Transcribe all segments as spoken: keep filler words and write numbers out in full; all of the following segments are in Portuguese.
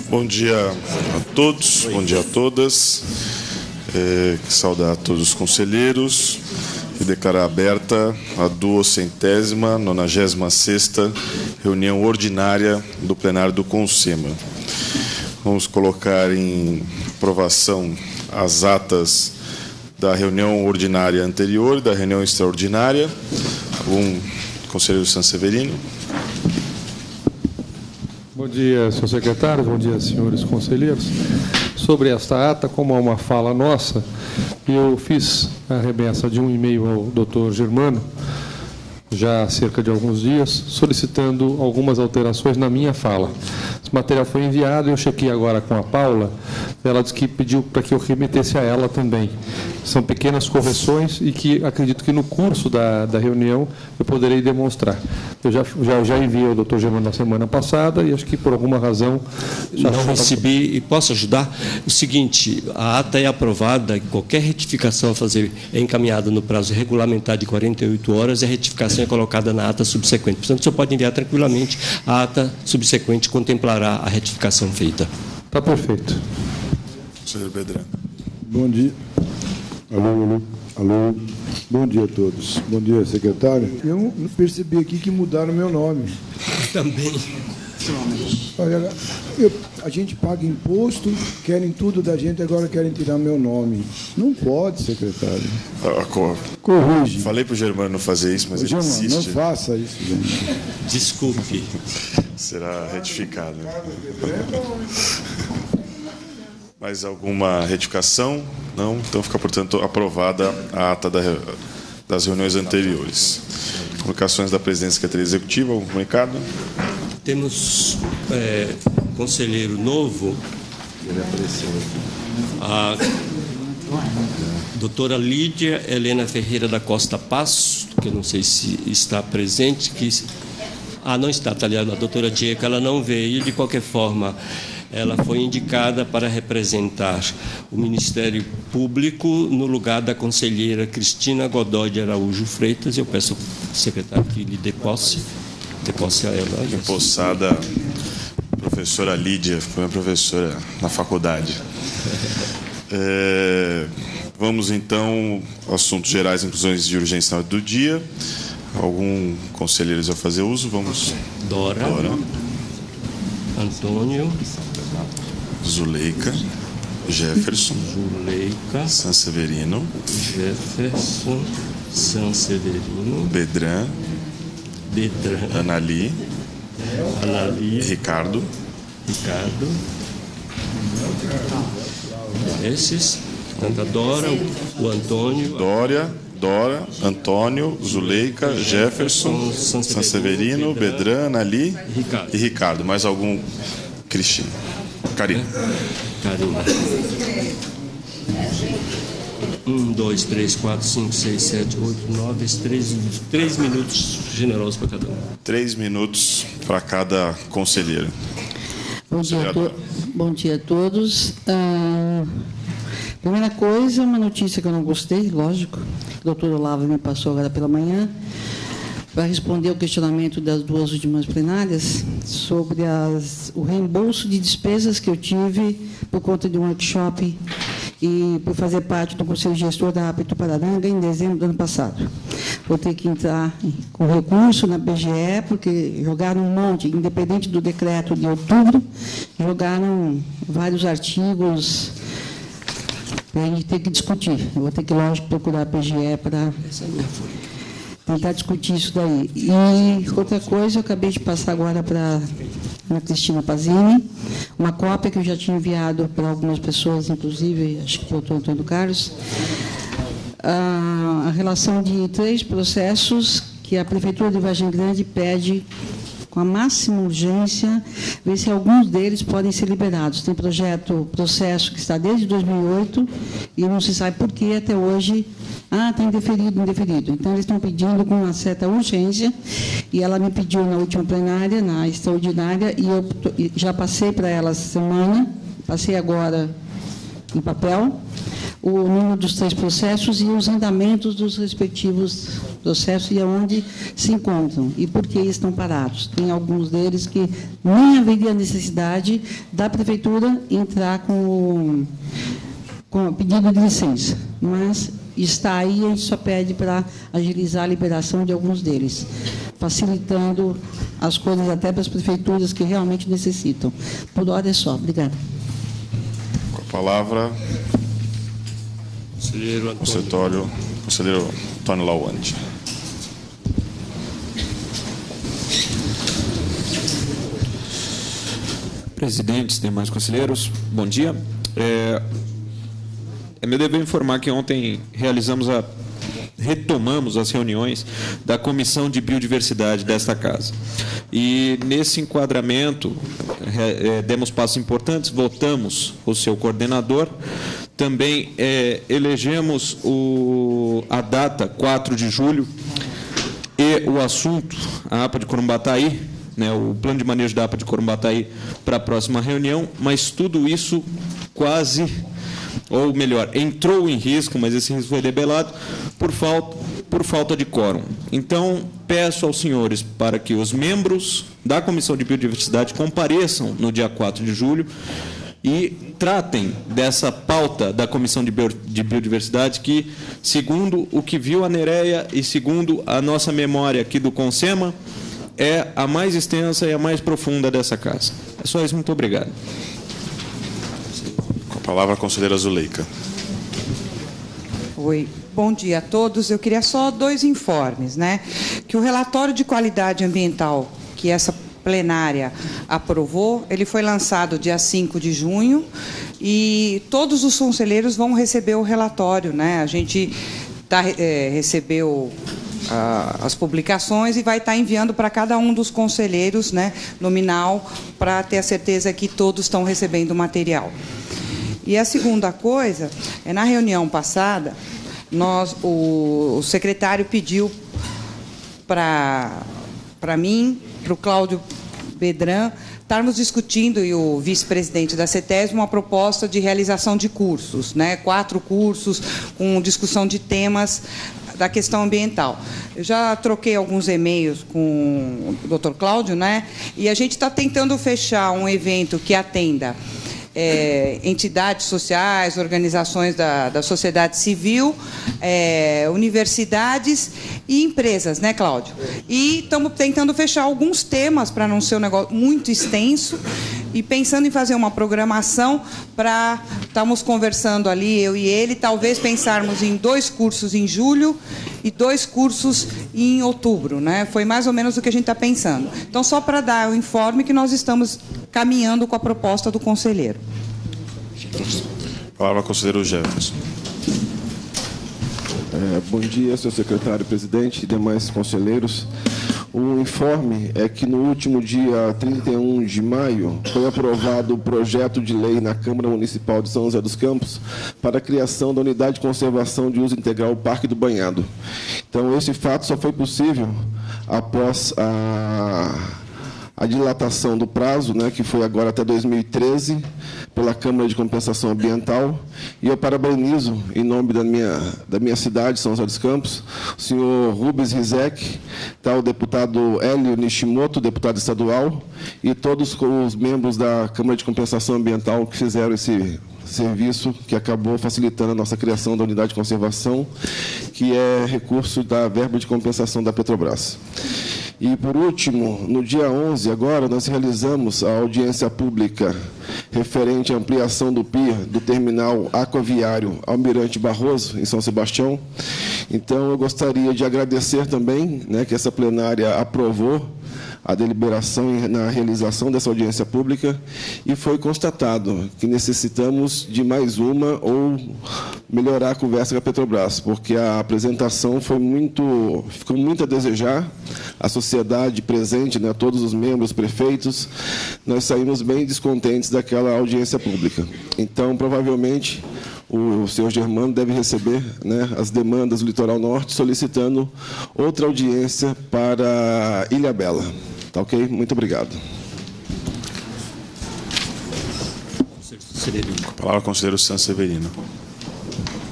Bom dia a todos, bom dia a todas. É, saudar a todos os conselheiros e declarar aberta a duocentésima, nonagésima sexta reunião ordinária do plenário do Consema. Vamos colocar em aprovação as atas da reunião ordinária anterior e da reunião extraordinária. Um conselheiro Sanseverino. Bom dia, senhor secretário, bom dia, senhores conselheiros. Sobre esta ata, como é uma fala nossa, eu fiz a remessa de um e-mail ao doutor Germano, já há cerca de alguns dias, solicitando algumas alterações na minha fala. Esse material foi enviado, eu chequei agora com a Paula, ela disse que pediu para que eu remetesse a ela também. São pequenas correções e que acredito que no curso da, da reunião eu poderei demonstrar. Eu já, já, já enviei ao doutor Germano na semana passada e acho que por alguma razão... Já não recebi, e posso ajudar? O seguinte, a ata é aprovada, e qualquer retificação a fazer é encaminhada no prazo regulamentar de quarenta e oito horas e a retificação é colocada na ata subsequente. Portanto, o senhor pode enviar tranquilamente, a ata subsequente contemplará a retificação feita. Está perfeito. Senhor Bedran. Bom dia. Alô, alô, alô. Bom dia a todos. Bom dia, secretário. Eu percebi aqui que mudaram meu nome. Também. Olha, eu, a gente paga imposto, querem tudo da gente, agora querem tirar meu nome. Não pode, secretário. Ah, cor... Corrige. Falei para o Germano não fazer isso, mas Ô, ele Germano, insiste. não faça isso, gente. Desculpe. Será retificado. Mais alguma retificação? Não? Então fica, portanto, aprovada a ata da, das reuniões anteriores. Comunicações da presidência da Secretaria Executiva, algum comunicado? Temos é, conselheiro novo, a doutora Lídia Helena Ferreira da Costa Passo, que eu não sei se está presente, que... Ah, não está, está ali a doutora Diego, ela não veio, de qualquer forma, ela foi indicada para representar o Ministério Público no lugar da conselheira Cristina Godoy de Araújo Freitas. Eu peço ao secretário que lhe dê posse. Dê posse a ela. Empossada, professora Lídia, foi minha professora na faculdade. É, vamos, então, assuntos gerais, inclusões de urgência na ordem do dia. Algum conselheiro vai fazer uso? Vamos. Dora. Dora. Antônio. Zuleika. Jefferson. Zuleika. Sanseverino. Jefferson. Sanseverino. Bedran. Bedran. Anali. Anali. Ricardo. Ricardo. Esses. Portanto, a Dora, o Antônio. Dória. Dora, Antônio, Zuleika, Jefferson, Sanseverino, Bedran, Anali Ricardo. e Ricardo. Mais algum? Cristina. Karina. Karina. Um, dois, três, quatro, cinco, seis, sete, oito, nove, três, três minutos generosos para cada um. Três minutos para cada conselheiro. Bom dia, a to... Bom dia a todos. Ah... Primeira coisa, uma notícia que eu não gostei, lógico. O doutor Olavo me passou agora pela manhã para responder ao questionamento das duas últimas plenárias sobre as, o reembolso de despesas que eu tive por conta de um workshop e por fazer parte do Conselho Gestor da APA Itupararanga em dezembro do ano passado. Vou ter que entrar com recurso na B G E, porque jogaram um monte, independente do decreto de outubro, jogaram vários artigos... A gente tem que discutir. Eu vou ter que, lógico, procurar a P G E para tentar discutir isso daí. E outra coisa, eu acabei de passar agora para a Cristina Pazini, uma cópia que eu já tinha enviado para algumas pessoas, inclusive, acho que o doutor Antônio Carlos, a, a relação de três processos que a Prefeitura de Vargem Grande pede com a máxima urgência, ver se alguns deles podem ser liberados. Tem projeto, processo que está desde dois mil e oito e não se sabe por que até hoje, ah, está indeferido, indeferido. Então, eles estão pedindo com uma certa urgência, e ela me pediu na última plenária, na extraordinária, e eu já passei para ela essa semana, passei agora em papel, o número dos três processos e os andamentos dos respectivos processos e aonde se encontram e por que estão parados. Tem alguns deles que nem haveria necessidade da Prefeitura entrar com, com pedido de licença, mas está aí, a gente só pede para agilizar a liberação de alguns deles, facilitando as coisas até para as prefeituras que realmente necessitam. Por hora é só. Obrigada. Com a palavra, Conselheiro Antônio. conselheiro, conselheiro Antônio Lawande. Presidentes, demais conselheiros, bom dia. É, é meu dever informar que ontem realizamos a retomamos as reuniões da Comissão de Biodiversidade desta Casa. E, nesse enquadramento, é, é, demos passos importantes, votamos o seu coordenador, também é, elegemos o, a data, quatro de julho, e o assunto, a APA de Corumbataí, né, o plano de manejo da APA de Corumbataí para a próxima reunião, mas tudo isso quase, ou melhor, entrou em risco, mas esse risco foi debelado por falta, por falta de quórum. Então, peço aos senhores para que os membros da Comissão de Biodiversidade compareçam no dia quatro de julho e tratem dessa pauta da Comissão de Biodiversidade que, segundo o que viu a Nereia e segundo a nossa memória aqui do CONSEMA, é a mais extensa e a mais profunda dessa casa. É só isso, muito obrigado. Com a palavra, a conselheira Zuleika. Oi, bom dia a todos. Eu queria só dois informes, né? Que o relatório de qualidade ambiental que essa plenária aprovou, ele foi lançado dia cinco de junho e todos os conselheiros vão receber o relatório, né? A gente tá, é, recebeu a, as publicações e vai estar enviando para cada um dos conselheiros, né, nominal, para ter a certeza que todos estão recebendo o material. E a segunda coisa, é na reunião passada, nós, o, o secretário pediu para para mim, para o Cláudio Bedran, estarmos discutindo, e o vice-presidente da CETESB, uma proposta de realização de cursos, né? Quatro cursos com discussão de temas da questão ambiental. Eu já troquei alguns e-mails com o doutor Cláudio, né? E a gente está tentando fechar um evento que atenda É, entidades sociais, organizações da, da sociedade civil, é, universidades e empresas, né, Cláudio? E estamos tentando fechar alguns temas para não ser um negócio muito extenso e pensando em fazer uma programação para... Estamos conversando ali, eu e ele, talvez pensarmos em dois cursos em julho e dois cursos em outubro, né? Foi mais ou menos o que a gente está pensando. Então, só para dar o informe que nós estamos caminhando com a proposta do conselheiro. Palavra, conselheiro Jefferson. É, bom dia, senhor secretário-presidente e demais conselheiros. O informe é que no último dia trinta e um de maio foi aprovado o projeto de lei na Câmara Municipal de São José dos Campos para a criação da Unidade de Conservação de Uso Integral Parque do Banhado. Então, esse fato só foi possível após a... a dilatação do prazo, né, que foi agora até dois mil e treze, pela Câmara de Compensação Ambiental, e eu parabenizo, em nome da minha, da minha cidade, São José dos Campos, o senhor Rubens Rizek, tá, o deputado Hélio Nishimoto, deputado estadual, e todos os membros da Câmara de Compensação Ambiental que fizeram esse serviço que acabou facilitando a nossa criação da unidade de conservação, que é recurso da verba de compensação da Petrobras. E, por último, no dia onze, agora, nós realizamos a audiência pública referente à ampliação do P I R do terminal aquaviário Almirante Barroso, em São Sebastião. Então, eu gostaria de agradecer também, né, que essa plenária aprovou a deliberação na realização dessa audiência pública e foi constatado que necessitamos de mais uma ou melhorar a conversa com a Petrobras, porque a apresentação foi muito, ficou muito a desejar, a sociedade presente, né, todos os membros, prefeitos, nós saímos bem descontentes daquela audiência pública. Então, provavelmente, o, o senhor Germano deve receber, né, as demandas do Litoral Norte solicitando outra audiência para Ilhabela. Tá ok? Muito obrigado. A palavra, conselheiro Sanseverino.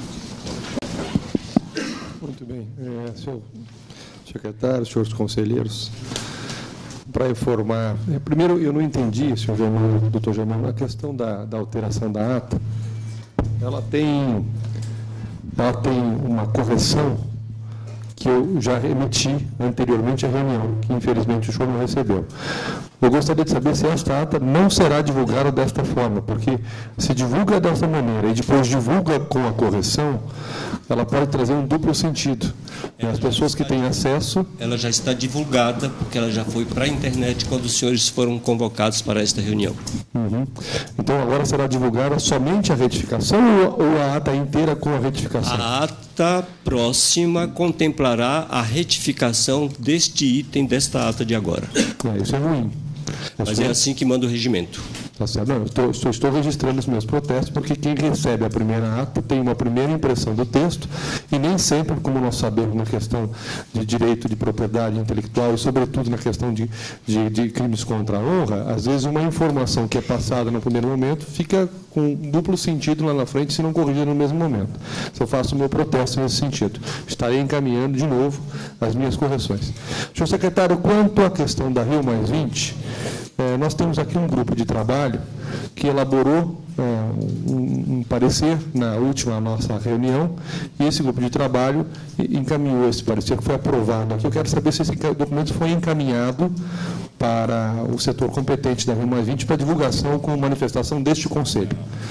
senhor secretário, senhores conselheiros, para informar. Primeiro, eu não entendi, senhor Germano, doutor Germano, a questão da, da alteração da ata. Ela tem, ela tem uma correção que eu já remeti anteriormente à reunião, que infelizmente o senhor não recebeu. Eu gostaria de saber se esta ata não será divulgada desta forma, porque se divulga desta maneira e depois divulga com a correção, ela pode trazer um duplo sentido. E as pessoas que têm acesso... Ela já está divulgada, porque ela já foi para a internet quando os senhores foram convocados para esta reunião. Uhum. Então, agora será divulgada somente a retificação ou, ou a ata inteira com a retificação? A ata próxima contemplará a retificação deste item, desta ata de agora. É, isso é ruim. Mas é assim que manda o regimento. Tá certo. Não, eu estou, estou, estou registrando os meus protestos, porque quem recebe a primeira ata tem uma primeira impressão do texto, e nem sempre, como nós sabemos na questão de direito de propriedade intelectual, e sobretudo na questão de, de, de crimes contra a honra, às vezes uma informação que é passada no primeiro momento fica com duplo sentido lá na frente, se não corrigir no mesmo momento. Se eu faço o meu protesto nesse sentido, estarei encaminhando de novo as minhas correções. Senhor secretário, quanto à questão da Rio mais vinte, eh, nós temos aqui um grupo de trabalho que elaborou eh, um, um parecer na última nossa reunião, e esse grupo de trabalho encaminhou esse parecer, que foi aprovado aqui. Eu quero saber se esse documento foi encaminhado para o setor competente da Rio mais vinte para divulgação com manifestação deste Conselho.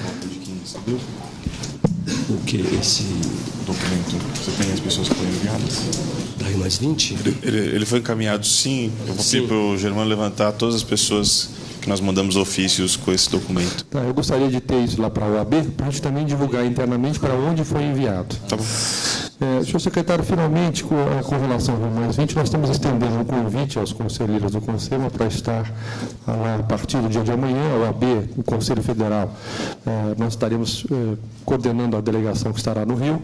O que esse documento? Você tem as pessoas que foram enviadas? Da Rio mais vinte? Ele, ele, ele foi encaminhado, sim. Eu vou Sim. pedir para o Germano levantar todas as pessoas que nós mandamos ofícios com esse documento. Tá, eu gostaria de ter isso lá para a O A B, para a gente também divulgar internamente para onde foi enviado. Tá bom. É, senhor secretário, finalmente, com, com relação ao Rio mais vinte, nós estamos estendendo um convite aos conselheiros do Conselho para estar a partir do dia de amanhã, a O A B, o Conselho Federal. É, nós estaremos é, coordenando a delegação que estará no Rio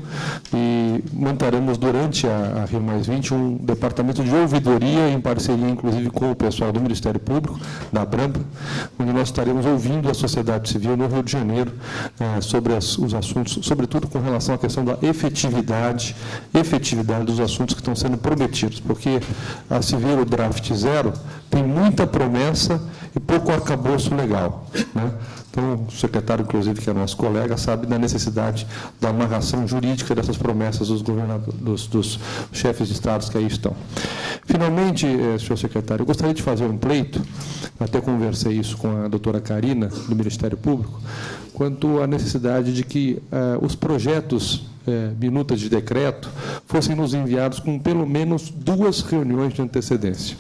e montaremos durante a, a Rio mais vinte um departamento de ouvidoria, em parceria, inclusive, com o pessoal do Ministério Público, da Abrampa, onde nós estaremos ouvindo a sociedade civil no Rio de Janeiro é, sobre as, os assuntos, sobretudo com relação à questão da efetividade efetividade dos assuntos que estão sendo prometidos, porque a se ver o draft zero tem muita promessa e pouco arcabouço legal, né? Então, o secretário, inclusive, que é nosso colega, sabe da necessidade da amarração jurídica dessas promessas dos governadores, dos, dos chefes de estados que aí estão. Finalmente, eh, senhor secretário, eu gostaria de fazer um pleito, até conversei isso com a doutora Karina, do Ministério Público, quanto à necessidade de que eh, os projetos, eh, minutas de decreto, fossem nos enviados com pelo menos duas reuniões de antecedência.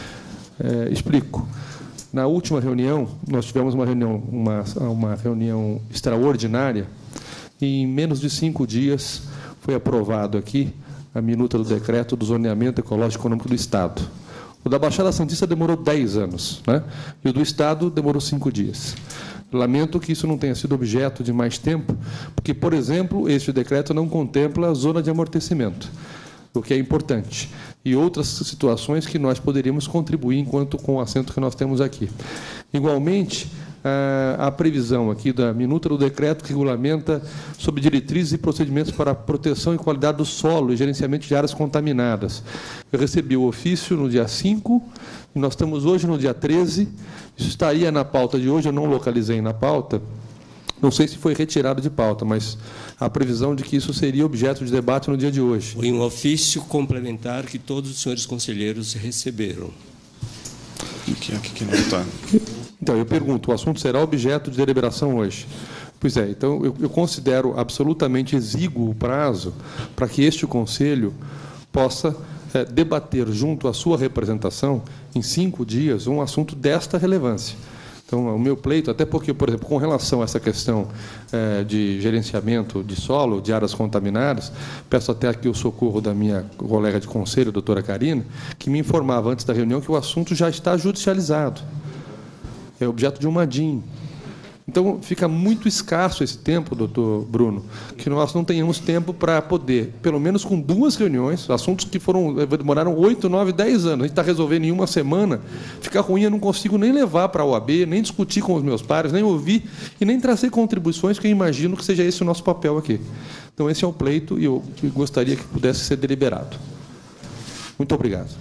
Eh, explico. Na última reunião, nós tivemos uma reunião, uma, uma reunião extraordinária, e em menos de cinco dias foi aprovado aqui a minuta do decreto do zoneamento ecológico econômico do Estado. O da Baixada Santista demorou dez anos, né? E o do Estado demorou cinco dias. Lamento que isso não tenha sido objeto de mais tempo, porque, por exemplo, este decreto não contempla a zona de amortecimento, o que é importante, e outras situações que nós poderíamos contribuir enquanto com o assento que nós temos aqui. Igualmente, a previsão aqui da minuta do decreto que regulamenta sobre diretrizes e procedimentos para a proteção e qualidade do solo e gerenciamento de áreas contaminadas. Eu recebi o ofício no dia cinco, e nós estamos hoje no dia treze, isso estaria na pauta de hoje, eu não localizei na pauta. Não sei se foi retirado de pauta, mas a previsão de que isso seria objeto de debate no dia de hoje. Foi um ofício complementar que todos os senhores conselheiros receberam. Aqui, aqui que não está. Então, eu pergunto, o assunto será objeto de deliberação hoje? Pois é, então eu, eu considero absolutamente exíguo o prazo para que este Conselho possa é, debater junto à sua representação, em cinco dias, um assunto desta relevância. Então, o meu pleito, até porque, por exemplo, com relação a essa questão eh, de gerenciamento de solo, de áreas contaminadas, peço até aqui o socorro da minha colega de conselho, a doutora Karina, que me informava antes da reunião que o assunto já está judicializado. É objeto de um madinho. Então, fica muito escasso esse tempo, doutor Bruno, que nós não tenhamos tempo para poder, pelo menos com duas reuniões, assuntos que foram demoraram oito, nove, dez anos, a gente está resolvendo em uma semana, fica ruim, eu não consigo nem levar para a O A B, nem discutir com os meus pares, nem ouvir e nem trazer contribuições, que eu imagino que seja esse o nosso papel aqui. Então, esse é o pleito e eu gostaria que pudesse ser deliberado. Muito obrigado.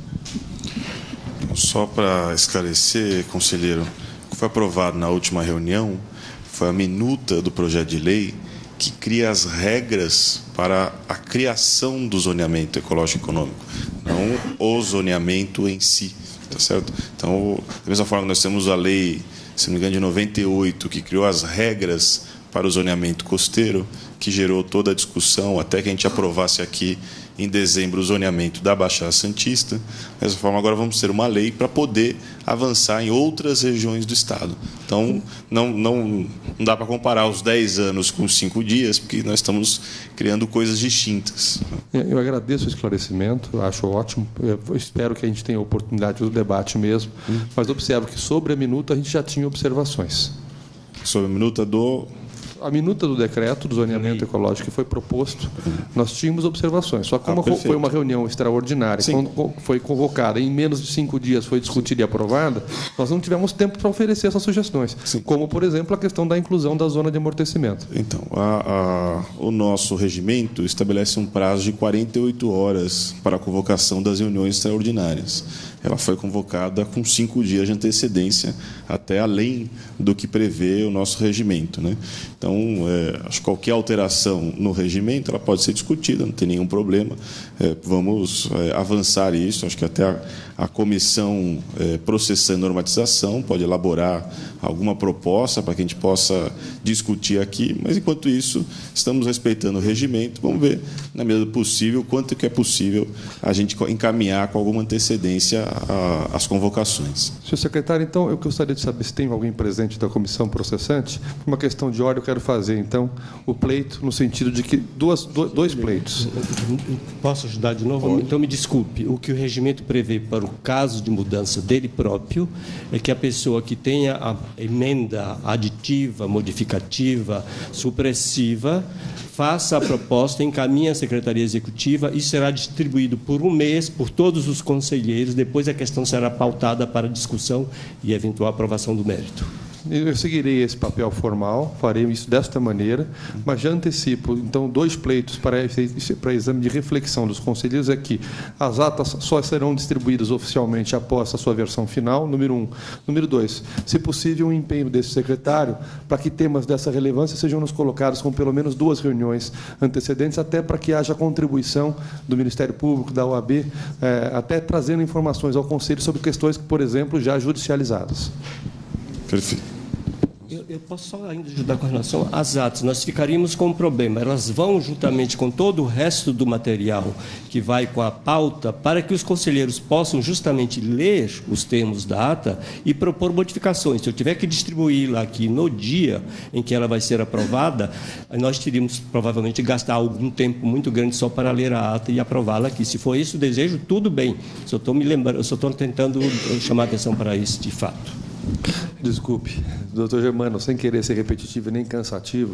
Só para esclarecer, conselheiro, o que foi aprovado na última reunião foi a minuta do projeto de lei que cria as regras para a criação do zoneamento ecológico econômico, não o zoneamento em si, tá certo? Então, da mesma forma que nós temos a lei, se não me engano, de noventa e oito, que criou as regras para o zoneamento costeiro, que gerou toda a discussão até que a gente aprovasse aqui em dezembro o zoneamento da Baixada Santista. Dessa forma, agora vamos ter uma lei para poder avançar em outras regiões do Estado. Então, não, não, não dá para comparar os dez anos com os cinco dias, porque nós estamos criando coisas distintas. Eu agradeço o esclarecimento, acho ótimo. Eu espero que a gente tenha a oportunidade do debate mesmo, hum. mas observo que sobre a minuta a gente já tinha observações. Sobre a minuta do... A minuta do decreto do zoneamento ecológico que foi proposto, nós tínhamos observações. Só que como ah, foi uma reunião extraordinária, Sim. quando foi convocada, em menos de cinco dias foi discutida e aprovada, nós não tivemos tempo para oferecer essas sugestões. Sim. Como, por exemplo, a questão da inclusão da zona de amortecimento. Então, a, a, o nosso regimento estabelece um prazo de quarenta e oito horas para a convocação das reuniões extraordinárias. Ela foi convocada com cinco dias de antecedência, até além do que prevê o nosso regimento, né? Então, é, acho que qualquer alteração no regimento ela pode ser discutida, não tem nenhum problema. É, vamos é, avançar isso. Acho que até a, a comissão é, processando normatização pode elaborar alguma proposta para que a gente possa discutir aqui, mas, enquanto isso, estamos respeitando o regimento. Vamos ver, na medida do possível, quanto que é possível a gente encaminhar com alguma antecedência a, as convocações. Senhor secretário, então, eu gostaria de saber se tem alguém presente da comissão processante. Por uma questão de ordem, eu quero fazer, então, o pleito no sentido de que duas, dois pleitos. Posso ajudar de novo? Pode. Então, me desculpe. O que o regimento prevê para o caso de mudança dele próprio é que a pessoa que tenha a emenda aditiva, modificativa, supressiva, faça a proposta, encaminhe à Secretaria Executiva e será distribuído por um mês por todos os conselheiros. Depois a questão será pautada para discussão e eventual aprovação do mérito. Eu seguirei esse papel formal, farei isso desta maneira, mas já antecipo, então, dois pleitos para, para exame de reflexão dos conselheiros aqui. As atas só serão distribuídas oficialmente após a sua versão final, número um. Número dois, se possível, um empenho desse secretário para que temas dessa relevância sejam nos colocados com pelo menos duas reuniões antecedentes, até para que haja contribuição do Ministério Público, da O A B, eh, até trazendo informações ao Conselho sobre questões, por exemplo, já judicializadas. Perfeito. Eu, eu posso só ainda ajudar com relação às atas. Nós ficaríamos com um problema. Elas vão juntamente com todo o resto do material que vai com a pauta para que os conselheiros possam justamente ler os termos da ata e propor modificações. Se eu tiver que distribuí-la aqui no dia em que ela vai ser aprovada, nós teríamos provavelmente que gastar algum tempo muito grande só para ler a ata e aprová-la aqui. Se for esse o desejo, tudo bem. Só estou me lembrando, eu só estou tentando chamar a atenção para isso de fato. Desculpe, doutor Germano, sem querer ser repetitivo nem cansativo,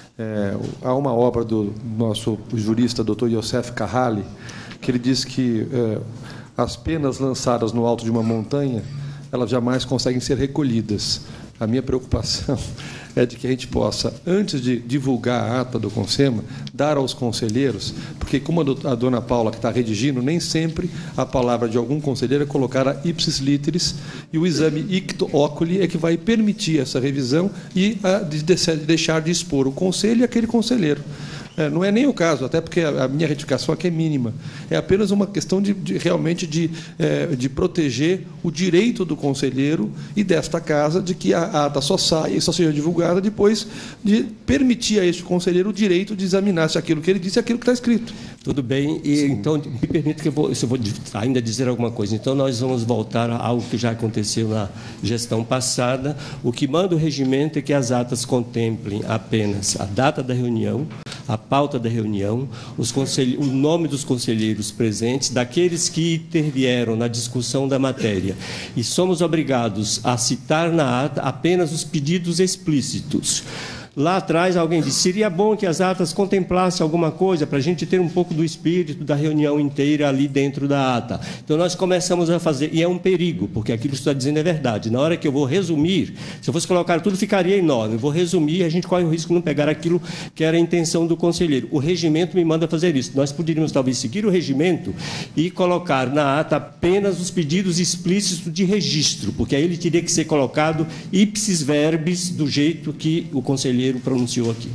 é, há uma obra do nosso jurista, doutor Youssef Carrali, que ele diz que é, as penas lançadas no alto de uma montanha, elas jamais conseguem ser recolhidas. A minha preocupação é de que a gente possa, antes de divulgar a ata do CONSEMA, dar aos conselheiros, porque como a dona Paula que está redigindo, nem sempre a palavra de algum conselheiro é colocada ipsis literis, e o exame icto oculi é que vai permitir essa revisão e a de deixar de expor o conselho e aquele conselheiro. É, não é nem o caso, até porque a, a minha retificação aqui é mínima. É apenas uma questão de, de realmente de, é, de proteger o direito do conselheiro e desta casa de que a ata só saia e só seja divulgada depois de permitir a este conselheiro o direito de examinar se aquilo que ele disse é aquilo que está escrito. Tudo bem. E, então, me permita que eu vou, eu vou ainda dizer alguma coisa. Então, nós vamos voltar a algo que já aconteceu na gestão passada. O que manda o regimento é que as atas contemplem apenas a data da reunião, a pauta da reunião, os conselhe... o nome dos conselheiros presentes, daqueles que intervieram na discussão da matéria. E somos obrigados a citar na ata apenas os pedidos explícitos. Lá atrás alguém disse, seria bom que as atas contemplassem alguma coisa para a gente ter um pouco do espírito da reunião inteira ali dentro da ata. Então nós começamos a fazer, e é um perigo, porque aquilo que você está dizendo é verdade. Na hora que eu vou resumir, se eu fosse colocar tudo, ficaria enorme. Eu vou resumir e a gente corre o risco de não pegar aquilo que era a intenção do conselheiro. O regimento me manda fazer isso. Nós poderíamos talvez seguir o regimento e colocar na ata apenas os pedidos explícitos de registro, porque aí ele teria que ser colocado ipsis verbis do jeito que o conselheiro pronunciou aqui.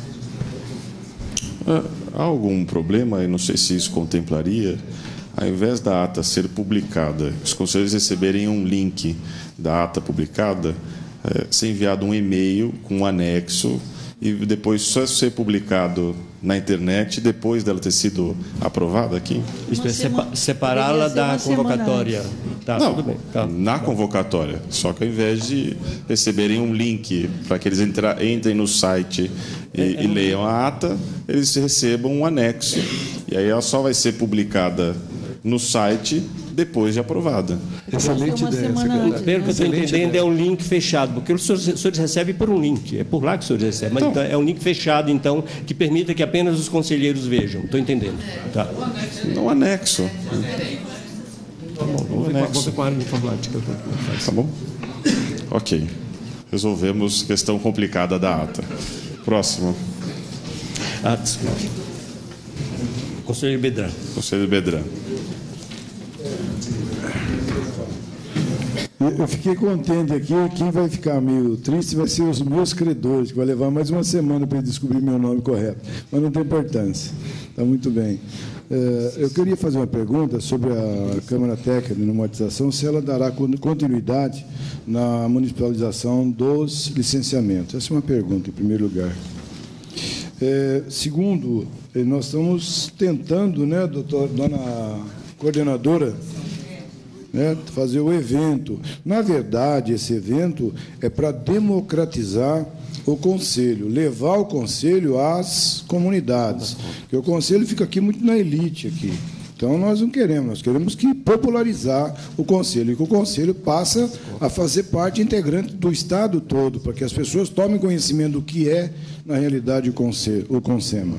Há algum problema, eu não sei se isso contemplaria, ao invés da ata ser publicada, os conselheiros receberem um link da ata publicada, é, ser enviado um e-mail com um anexo e depois só ser publicado na internet depois dela ter sido aprovada aqui? Isto é, separá-la da convocatória. Tá, não, tudo bem. Tá. Na convocatória. Só que ao invés de receberem um link para que eles entra, entrem no site e, é, é e leiam a ata, eles recebam um anexo. E aí ela só vai ser publicada no site depois de aprovada. Excelente ideia, secretário. Pelo que eu estou entendendo, é um link fechado, porque os senhores, os senhores recebem por um link, é por lá que os senhores recebem, mas então, é um link fechado, então, que permita que apenas os conselheiros vejam. Estou entendendo. Tá. No anexo. Tá bom, vamos ver, vamos ver com a área de informática. Tá bom? Ok. Resolvemos questão complicada da ata. Próximo. Atos. Conselheiro Bedran. Conselheiro Bedran. Eu fiquei contente aqui. Quem vai ficar meio triste vai ser os meus credores, que vai levar mais uma semana para descobrir meu nome correto. Mas não tem importância. Está muito bem. Eu queria fazer uma pergunta sobre a Câmara Técnica de Normatização, se ela dará continuidade na municipalização dos licenciamentos. Essa é uma pergunta, em primeiro lugar. É, segundo, nós estamos tentando, né, doutor, dona coordenadora, né, fazer o evento. Na verdade, esse evento é para democratizar o Conselho, levar o Conselho às comunidades, porque o Conselho fica aqui muito na elite aqui. Então, nós não queremos, nós queremos que popularizar o Conselho, e que o Conselho passe a fazer parte integrante do Estado todo, para que as pessoas tomem conhecimento do que é, na realidade, o Conselho, o CONSEMA.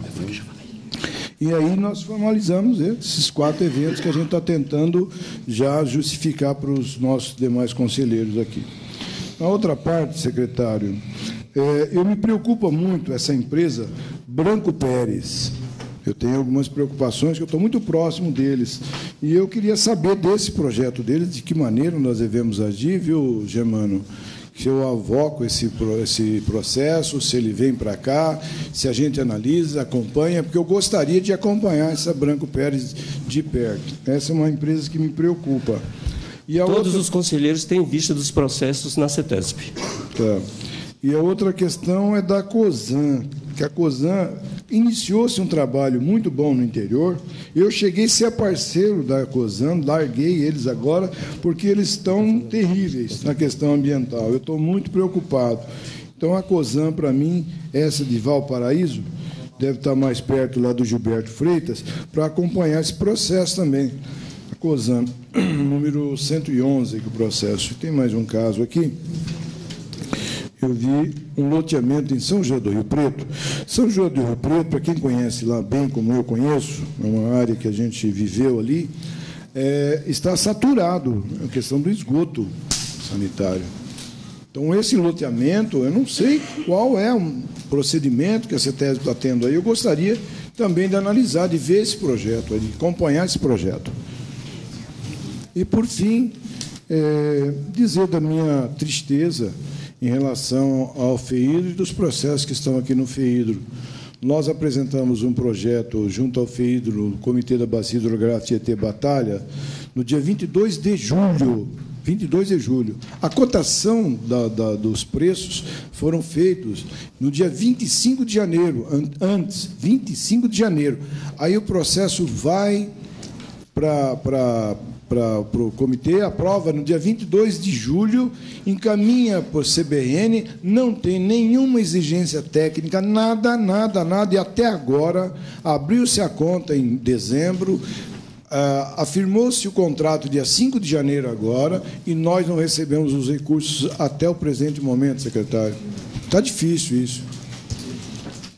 E aí nós formalizamos esses quatro eventos que a gente está tentando já justificar para os nossos demais conselheiros aqui. Na outra parte, secretário, é, eu me preocupa muito essa empresa Branco Pérez. Eu tenho algumas preocupações, que eu estou muito próximo deles. E eu queria saber desse projeto deles, de que maneira nós devemos agir, viu, Germano? Se eu avoco esse, esse processo, se ele vem para cá, se a gente analisa, acompanha, porque eu gostaria de acompanhar essa Branco Pérez de perto. Essa é uma empresa que me preocupa. E a Todos outra... os conselheiros têm vista dos processos na CETESB. Tá. E a outra questão é da COSAN, que a COSAN iniciou-se um trabalho muito bom no interior. Eu cheguei a ser parceiro da COSAN, larguei eles agora, porque eles estão terríveis na questão ambiental. Eu estou muito preocupado. Então, a COSAN, para mim, essa de Valparaíso, deve estar mais perto lá do Gilberto Freitas, para acompanhar esse processo também. A COSAN, número cento e onze, que o processo. Tem mais um caso aqui. Eu vi um loteamento em São João do Rio Preto. São João do Rio Preto, para quem conhece lá bem, como eu conheço, é uma área que a gente viveu ali, é, está saturado a questão do esgoto sanitário. Então, esse loteamento, eu não sei qual é o procedimento que a CETESB está tendo aí. Eu gostaria também de analisar, de ver esse projeto, de acompanhar esse projeto. E, por fim, é, dizer da minha tristeza em relação ao FEHIDRO e dos processos que estão aqui no FEHIDRO. Nós apresentamos um projeto junto ao FEHIDRO, no Comitê da Bacia Hidrográfica Tietê Batalha, no dia vinte e dois de julho. vinte e dois de julho. A cotação da, da, dos preços foram feitos no dia vinte e cinco de janeiro, antes, vinte e cinco de janeiro. Aí o processo vai para... para para o comitê, aprova no dia vinte e dois de julho, encaminha para o C B N, não tem nenhuma exigência técnica, nada, nada, nada, e até agora abriu-se a conta em dezembro, ah, afirmou-se o contrato dia cinco de janeiro agora, e nós não recebemos os recursos até o presente momento, secretário. Está difícil isso.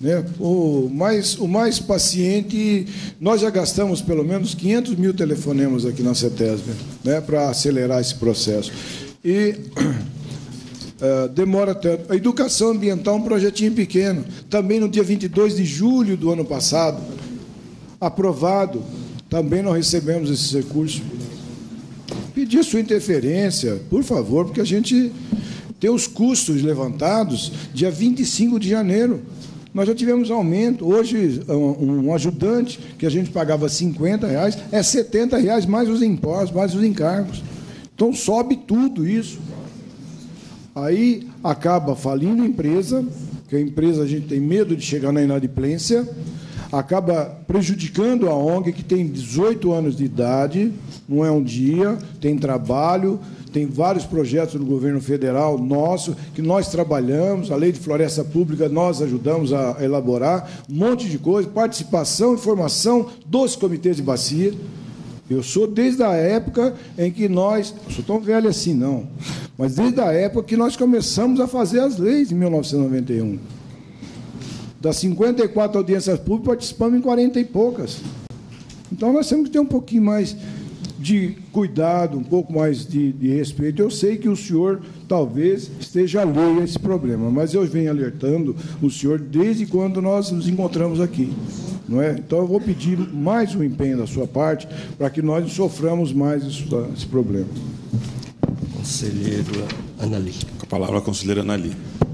Né? O, mais, o mais paciente, nós já gastamos pelo menos quinhentos mil telefonemas aqui na CETESB, né, para acelerar esse processo. E uh, demora tanto. A educação ambiental é um projetinho pequeno. Também no dia vinte e dois de julho do ano passado, aprovado, também nós recebemos esses recursos. Pedir sua interferência, por favor, porque a gente tem os custos levantados dia vinte e cinco de janeiro. Nós já tivemos aumento. Hoje, um ajudante que a gente pagava cinquenta reais, é setenta reais mais os impostos, mais os encargos. Então, sobe tudo isso. Aí, acaba falindo a empresa, que a empresa a gente tem medo de chegar na inadimplência, acaba prejudicando a ONG, que tem dezoito anos de idade, não é um dia, tem trabalho, tem vários projetos do governo federal nosso, que nós trabalhamos, a lei de floresta pública nós ajudamos a elaborar, um monte de coisa, participação e formação dos comitês de bacia. Eu sou desde a época em que nós, não sou tão velho assim não, mas desde a época que nós começamos a fazer as leis, em mil novecentos e noventa e um. Das cinquenta e quatro audiências públicas, participamos em quarenta e poucas. Então, nós temos que ter um pouquinho mais de cuidado, um pouco mais de, de respeito. Eu sei que o senhor, talvez, esteja alheio a esse problema, mas eu venho alertando o senhor desde quando nós nos encontramos aqui. Não é? Então, eu vou pedir mais um empenho da sua parte para que nós não soframos mais isso, esse problema. Conselheiro Anali. Com a palavra, a conselheira Anali.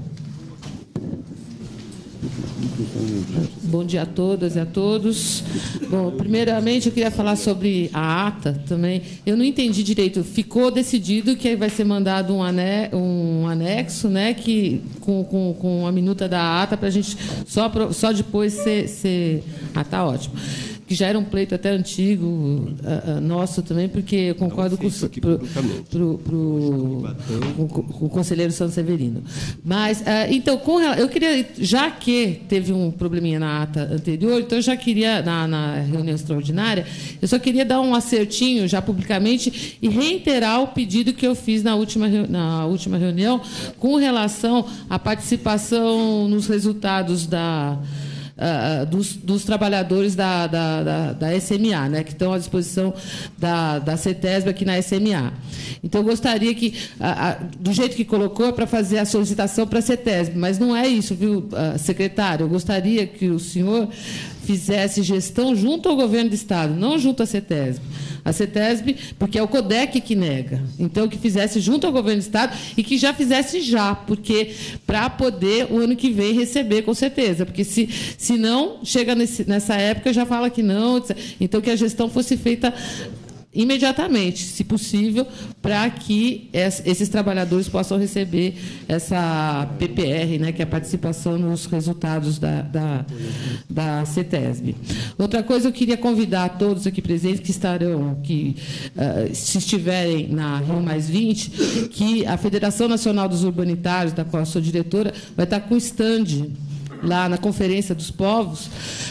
Bom dia a todas e a todos. Bom, primeiramente eu queria falar sobre a ata também. Eu não entendi direito. Ficou decidido que vai ser mandado um, ane um anexo, né, que, com, com, com a minuta da ata para a gente só, só depois ser, ser... Ah, tá ótimo. Que já era um pleito até antigo, uh, uh, nosso também, porque eu concordo com, pro, pro, pro, com, com o conselheiro Santos Severino. Mas, uh, então, com, eu queria, já que teve um probleminha na ata anterior, então eu já queria, na, na reunião extraordinária, eu só queria dar um acertinho já publicamente e reiterar o pedido que eu fiz na última, na última reunião com relação à participação nos resultados da... Uh, dos, dos trabalhadores da, da, da, da S M A, né, que estão à disposição da, da CETESB aqui na S M A. Então, eu gostaria que, uh, uh, do jeito que colocou, é para fazer a solicitação para a CETESB, mas não é isso, viu, uh, secretário? Eu gostaria que o senhor fizesse gestão junto ao governo do Estado, não junto à CETESB. A CETESB, porque é o CODEC que nega. Então, que fizesse junto ao governo do Estado e que já fizesse já, porque para poder, o ano que vem, receber, com certeza. Porque, se, se não, chega nesse, nessa época, já fala que não. Então, que a gestão fosse feita imediatamente, se possível, para que esses trabalhadores possam receber essa P P R, né, que é a participação nos resultados da, da, da CETESB. Outra coisa, eu queria convidar a todos aqui presentes que estarão, que uh, se estiverem na Rio Mais vinte, que a Federação Nacional dos Urbanitários, da qual eu sou diretora, vai estar com stand lá na Conferência dos Povos,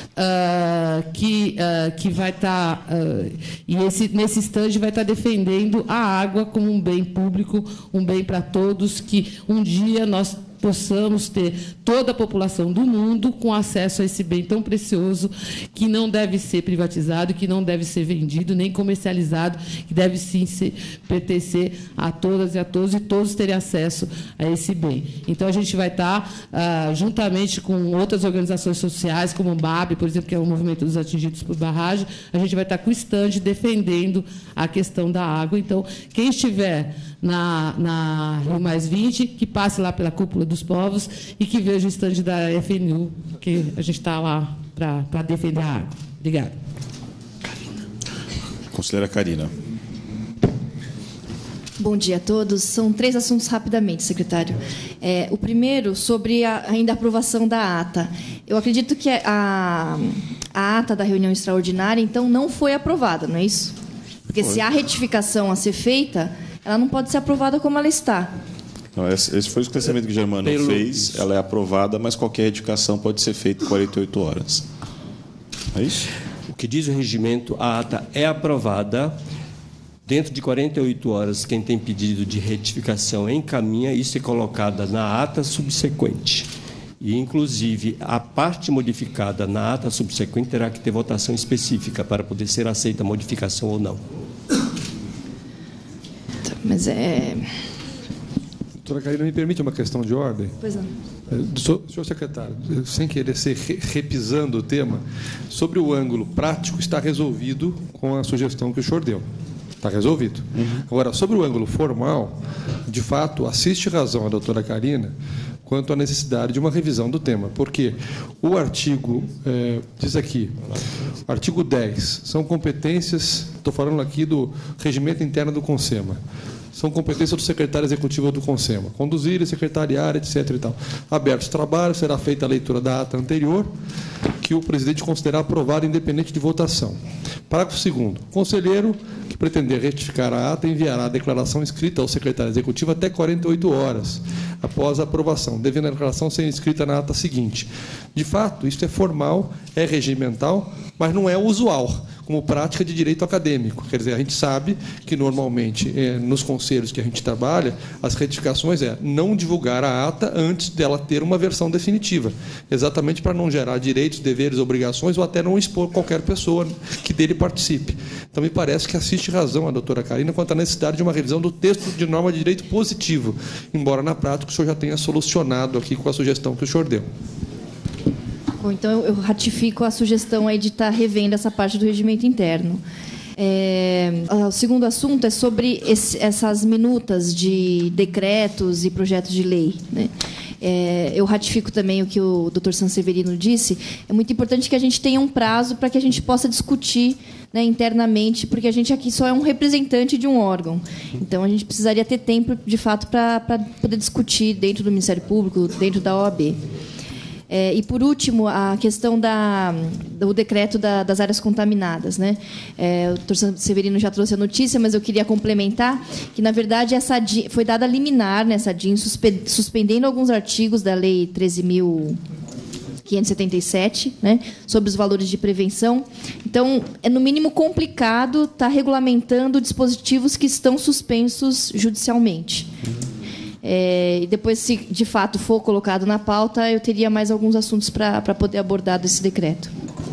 uh, que, uh, que vai estar, uh, e esse, nesse estande vai estar defendendo a água como um bem público, um bem para todos, que um dia nós possamos ter toda a população do mundo com acesso a esse bem tão precioso, que não deve ser privatizado, que não deve ser vendido, nem comercializado, que deve sim ser, pertencer a todas e a todos, e todos terem acesso a esse bem. Então, a gente vai estar, ah, juntamente com outras organizações sociais, como o M A B, por exemplo, que é o Movimento dos Atingidos por Barragem, a gente vai estar com o estande defendendo a questão da água. Então, quem estiver na, na Rio Mais vinte, que passe lá pela Cúpula dos Povos e que veja o estande da F N U, que a gente está lá para defender a água. Obrigada. Conselheira Carina. Bom dia a todos. São três assuntos rapidamente, secretário. É, o primeiro, sobre a, ainda a aprovação da ata. Eu acredito que a, a ata da reunião extraordinária, então, não foi aprovada, não é isso? Porque foi. Se há retificação a ser feita, ela não pode ser aprovada como ela está. Não, esse foi o esclarecimento que o Germano Pelo... fez. Ela é aprovada, mas qualquer retificação pode ser feita em quarenta e oito horas. É isso? O que diz o regimento, a ata é aprovada. Dentro de quarenta e oito horas, quem tem pedido de retificação encaminha, isso é colocada na ata subsequente. E, inclusive, a parte modificada na ata subsequente terá que ter votação específica para poder ser aceita a modificação ou não. Mas é... Doutora Karina, me permite uma questão de ordem? Pois não. Senhor secretário, sem querer ser repisando o tema, sobre o ângulo prático está resolvido com a sugestão que o senhor deu. Está resolvido. Uhum. Agora, sobre o ângulo formal, de fato, assiste razão a doutora Karina quanto à necessidade de uma revisão do tema, porque o artigo, é, diz aqui, artigo dez, são competências, estou falando aqui do regimento interno do CONSEMA, são competências do secretário executivo do CONSEMA, conduzir e secretariar, etc. E tal. Abertos trabalhos, será feita a leitura da ata anterior, que o presidente considerar aprovada independente de votação. Parágrafo segundo. O conselheiro que pretender retificar a ata enviará a declaração escrita ao secretário executivo até quarenta e oito horas após a aprovação, devendo a declaração ser inscrita na ata seguinte. De fato, isso é formal, é regimental, mas não é usual, como prática de direito acadêmico. Quer dizer, a gente sabe que, normalmente, é, nos conselhos que a gente trabalha, as retificações é não divulgar a ata antes dela ter uma versão definitiva, exatamente para não gerar direitos, deveres, obrigações, ou até não expor qualquer pessoa que dele participe. Então, me parece que assiste razão a doutora Karina quanto à necessidade de uma revisão do texto de norma de direito positivo, embora, na prática, o senhor já tenha solucionado aqui com a sugestão que o senhor deu. Bom, então eu ratifico a sugestão aí de estar revendo essa parte do regimento interno. É, o segundo assunto é sobre esse, essas minutas de decretos e projetos de lei, né? É, eu ratifico também o que o doutor Sanseverino disse. É muito importante que a gente tenha um prazo para que a gente possa discutir, né, internamente, porque a gente aqui só é um representante de um órgão. Então, a gente precisaria ter tempo, de fato, para poder discutir dentro do Ministério Público, dentro da O A B. É, e, por último, a questão da, do decreto da, das áreas contaminadas, né? É, o doutor Severino já trouxe a notícia, mas eu queria complementar que, na verdade, essa D I, foi dada liminar nessa D I N, suspendendo alguns artigos da Lei treze mil quinhentos e setenta e sete, né, sobre os valores de prevenção. Então, é, no mínimo, complicado estar regulamentando dispositivos que estão suspensos judicialmente. É, e depois, se de fato for colocado na pauta, eu teria mais alguns assuntos para poder abordar desse decreto.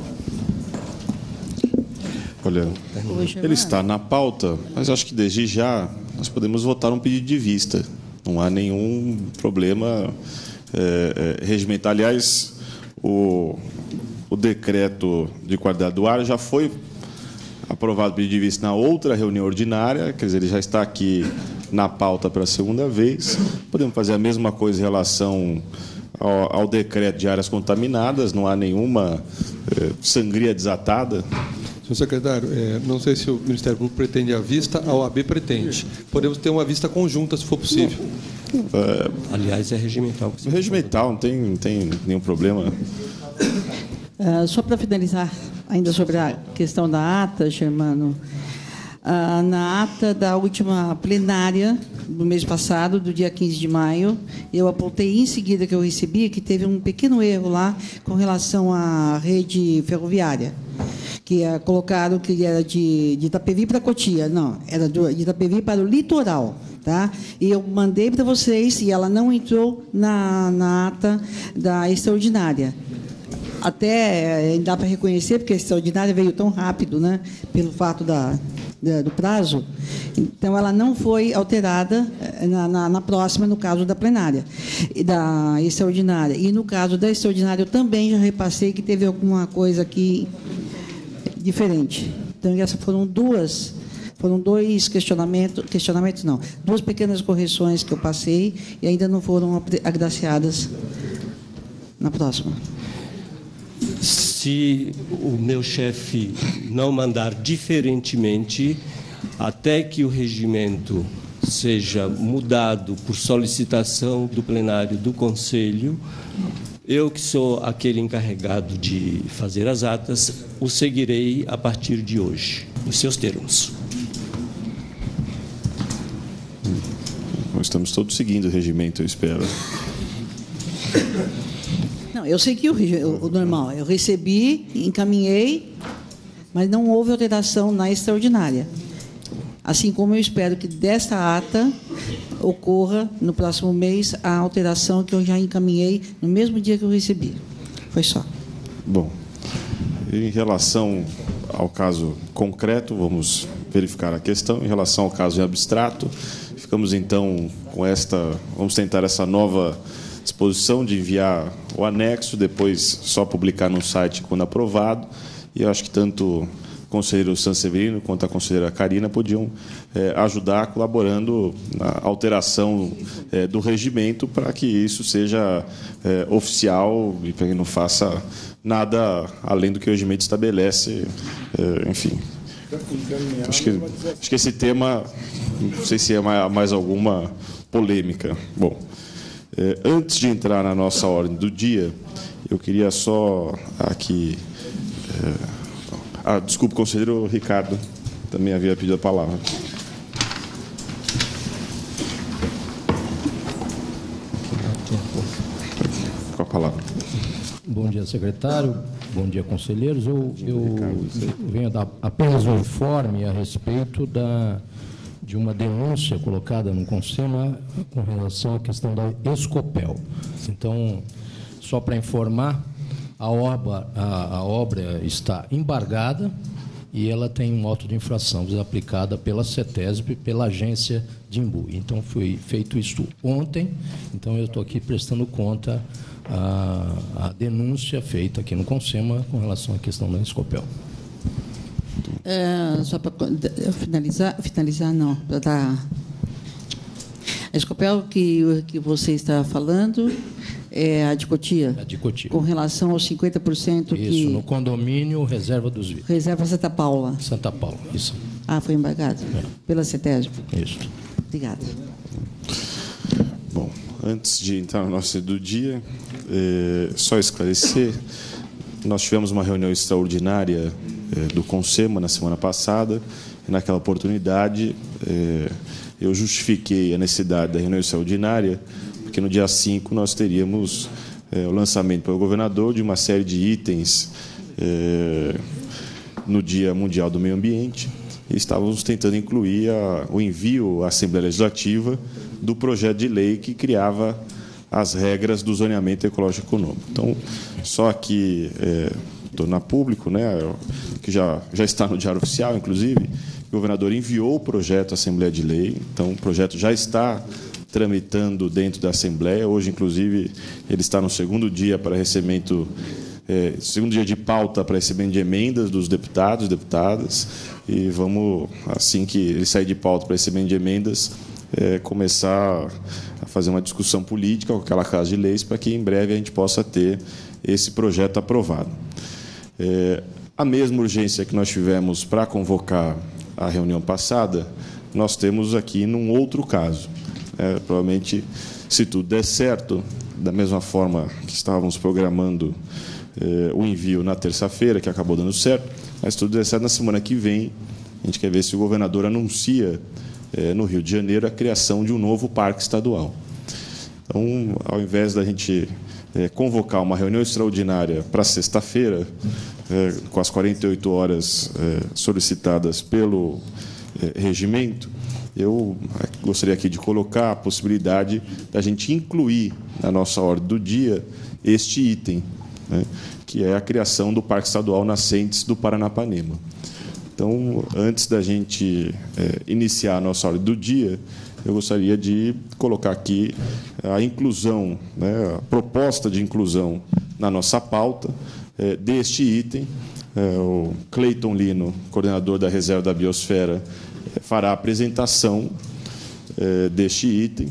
Olha, ele está na pauta, mas acho que desde já nós podemos votar um pedido de vista. Não há nenhum problema é, é, regimentar. Aliás, o, o decreto de qualidade do ar já foi aprovado pedido de vista na outra reunião ordinária, quer dizer, ele já está aqui na pauta pela segunda vez. Podemos fazer a mesma coisa em relação ao, ao decreto de áreas contaminadas, não há nenhuma eh, sangria desatada. Senhor secretário, é, não sei se o Ministério Público pretende a vista, a O A B pretende. Podemos ter uma vista conjunta, se for possível. É, aliás, é regimental. Regimental, não tem, não tem nenhum problema. Uh, só para finalizar, ainda sobre a questão da ata, Germano, uh, na ata da última plenária do mês passado, do dia quinze de maio, eu apontei em seguida que eu recebi que teve um pequeno erro lá com relação à rede ferroviária, que é colocado que era de, de Itapevi para Cotia. Não, era de Itapevi para o litoral. Tá? E eu mandei para vocês e ela não entrou na, na ata da extraordinária. Até dá para reconhecer, porque a extraordinária veio tão rápido, né, pelo fato da, da, do prazo. Então, ela não foi alterada na, na, na próxima, no caso da plenária, e da extraordinária. E, no caso da extraordinária, eu também já repassei que teve alguma coisa aqui diferente. Então, essas foram duas... Foram dois questionamentos, questionamentos não, duas pequenas correções que eu passei e ainda não foram agraciadas na próxima. Se o meu chefe não mandar diferentemente, até que o regimento seja mudado por solicitação do plenário do Conselho, eu, que sou aquele encarregado de fazer as atas, o seguirei a partir de hoje, nos seus termos. Nós estamos todos seguindo o regimento, eu espero. Não, eu segui o, o, o normal. Eu recebi, encaminhei, mas não houve alteração na extraordinária. Assim como eu espero que desta ata ocorra no próximo mês a alteração que eu já encaminhei no mesmo dia que eu recebi. Foi Foi só. Bom, em relação ao caso concreto, vamos verificar a questão. Em relação ao caso em abstrato, ficamos então com esta, vamos tentar essa nova disposição de enviar o anexo, depois só publicar no site quando aprovado, e eu acho que tanto o conselheiro Sanseverino quanto a conselheira Karina podiam é, ajudar colaborando na alteração é, do regimento para que isso seja é, oficial e para que não faça nada além do que o regimento estabelece, é, enfim. Acho que, acho que esse tema, não sei se é mais alguma polêmica. Bom, é, antes de entrar na nossa ordem do dia, eu queria só aqui... É, ah, desculpe, conselheiro Ricardo, também havia pedido a palavra. Com a palavra. Bom dia, secretário. Bom dia, conselheiros. Eu, eu venho dar apenas um informe a respeito da, de uma denúncia colocada no Consema com relação à questão da Escopel. Então, só para informar, a obra, a, a obra está embargada e ela tem um auto de infração aplicada pela CETESB, pela agência de Imbu. Então, foi feito isso ontem, então eu estou aqui prestando conta A, a denúncia feita aqui no Consema com relação à questão da Escopel. É, só para finalizar, finalizar não, para dar... A Escopel que, que você está falando é a de Cotia? A de Cotia. Com relação aos cinquenta por cento que... Isso, no condomínio Reserva dos Vidros. Reserva Santa Paula. Santa Paula, isso. Ah, foi embargado? É. Pela CETESB? Isso. Obrigada. Bom, antes de entrar no nosso do dia, é, só esclarecer, nós tivemos uma reunião extraordinária é, do Consema na semana passada, e naquela oportunidade é, eu justifiquei a necessidade da reunião extraordinária, porque no dia cinco nós teríamos é, o lançamento pelo governador de uma série de itens é, no Dia Mundial do Meio Ambiente, e estávamos tentando incluir a, o envio à Assembleia Legislativa do projeto de lei que criava as regras do zoneamento ecológico econômico. Então, só aqui, é, tornar público, né, que já, já está no Diário Oficial, inclusive, o governador enviou o projeto à Assembleia de Lei, então o projeto já está tramitando dentro da Assembleia. Hoje, inclusive, ele está no segundo dia para recebimento, é, segundo dia de pauta para recebimento de emendas dos deputados e deputadas, e vamos, assim que ele sair de pauta para recebimento de emendas, é, começar a fazer uma discussão política com aquela casa de leis para que em breve a gente possa ter esse projeto aprovado. É, a mesma urgência que nós tivemos para convocar a reunião passada, nós temos aqui num outro caso. É, provavelmente, se tudo der certo, da mesma forma que estávamos programando é, o envio na terça-feira, que acabou dando certo, mas se tudo der certo, na semana que vem, a gente quer ver se o governador anuncia é, no Rio de Janeiro a criação de um novo parque estadual. Então, ao invés da gente é, convocar uma reunião extraordinária para sexta-feira, é, com as quarenta e oito horas é, solicitadas pelo é, regimento, eu gostaria aqui de colocar a possibilidade da gente incluir na nossa ordem do dia este item, né, que é a criação do Parque Estadual Nascentes do Paranapanema. Então, antes da gente é, iniciar a nossa ordem do dia, eu gostaria de colocar aqui a inclusão, né, a proposta de inclusão na nossa pauta é, deste item. É, o Cleiton Lino, coordenador da Reserva da Biosfera, é, fará a apresentação é, deste item,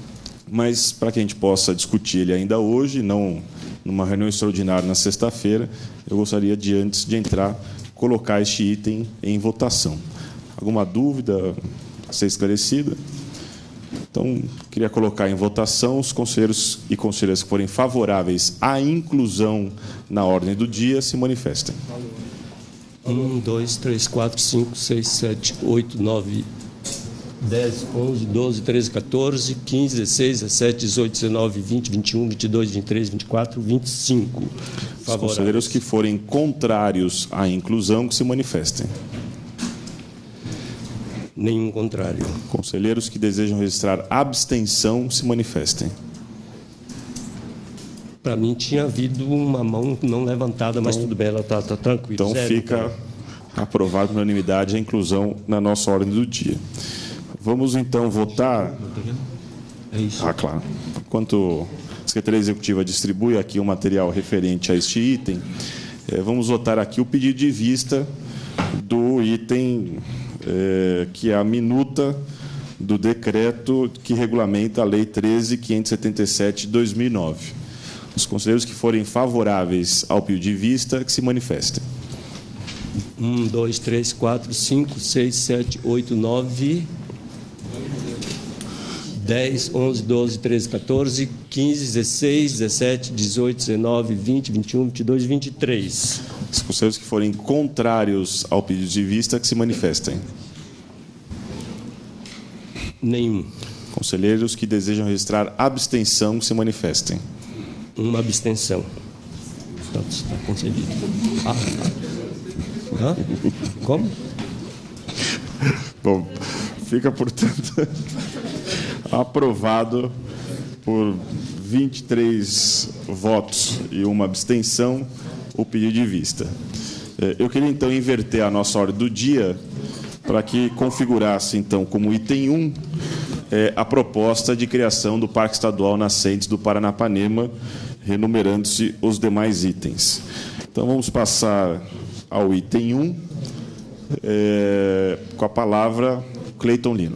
mas para que a gente possa discutir ele ainda hoje, não numa reunião extraordinária na sexta-feira, eu gostaria de, antes de entrar, colocar este item em votação. Alguma dúvida a ser esclarecida? Então, queria colocar em votação os conselheiros e conselheiras que forem favoráveis à inclusão na ordem do dia se manifestem. Um, dois, três, quatro, cinco, seis, sete, oito, nove, dez, onze, doze, treze, quatorze, quinze, dezesseis, dezessete, dezoito, dezenove, vinte, vinte e um, vinte e dois, vinte e três, vinte e quatro, vinte e cinco. Os conselheiros que forem contrários à inclusão que se manifestem. Nenhum contrário. Conselheiros que desejam registrar abstenção se manifestem. para mim tinha havido uma mão não levantada, mas então, tudo bem, ela está tá tranquila. Então Zé, fica então... aprovado por unanimidade a inclusão na nossa ordem do dia. Vamos então votar. É isso. Ah, claro. Enquanto a Secretaria Executiva distribui aqui o material referente a este item, eh, vamos votar aqui o pedido de vista do item eh, que é a minuta do decreto que regulamenta a Lei treze mil quinhentos e setenta e sete de dois mil e nove. Os conselheiros que forem favoráveis ao pedido de vista, que se manifestem. Um, dois, três, quatro, cinco, seis, sete, oito, nove, dez, onze, doze, treze, quatorze, quinze, dezesseis, dezessete, dezoito, dezenove, vinte, vinte e um, vinte e dois, vinte e três. Os conselheiros que forem contrários ao pedido de vista, que se manifestem. Nenhum. Conselheiros que desejam registrar abstenção, que se manifestem. Uma abstenção. Está, está concedido. Ah, ah. Hã? Como? Bom, fica, portanto, aprovado por vinte e três votos e uma abstenção o pedido de vista. Eu queria, então, inverter a nossa ordem do dia para que configurasse, então, como item um, é, a proposta de criação do Parque Estadual Nascentes do Paranapanema, renumerando-se os demais itens. Então, vamos passar ao item um, é, com a palavra Cleiton Lino.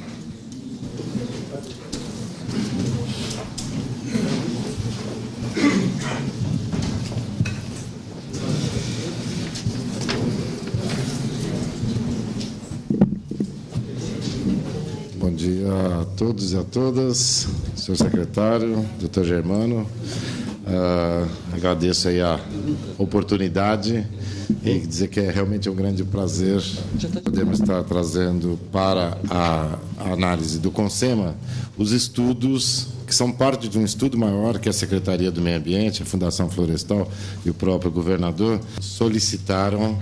Bom dia a todos e a todas, senhor secretário, doutor Germano. Uh, agradeço aí a oportunidade e dizer que é realmente um grande prazer podermos estar trazendo para a análise do CONSEMA os estudos que são parte de um estudo maior que a Secretaria do Meio Ambiente, a Fundação Florestal e o próprio governador solicitaram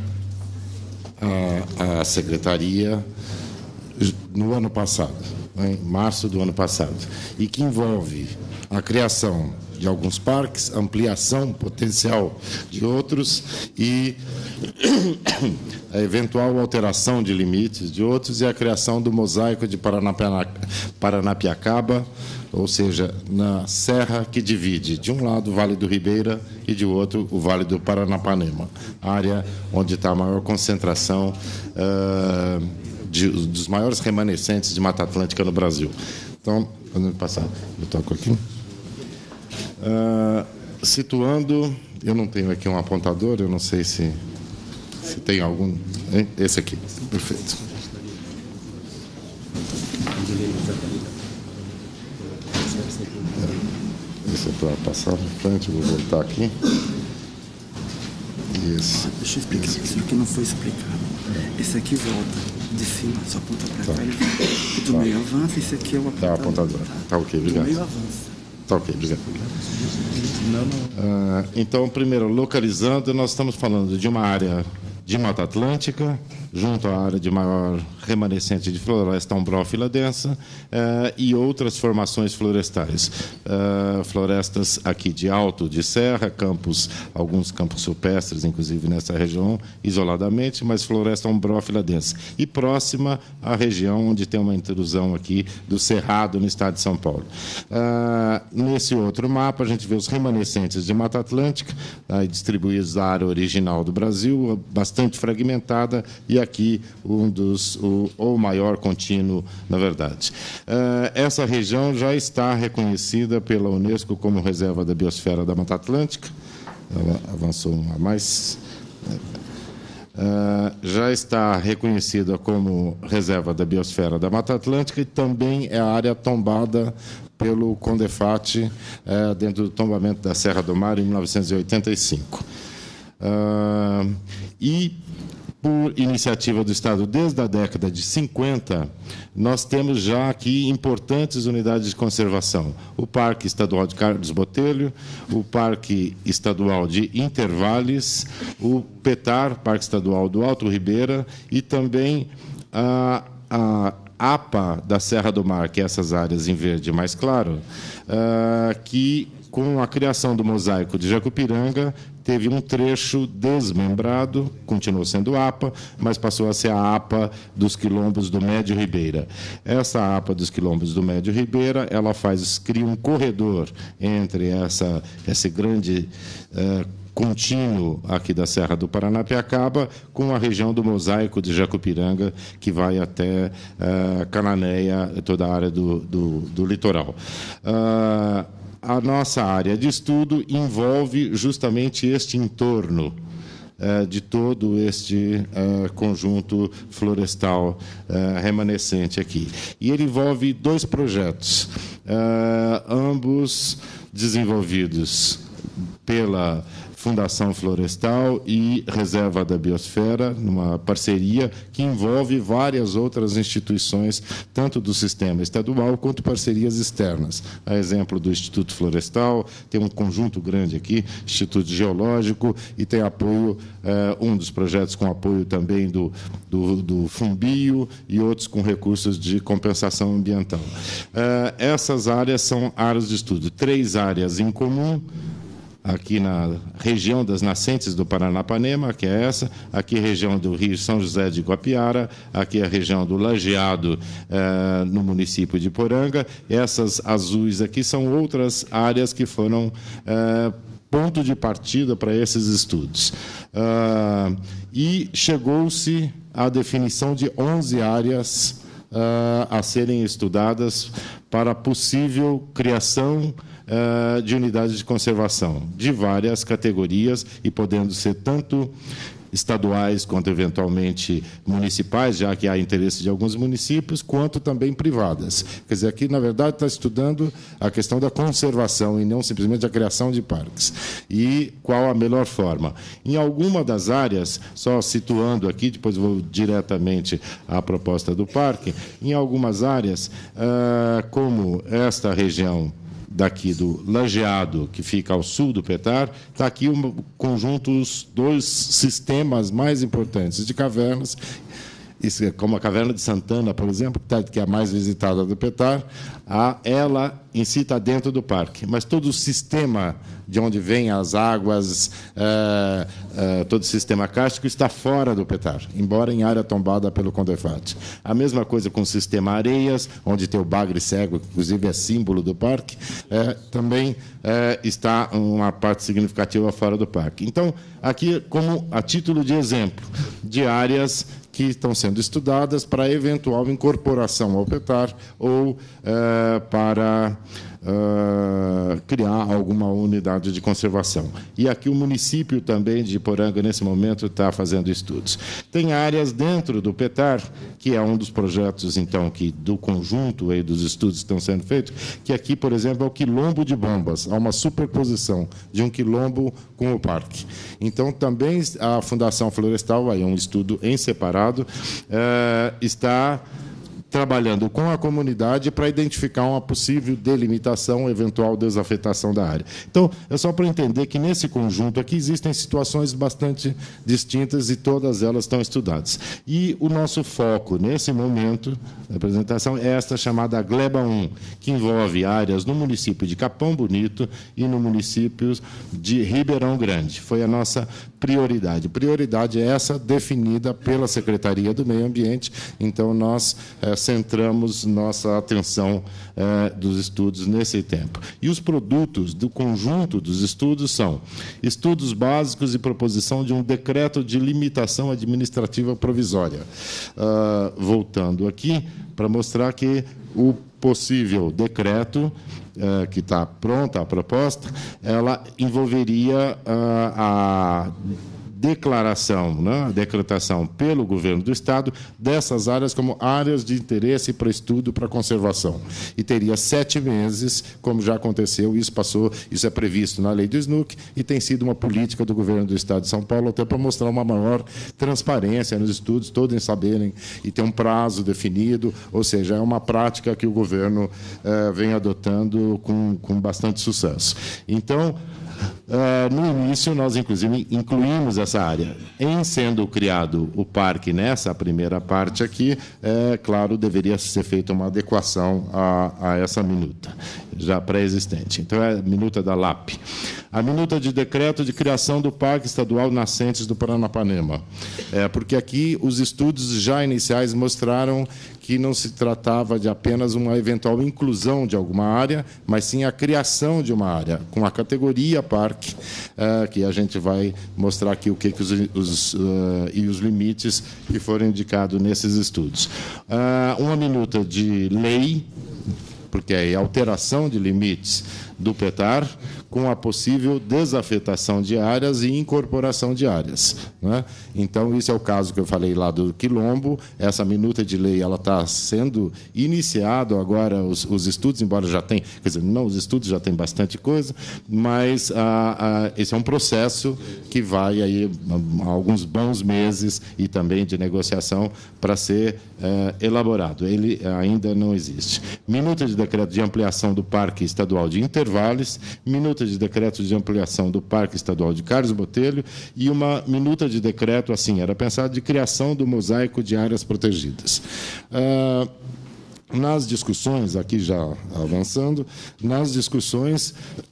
à Secretaria no ano passado, em março do ano passado, e que envolve a criação de alguns parques, ampliação potencial de outros e a eventual alteração de limites de outros e a criação do mosaico de Paranapiacaba, ou seja, na serra que divide de um lado o Vale do Ribeira e de outro o Vale do Paranapanema, área onde está a maior concentração uh, de, dos maiores remanescentes de Mata Atlântica no Brasil. Então, vamos passar, eu toco aqui. Uh, situando, eu não tenho aqui um apontador, eu não sei se, se tem algum. Hein? Esse aqui, perfeito. Esse é para passar na frente, vou voltar aqui. Esse. Deixa eu explicar, isso aqui não foi explicado. Esse aqui volta de cima, só aponta para tá. cá e o do tá. meio avança, esse aqui é o apontador. Tá, apontador. Tá, ok, obrigado. Do meio avança. Tá ok, obrigado. Uh, então, primeiro, localizando, nós estamos falando de uma área de Mata Atlântica, junto à área de maior remanescente de floresta umbrófila densa uh, e outras formações florestais. Uh, florestas aqui de alto, de serra, campos, alguns campos rupestres, inclusive nessa região, isoladamente, mas floresta umbrófila densa. E próxima à região onde tem uma intrusão aqui do Cerrado, no estado de São Paulo. Uh, nesse outro mapa, a gente vê os remanescentes de Mata Atlântica, uh, distribuídos na área original do Brasil, bastante fragmentada, e aqui um dos, o, ou maior contínuo, na verdade. Uh, essa região já está reconhecida pela Unesco como reserva da biosfera da Mata Atlântica. Ela avançou um a mais. Uh, já está reconhecida como reserva da biosfera da Mata Atlântica e também é a área tombada pelo CONDEFAT uh, dentro do tombamento da Serra do Mar em mil novecentos e oitenta e cinco. Uh, e por iniciativa do Estado desde a década de cinquenta, nós temos já aqui importantes unidades de conservação. O Parque Estadual de Carlos Botelho, o Parque Estadual de Intervales, o PETAR, Parque Estadual do Alto Ribeira, e também a, a APA da Serra do Mar, que é essas áreas em verde mais claro, uh, que com a criação do mosaico de Jacupiranga, teve um trecho desmembrado, continuou sendo A P A, mas passou a ser a A P A dos quilombos do Médio Ribeira. Essa A P A dos quilombos do Médio Ribeira, ela faz, cria um corredor entre essa, esse grande eh, contínuo aqui da Serra do Paranapiacaba com a região do mosaico de Jacupiranga, que vai até eh, Cananéia, toda a área do, do, do litoral. Ah, a nossa área de estudo envolve justamente este entorno eh, de todo este eh, conjunto florestal eh, remanescente aqui. E ele envolve dois projetos, eh, ambos desenvolvidos pela Fundação Florestal e Reserva da Biosfera, numa parceria que envolve várias outras instituições, tanto do sistema estadual quanto parcerias externas. A exemplo do Instituto Florestal, tem um conjunto grande aqui, Instituto Geológico, e tem apoio, eh, um dos projetos com apoio também do, do, do Fumbio e outros com recursos de compensação ambiental. Eh, essas áreas são áreas de estudo, três áreas em comum, aqui na região das nascentes do Paranapanema, que é essa, aqui a região do Rio São José de Guapiara, aqui a região do Lajeado, eh, no município de Poranga. Essas azuis aqui são outras áreas que foram eh, ponto de partida para esses estudos. Ah, e chegou-se à definição de onze áreas ah, a serem estudadas para possível criação de unidades de conservação, de várias categorias, e podendo ser tanto estaduais quanto, eventualmente, municipais, já que há interesse de alguns municípios, quanto também privadas. Quer dizer, aqui, na verdade, está estudando a questão da conservação e não simplesmente a criação de parques. E qual a melhor forma? Em alguma das áreas, só situando aqui, depois vou diretamente à proposta do parque, em algumas áreas, como esta região daqui do Lajeado, que fica ao sul do Petar, está aqui um conjunto, os dois sistemas mais importantes de cavernas, como a Caverna de Santana, por exemplo, que é a mais visitada do Petar, ela em si está dentro do parque, mas todo o sistema de onde vêm as águas, é, é, todo o sistema kárstico está fora do Petar, embora em área tombada pelo Condefat. A mesma coisa com o sistema Areias, onde tem o bagre cego, que inclusive é símbolo do parque, é, também é, está uma parte significativa fora do parque. Então, aqui, como a título de exemplo de áreas que estão sendo estudadas para eventual incorporação ao Petar ou é, para é, criar alguma unidade de conservação. E aqui o município também de Poranga, nesse momento, está fazendo estudos. Tem áreas dentro do Petar, que é um dos projetos, então, que do conjunto aí dos estudos que estão sendo feitos, que aqui, por exemplo, é o quilombo de Bombas. Há uma superposição de um quilombo com o parque. Então, também a Fundação Florestal, aí é um estudo em separado, é, está trabalhando com a comunidade para identificar uma possível delimitação, eventual desafetação da área. Então, é só para entender que, nesse conjunto aqui, existem situações bastante distintas e todas elas estão estudadas. E o nosso foco, nesse momento da apresentação, é esta chamada Gleba um, que envolve áreas no município de Capão Bonito e no município de Ribeirão Grande. Foi a nossa prioridade. Prioridade é essa definida pela Secretaria do Meio Ambiente, então nós é, centramos nossa atenção é, dos estudos nesse tempo. E os produtos do conjunto dos estudos são estudos básicos e proposição de um decreto de limitação administrativa provisória. Uh, voltando aqui, para mostrar que o possível decreto, uh, que está pronta a proposta, ela envolveria uh, a declaração, né, a decretação pelo governo do Estado dessas áreas como áreas de interesse para estudo para conservação. E teria sete meses, como já aconteceu, isso passou, isso é previsto na lei do S N U C e tem sido uma política do governo do Estado de São Paulo até para mostrar uma maior transparência nos estudos, todos em saberem e ter um prazo definido, ou seja, é uma prática que o governo eh, vem adotando com, com bastante sucesso. Então, Uh, no início, nós, inclusive, incluímos essa área. Em sendo criado o parque nessa primeira parte aqui, é claro, deveria ser feita uma adequação a, a essa minuta. já pré-existente. Então, é a minuta da L A P. A minuta de decreto de criação do Parque Estadual Nascentes do Paranapanema. É, porque aqui os estudos já iniciais mostraram que não se tratava de apenas uma eventual inclusão de alguma área, mas sim a criação de uma área, com a categoria parque, é, que a gente vai mostrar aqui o que, que os, os, uh, e os limites que foram indicados nesses estudos. Uh, uma minuta de lei, porque é alteração de limites do PETAR, com a possível desafetação de áreas e incorporação de áreas, né? Então, isso é o caso que eu falei lá do Quilombo. Essa minuta de lei ela está sendo iniciado agora, os, os estudos, embora já tenha, quer dizer, não, os estudos já têm bastante coisa, mas ah, ah, esse é um processo que vai aí há alguns bons meses e também de negociação para ser eh, elaborado. Ele ainda não existe. Minuta de decreto de ampliação do Parque Estadual de Intervales, minuta de decreto de ampliação do Parque Estadual de Carlos Botelho e uma minuta de decreto, assim, era pensado de criação do mosaico de áreas protegidas. Ah, nas discussões, aqui já avançando, nas discussões,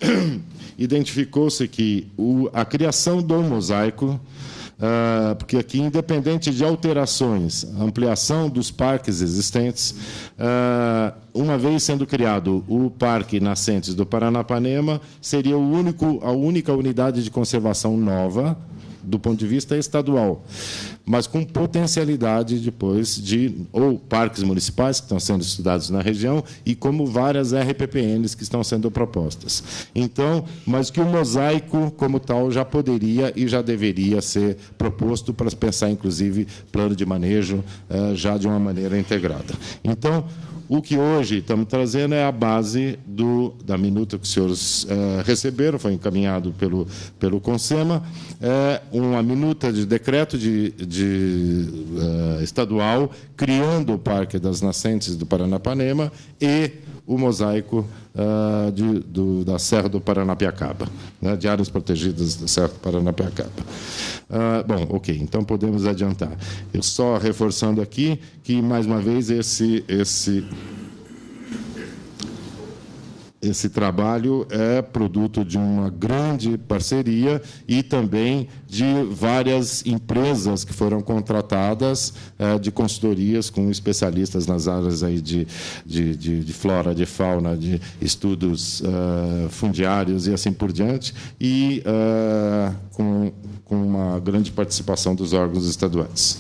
identificou-se que o, a criação do mosaico, Uh, porque aqui, independente de alterações, ampliação dos parques existentes, uh, uma vez sendo criado o Parque Nascentes do Paranapanema, seria o único, a única unidade de conservação nova do ponto de vista estadual, mas com potencialidade depois de ou parques municipais que estão sendo estudados na região e como várias R P P Ns que estão sendo propostas. Então, mas que o mosaico como tal já poderia e já deveria ser proposto para pensar, inclusive, plano de manejo já de uma maneira integrada. Então, o que hoje estamos trazendo é a base do, da minuta que os senhores eh, receberam, foi encaminhado pelo, pelo CONSEMA, é uma minuta de decreto de, de, uh, estadual criando o Parque das Nascentes do Paranapanema e o mosaico uh, de, do, da Serra do Paranapiacaba, né, de áreas protegidas da Serra do Paranapiacaba. Uh, bom, ok, então podemos adiantar. Eu só reforçando aqui que, mais uma vez, esse, esse, esse trabalho é produto de uma grande parceria e também de várias empresas que foram contratadas uh, de consultorias com especialistas nas áreas aí de, de, de, de flora, de fauna, de estudos uh, fundiários e assim por diante, e uh, com com uma grande participação dos órgãos estaduais.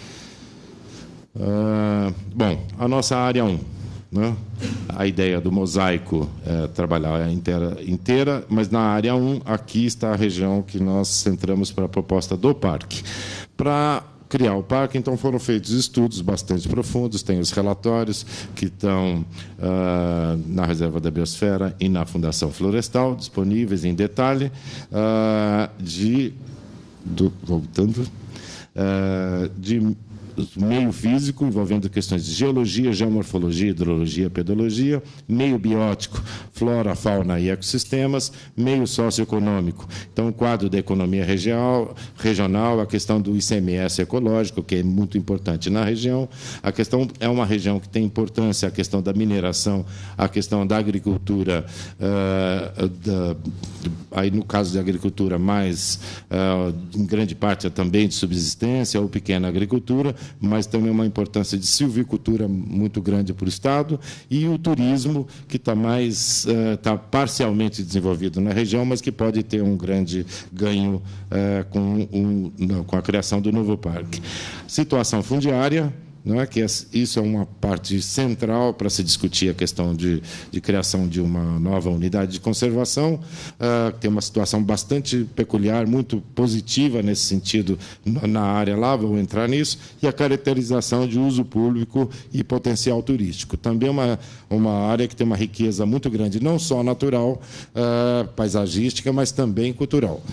Uh, bom, a nossa área um, né? A ideia do mosaico é trabalhar inteira, inteira, mas na área um, aqui está a região que nós centramos para a proposta do parque. Para criar o parque, então, foram feitos estudos bastante profundos, tem os relatórios que estão uh, na Reserva da Biosfera e na Fundação Florestal, disponíveis em detalhe, uh, de... Do, voltando, uh, de meio físico, envolvendo questões de geologia, geomorfologia, hidrologia, pedologia, meio biótico, flora, fauna e ecossistemas, meio socioeconômico. Então, o quadro da economia regional, regional, a questão do I C M S ecológico, que é muito importante na região, a questão é uma região que tem importância, a questão da mineração, a questão da agricultura, uh, da, aí no caso da agricultura, mais, uh, em grande parte, também de subsistência ou pequena agricultura, mas também uma importância de silvicultura muito grande para o Estado, e o turismo, que está mais está uh, parcialmente desenvolvido na região, mas que pode ter um grande ganho uh, com, um, não, com a criação do novo parque. Situação fundiária, não é? Que isso é uma parte central para se discutir a questão de, de criação de uma nova unidade de conservação. Uh, tem uma situação bastante peculiar, muito positiva nesse sentido na área lá, vou entrar nisso, e a caracterização de uso público e potencial turístico. Também uma, uma área que tem uma riqueza muito grande, não só natural, uh, paisagística, mas também cultural.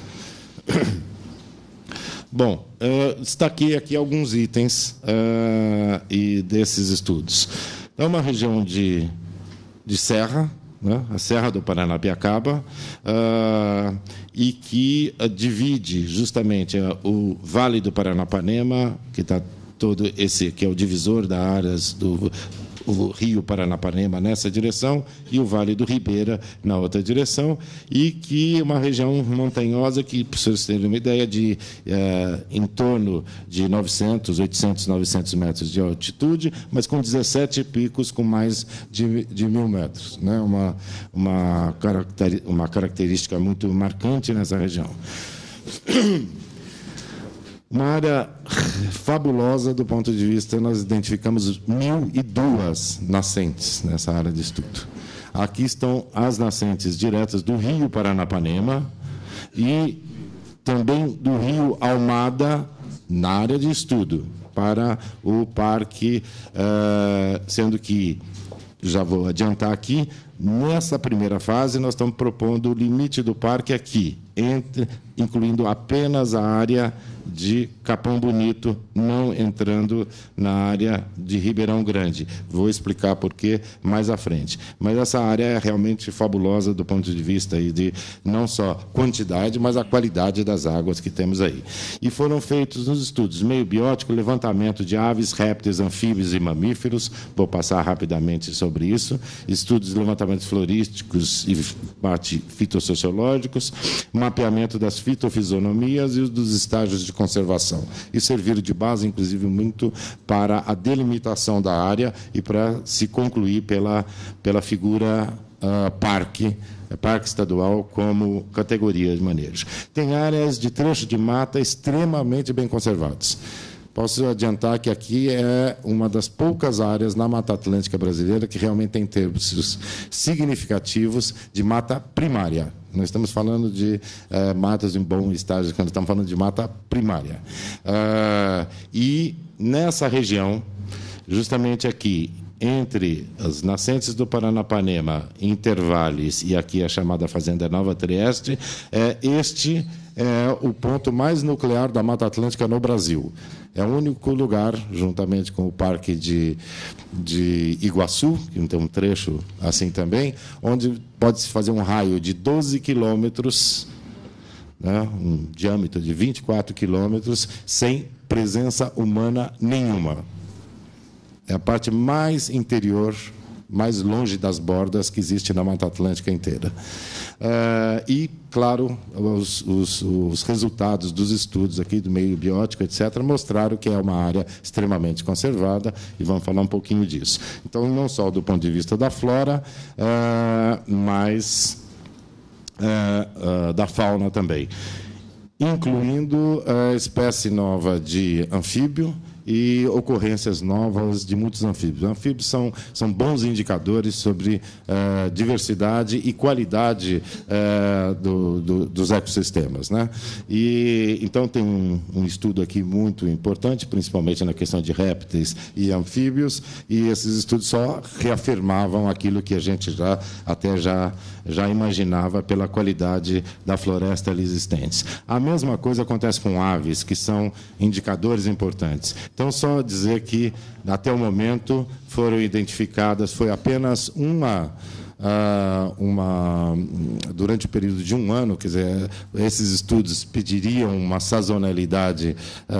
Bom, uh, destaquei aqui alguns itens uh, e desses estudos. É uma região de, de serra, né, a Serra do Paranapiacaba, uh, e que uh, divide justamente uh, o Vale do Paranapanema, que está todo esse que é o divisor das áreas do o Rio Paranapanema nessa direção e o Vale do Ribeira na outra direção, e que é uma região montanhosa que, para vocês terem uma ideia, de eh, em torno de novecentos, oitocentos, novecentos metros de altitude, mas com dezessete picos com mais de, de mil metros, né? Uma, uma, caracteri- uma característica muito marcante nessa região. Uma área fabulosa do ponto de vista, nós identificamos mil e duas nascentes nessa área de estudo. Aqui estão as nascentes diretas do Rio Paranapanema e também do Rio Almada, na área de estudo, para o parque, sendo que, já vou adiantar aqui, nessa primeira fase nós estamos propondo o limite do parque aqui, entre, incluindo apenas a área de Capão Bonito, não entrando na área de Ribeirão Grande. Vou explicar por quê mais à frente. Mas essa área é realmente fabulosa do ponto de vista aí de não só quantidade, mas a qualidade das águas que temos aí. E foram feitos nos estudos meio biótico, levantamento de aves, répteis, anfíbios e mamíferos. Vou passar rapidamente sobre isso. Estudos de levantamentos florísticos e parte fitossociológicos, mapeamento das fitofisionomias e dos estágios de conservação. E serviram de base, inclusive, muito para a delimitação da área e para se concluir pela, pela figura uh, parque, parque estadual como categoria de manejo. Tem áreas de trecho de mata extremamente bem conservadas. Posso adiantar que aqui é uma das poucas áreas na Mata Atlântica brasileira que realmente tem termos significativos de mata primária. Nós estamos falando de uh, matas em bom estágio, quando estamos falando de mata primária. Uh, e nessa região, justamente aqui, entre as nascentes do Paranapanema, Intervales e aqui a chamada Fazenda Nova Trieste, é, este é o ponto mais nuclear da Mata Atlântica no Brasil. É o único lugar, juntamente com o Parque de, de Iguaçu, que tem um trecho assim também, onde pode-se fazer um raio de doze quilômetros, né, um diâmetro de vinte e quatro quilômetros, sem presença humana nenhuma. É a parte mais interior, mais longe das bordas que existe na Mata Atlântica inteira. Uh, e, claro, os, os, os resultados dos estudos aqui do meio biótico, etcétera, mostraram que é uma área extremamente conservada, e vamos falar um pouquinho disso. Então, não só do ponto de vista da flora, uh, mas uh, uh, da fauna também, incluindo a espécie nova de anfíbio e ocorrências novas de muitos anfíbios. Os anfíbios são, são bons indicadores sobre uh, diversidade e qualidade uh, do, do, dos ecossistemas, né? E, então, tem um, um estudo aqui muito importante, principalmente na questão de répteis e anfíbios, e esses estudos só reafirmavam aquilo que a gente já, até já, já imaginava pela qualidade da floresta ali existente. A mesma coisa acontece com aves, que são indicadores importantes. Então, só dizer que, até o momento, foram identificadas, foi apenas uma, uma, durante o período de um ano, quer dizer, esses estudos pediriam uma sazonalidade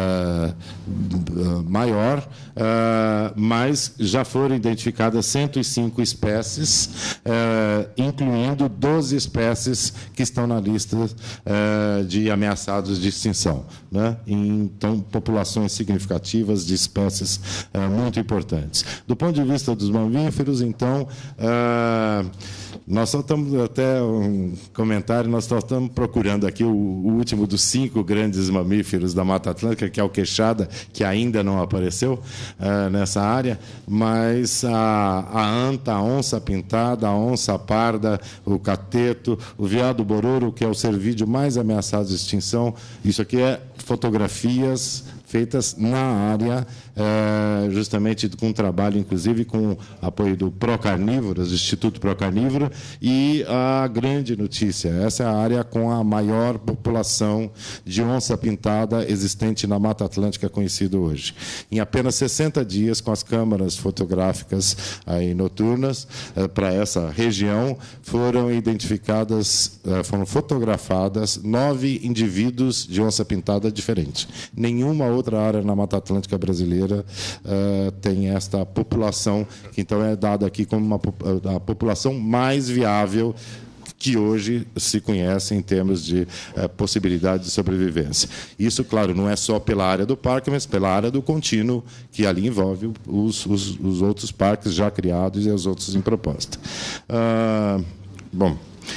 uh, maior, uh, mas já foram identificadas cento e cinco espécies, uh, incluindo doze espécies que estão na lista uh, de ameaçados de extinção, né? Então, populações significativas de espécies uh, muito importantes. Do ponto de vista dos mamíferos, então, uh, nós só estamos, até um comentário, nós só estamos procurando aqui o, o último dos cinco grandes mamíferos da Mata Atlântica, que é o queixada, que ainda não apareceu uh, nessa área, mas a, a anta, a onça pintada, a onça parda, o cateto, o veado bororo, que é o cervídeo mais ameaçado de extinção. Isso aqui é fotografias feitas na área, justamente com trabalho, inclusive, com apoio do Procarnívoros, do Instituto Procarnívoro, e a grande notícia, essa é a área com a maior população de onça pintada existente na Mata Atlântica conhecida hoje. Em apenas sessenta dias, com as câmaras fotográficas aí noturnas, para essa região, foram identificadas, foram fotografadas nove indivíduos de onça pintada diferentes. Nenhuma outra outra área na Mata Atlântica brasileira uh, tem esta população, que então é dada aqui como uma, a população mais viável que hoje se conhece em termos de eh, possibilidade de sobrevivência. Isso, claro, não é só pela área do parque, mas pela área do contínuo, que ali envolve os, os, os outros parques já criados e os outros em proposta. Ah, bom,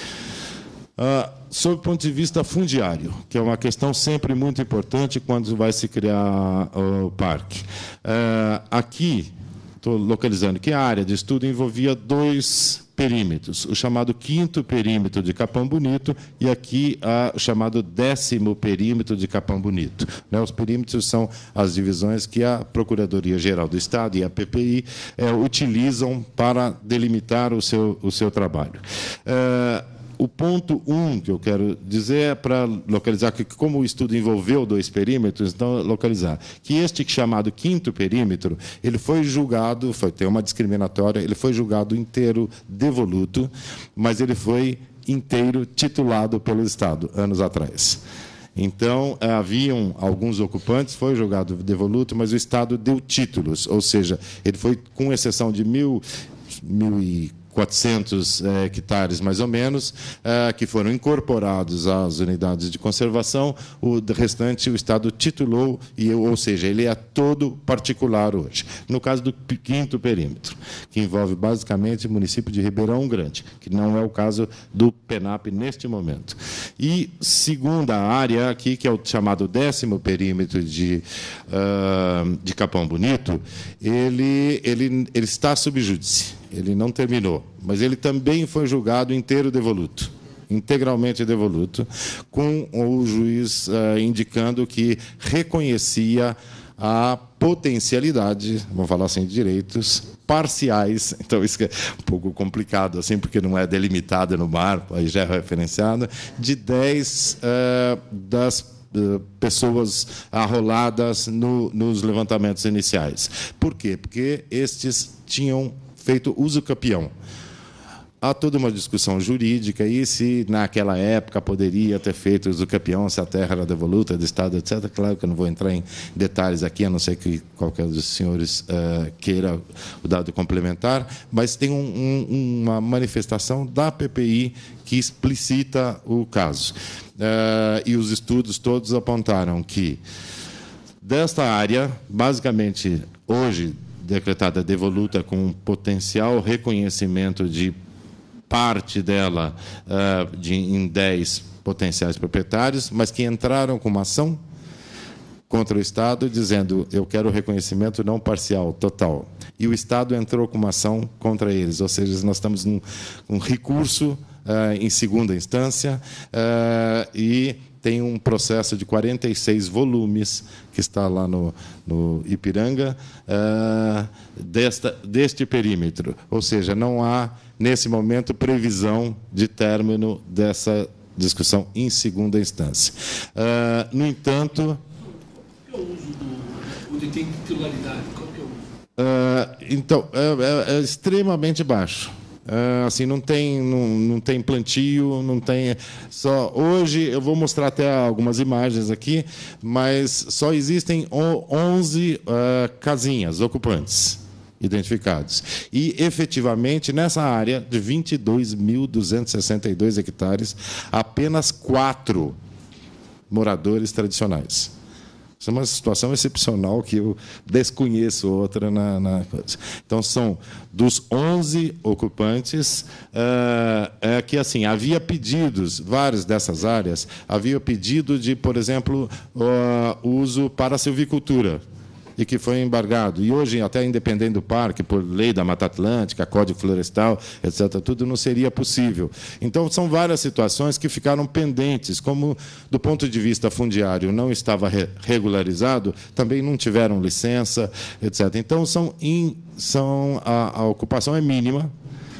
ah, sob o ponto de vista fundiário, que é uma questão sempre muito importante quando vai se criar o parque. Ah, aqui, estou localizando que a área de estudo envolvia dois perímetros, o chamado quinto perímetro de Capão Bonito e aqui a, o chamado décimo perímetro de Capão Bonito. Né, os perímetros são as divisões que a Procuradoria-Geral do Estado e a P P I é, utilizam para delimitar o seu, o seu trabalho. É, O ponto um que eu quero dizer é para localizar que, como o estudo envolveu dois perímetros, então localizar que este chamado quinto perímetro, ele foi julgado, foi ter uma discriminatória, ele foi julgado inteiro devoluto, mas ele foi inteiro titulado pelo Estado anos atrás. Então, haviam alguns ocupantes, foi julgado devoluto, mas o Estado deu títulos, ou seja, ele foi, com exceção de mil, mil e quatrocentos eh, hectares, mais ou menos, eh, que foram incorporados às unidades de conservação, o restante o Estado titulou, e, ou seja, ele é todo particular hoje. No caso do quinto perímetro, que envolve basicamente o município de Ribeirão Grande, que não é o caso do PENAP neste momento. E segunda área aqui, que é o chamado décimo perímetro de, uh, de Capão Bonito, ele, ele, ele está sob júdice. Ele não terminou, mas ele também foi julgado inteiro devoluto, integralmente devoluto, com o juiz uh, indicando que reconhecia a potencialidade, vamos falar assim, de direitos parciais, então isso é um pouco complicado, assim, porque não é delimitado no mar, aí já é referenciado, de dez uh, das uh, pessoas arroladas no, nos levantamentos iniciais. Por quê? Porque estes tinham feito uso capião. Há toda uma discussão jurídica e se naquela época poderia ter feito uso capião, se a terra era devoluta do Estado, etcétera. Claro que eu não vou entrar em detalhes aqui, a não ser que qualquer dos senhores uh, queira o dado complementar, mas tem um, um, uma manifestação da P P I que explicita o caso. Uh, e os estudos todos apontaram que desta área, basicamente, hoje, decretada devoluta com um potencial reconhecimento de parte dela uh, de, em dez potenciais proprietários, mas que entraram com uma ação contra o Estado, dizendo eu quero reconhecimento não parcial, total. E o Estado entrou com uma ação contra eles, ou seja, nós estamos num um recurso uh, em segunda instância uh, e tem um processo de quarenta e seis volumes que está lá no, no Ipiranga, uh, desta, deste perímetro. Ou seja, não há, nesse momento, previsão de término dessa discussão em segunda instância. Uh, no entanto... Qual é o uso do... o tem titularidade? Qual que é o uso? Uh, então, é, é, é extremamente baixo. Uh, assim, não tem, não, não tem plantio, não tem só hoje eu vou mostrar até algumas imagens aqui, mas só existem onze uh, casinhas ocupantes identificados e efetivamente nessa área de vinte e dois mil duzentos e sessenta e dois hectares apenas quatro moradores tradicionais. Isso é uma situação excepcional que eu desconheço outra na, na coisa. Então, são dos onze ocupantes, uh, é que assim havia pedidos, várias dessas áreas, havia pedido de, por exemplo, uh, uso para a silvicultura, e que foi embargado. E hoje, até independente do parque, por lei da Mata Atlântica, Código Florestal, etcétera, tudo não seria possível. Então, são várias situações que ficaram pendentes, como, do ponto de vista fundiário, não estava re regularizado, também não tiveram licença, etcétera. Então, são, in, são a, a ocupação é mínima.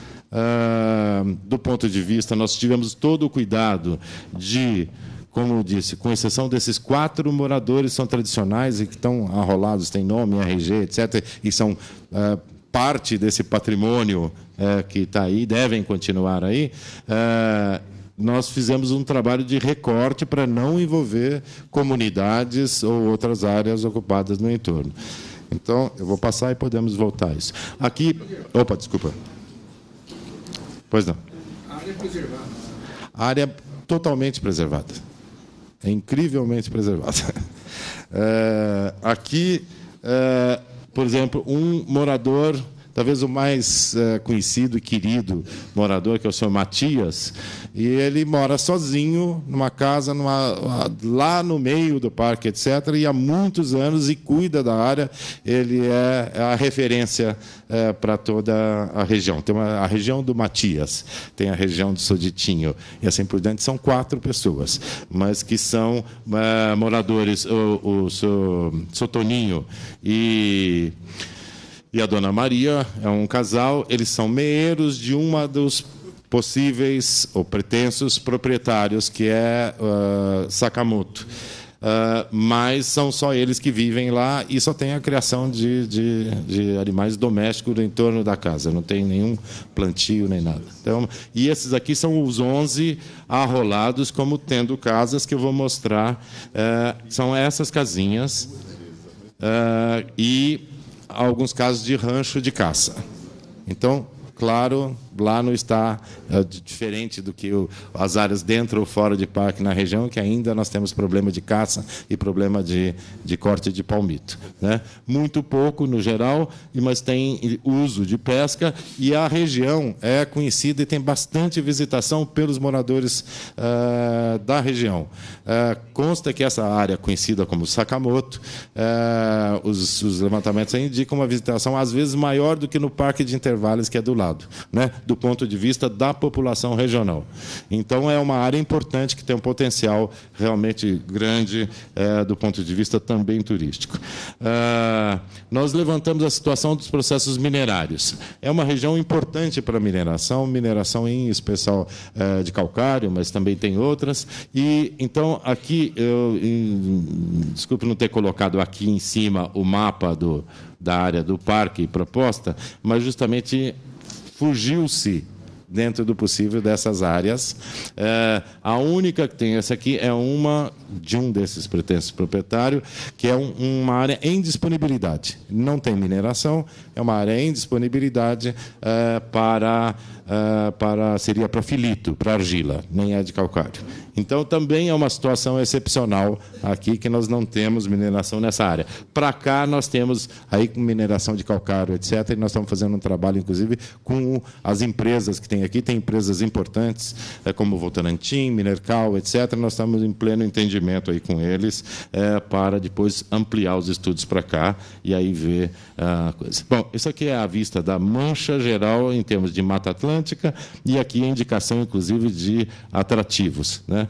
Uh, do ponto de vista, nós tivemos todo o cuidado de... Como eu disse, com exceção desses quatro moradores são tradicionais e que estão arrolados, têm nome, R G, etcétera, e são uh, parte desse patrimônio uh, que está aí, devem continuar aí. Uh, nós fizemos um trabalho de recorte para não envolver comunidades ou outras áreas ocupadas no entorno. Então, eu vou passar e podemos voltar a isso. Aqui... Opa, desculpa. Pois não. A área é preservada. A área é totalmente preservada. É incrivelmente preservada. É, aqui, é, por exemplo, um morador... talvez o mais é, conhecido e querido morador, que é o senhor Matias, e ele mora sozinho numa casa numa, lá no meio do parque, etcétera, e há muitos anos e cuida da área. Ele é a referência é, para toda a região. Tem uma, a região do Matias, tem a região do Soditinho, e assim por diante. São quatro pessoas, mas que são é, moradores, o, o seu, seu Toninho e... E a dona Maria é um casal, eles são meeiros de uma dos possíveis ou pretensos proprietários, que é uh, Sakamoto. Uh, mas são só eles que vivem lá e só tem a criação de, de, de animais domésticos em torno da casa, não tem nenhum plantio nem nada. Então, e esses aqui são os onze arrolados como tendo casas que eu vou mostrar. Uh, são essas casinhas uh, e... alguns casos de rancho de caça. Então, claro, lá não está é, diferente do que o, as áreas dentro ou fora de parque na região, que ainda nós temos problema de caça e problema de, de corte de palmito, né? Muito pouco, no geral, mas tem uso de pesca, e a região é conhecida e tem bastante visitação pelos moradores uh, da região. Uh, consta que essa área, conhecida como Sakamoto, uh, os, os levantamentos aí indicam uma visitação, às vezes, maior do que no Parque de Intervalos, que é do lado, né? Do ponto de vista da população regional. Então, é uma área importante que tem um potencial realmente grande é, do ponto de vista também turístico. Ah, nós levantamos a situação dos processos minerários. É uma região importante para a mineração, mineração em especial é, de calcário, mas também tem outras. E, então, aqui, eu, em, desculpe não ter colocado aqui em cima o mapa do, da área do parque proposta, mas justamente... fugiu-se dentro do possível dessas áreas. É, a única que tem essa aqui é uma de um desses pretensos proprietários, que é um, uma área em disponibilidade. Não tem mineração, é uma área em disponibilidade é, para, é, para seria para filito, para argila, nem é de calcário. Então, também é uma situação excepcional aqui, que nós não temos mineração nessa área. Para cá, nós temos aí com mineração de calcário, etcétera, e nós estamos fazendo um trabalho, inclusive, com as empresas que tem aqui. Tem empresas importantes, como Votorantim, Minercal, etcétera. Nós estamos em pleno entendimento aí com eles, é, para depois ampliar os estudos para cá e aí ver a coisa. Bom, isso aqui é a vista da mancha geral em termos de Mata Atlântica, e aqui a indicação, inclusive, de atrativos, né?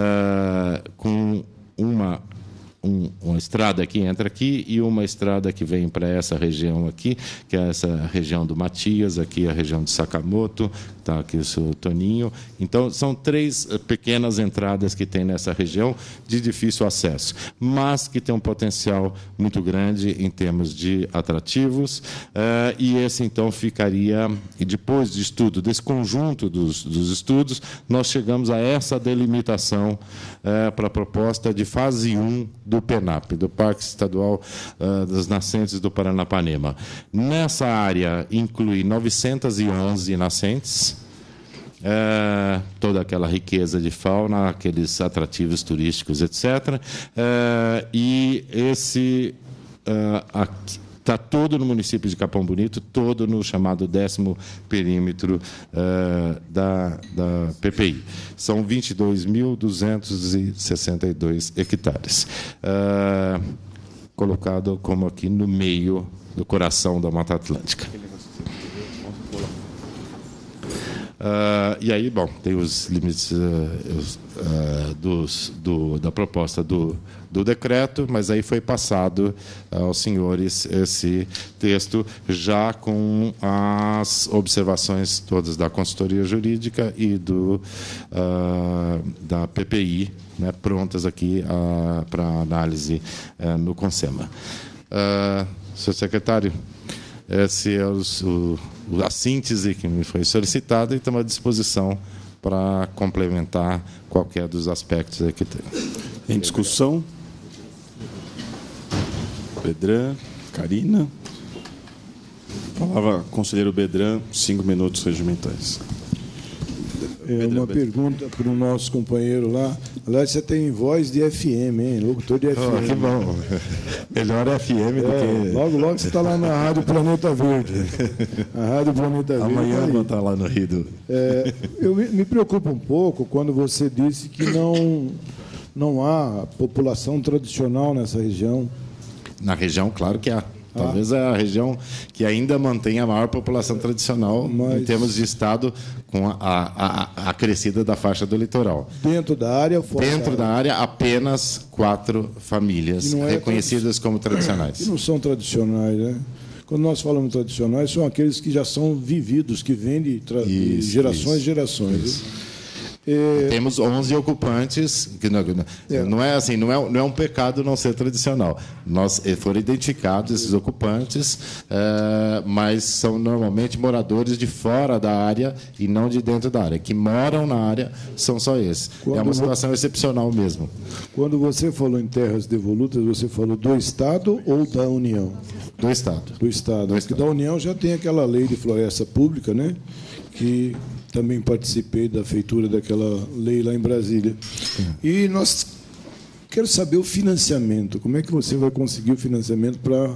Uh, com uma, um, uma estrada que entra aqui e uma estrada que vem para essa região aqui, que é essa região do Matias, aqui a região de Sakamoto, está aqui o seu Toninho. Então, são três pequenas entradas que tem nessa região de difícil acesso, mas que tem um potencial muito grande em termos de atrativos. Uh, e esse, então, ficaria... E depois de estudo, desse conjunto dos, dos estudos, nós chegamos a essa delimitação uh, para a proposta de fase um do PENAP, do Parque Estadual uh, das Nascentes do Paranapanema. Nessa área, inclui novecentas e onze nascentes, É, toda aquela riqueza de fauna, aqueles atrativos turísticos, etcétera. É, e esse está é, todo no município de Capão Bonito, todo no chamado décimo perímetro é, da, da P P I. São vinte e dois mil duzentos e sessenta e dois hectares. É, colocado como aqui no meio do coração da Mata Atlântica. Uh, e aí, bom, tem os limites uh, os, uh, dos, do, da proposta do, do decreto, mas aí foi passado uh, aos senhores esse texto já com as observações todas da consultoria jurídica e do, uh, da P P I, né, prontas aqui uh, para análise uh, no CONSEMA. Uh, senhor secretário, esse é os, o, a síntese que me foi solicitada e estamos à disposição para complementar qualquer dos aspectos que tem. Em discussão? Bedran, Carina. Palavra conselheiro Bedran, cinco minutos regimentais. É uma pergunta para o nosso companheiro lá. Aliás, você tem voz de F M, hein? Locutor de F M. Oh, que bom. Melhor F M do é, que... Logo, logo você está lá na Rádio Planeta Verde. A Rádio Planeta Verde. Amanhã tá eu vou estar lá no Rio. Do... É, eu me, me preocupo um pouco quando você disse que não, não há população tradicional nessa região. Na região, claro que há. Talvez é a região que ainda mantém a maior população tradicional Mas... em termos de estado, com a, a, a crescida da faixa do litoral. Dentro da área? Fora Dentro da área, apenas quatro famílias é reconhecidas tradi... como tradicionais. Que não são tradicionais, né? Quando nós falamos tradicionais, são aqueles que já são vividos, que vêm de, tra... isso, de gerações e gerações. Isso. É... Temos onze ocupantes, que não, é. não é assim, não é, não é um pecado não ser tradicional. Nós foram identificados esses ocupantes, é, mas são normalmente moradores de fora da área e não de dentro da área. Que moram na área são só esses. Quando é uma situação excepcional mesmo. Quando você falou em terras devolutas, você falou do Estado ou da União? Do Estado. Do Estado. Do Estado. Porque da União já tem aquela lei de floresta pública, né? Que também participei da feitura daquela lei lá em Brasília. E nós quero saber o financiamento. Como é que você vai conseguir o financiamento para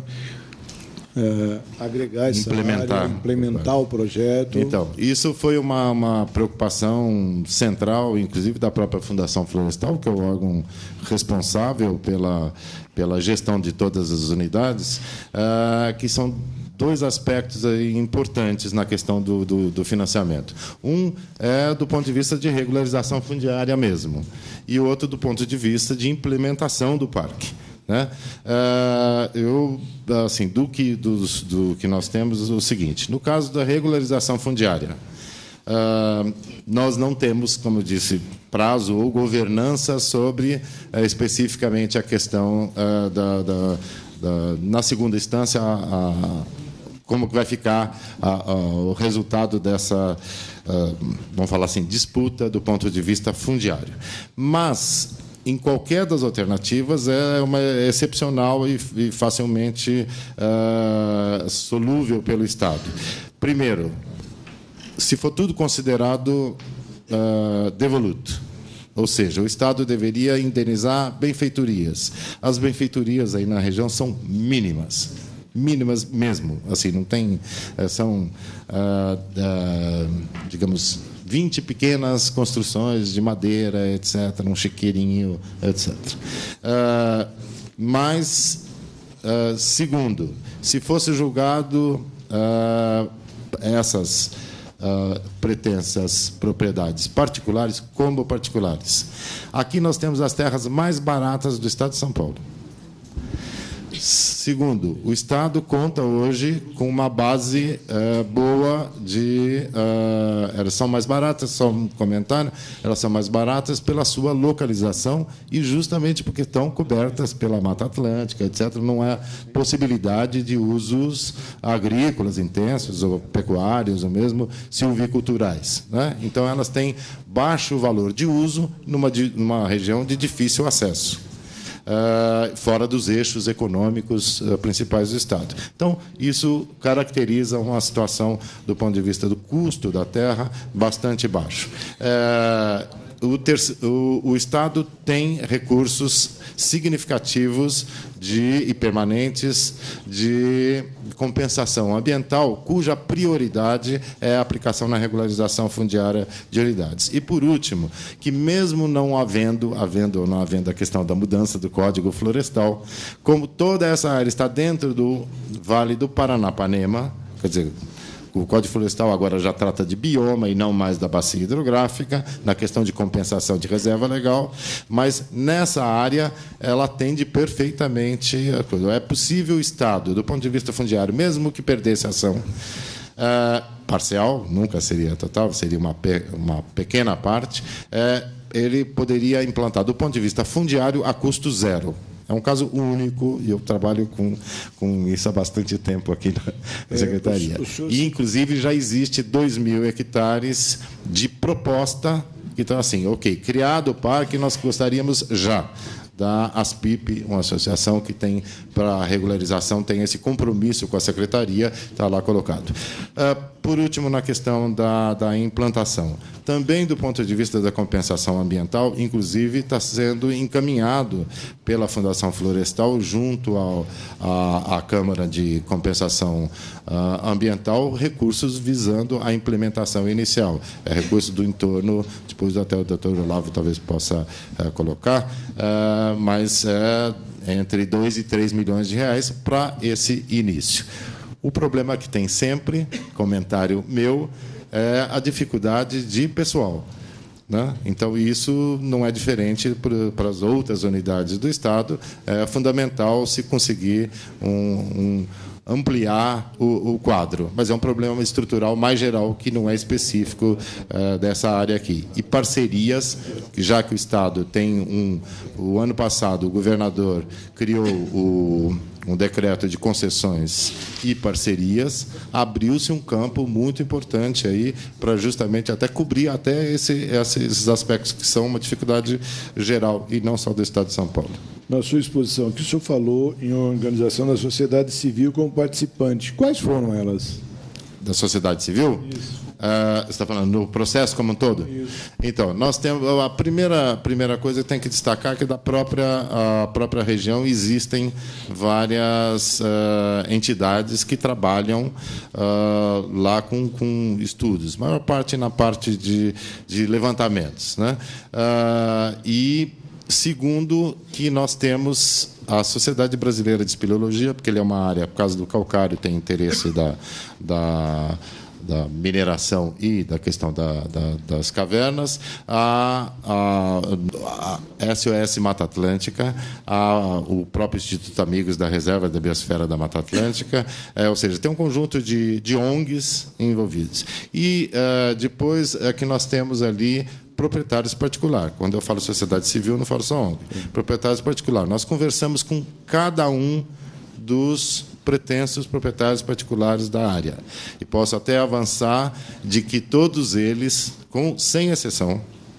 é, agregar essa implementar. área, implementar o projeto? Então, isso foi uma, uma preocupação central, inclusive da própria Fundação Florestal, que é o órgão responsável pela, pela gestão de todas as unidades, uh, que são dois aspectos aí importantes na questão do, do, do financiamento. Um é do ponto de vista de regularização fundiária mesmo, e o outro do ponto de vista de implementação do parque. Né? Uh, eu, assim, do que, do, do que nós temos, o seguinte: no caso da regularização fundiária, uh, nós não temos, como eu disse, prazo ou governança sobre uh, especificamente a questão uh, da, da, da, na segunda instância, a, a, como que vai ficar a, a, o resultado dessa, uh, vamos falar assim, disputa do ponto de vista fundiário. Mas, em qualquer das alternativas, é uma excepcional e, e facilmente uh, solúvel pelo Estado. Primeiro, se for tudo considerado uh, devoluto, ou seja, o Estado deveria indenizar benfeitorias. As benfeitorias aí na região são mínimas. Mínimas mesmo, assim, não tem, são, ah, ah, digamos, vinte pequenas construções de madeira, etcétera, um chiqueirinho, etcétera. Ah, mas, ah, segundo, se fosse julgado ah, essas ah, pretensas propriedades particulares como particulares, aqui nós temos as terras mais baratas do Estado de São Paulo. Segundo, o Estado conta hoje com uma base uh, boa de... Uh, elas são mais baratas, só um comentário, elas são mais baratas pela sua localização e justamente porque estão cobertas pela Mata Atlântica, etcétera. Não há possibilidade de usos agrícolas intensos ou pecuários ou mesmo silviculturais, né? Então, elas têm baixo valor de uso numa, numa região de difícil acesso. Uh, fora dos eixos econômicos uh, principais do Estado. Então, isso caracteriza uma situação, do ponto de vista do custo da terra, bastante baixo. Uh, o, terce... o, o Estado tem recursos significativos de, e permanentes de compensação ambiental, cuja prioridade é a aplicação na regularização fundiária de unidades. E, por último, que mesmo não havendo, havendo ou não havendo a questão da mudança do Código Florestal, como toda essa área está dentro do Vale do Paranapanema, quer dizer, o Código Florestal agora já trata de bioma e não mais da bacia hidrográfica, na questão de compensação de reserva legal, mas nessa área ela atende perfeitamente a coisa. É possível o Estado, do ponto de vista fundiário, mesmo que perdesse a ação uh, parcial, nunca seria total, seria uma, pe uma pequena parte, uh, ele poderia implantar, do ponto de vista fundiário, a custo zero. É um caso único e eu trabalho com, com isso há bastante tempo aqui na, na Secretaria. É, o senhor... E, inclusive, já existe dois mil hectares de proposta. Então, assim, ok, criado o parque, nós gostaríamos já da ASPIP, uma associação que tem, para a regularização, tem esse compromisso com a Secretaria, está lá colocado. Uh, por último, na questão da, da implantação. Também, do ponto de vista da compensação ambiental, inclusive, está sendo encaminhado pela Fundação Florestal, junto ao, à, à Câmara de Compensação uh, Ambiental, recursos visando a implementação inicial. É recurso do entorno, depois até o doutor Olavo talvez possa uh, colocar, uh, mas é entre dois e três milhões de reais para esse início. O problema que tem sempre, comentário meu, é a dificuldade de pessoal, né? Então, isso não é diferente para as outras unidades do Estado. É fundamental se conseguir um, um, ampliar o, o quadro, mas é um problema estrutural mais geral que não é específico uh, dessa área aqui. E parcerias, já que o Estado tem um... O ano passado, o governador criou o... um decreto de concessões e parcerias, abriu-se um campo muito importante aí para justamente até cobrir até esse, esses aspectos que são uma dificuldade geral e não só do Estado de São Paulo. Na sua exposição, o que o senhor falou em organização da sociedade civil como participante, quais foram elas? Da sociedade civil? Isso. Uh, você está falando no processo como um todo? Isso. Então, nós temos a primeira primeira coisa que tem que destacar é que da própria a própria região existem várias uh, entidades que trabalham uh, lá com, com estudos, a maior parte na parte de, de levantamentos, né? Uh, e segundo, que nós temos a Sociedade Brasileira de Espeleologia, porque ele é uma área, por causa do calcário, tem interesse da, da da mineração e da questão da, da, das cavernas, a, a, a S O S Mata Atlântica, a, o próprio Instituto Amigos da Reserva da Biosfera da Mata Atlântica, é, ou seja, tem um conjunto de, de O N Gs envolvidos. E uh, depois é que nós temos ali proprietários particulares. Quando eu falo sociedade civil, não falo só O N G. Proprietários particulares. Nós conversamos com cada um dos pretensos proprietários particulares da área. E posso até avançar de que todos eles, com, sem exceção,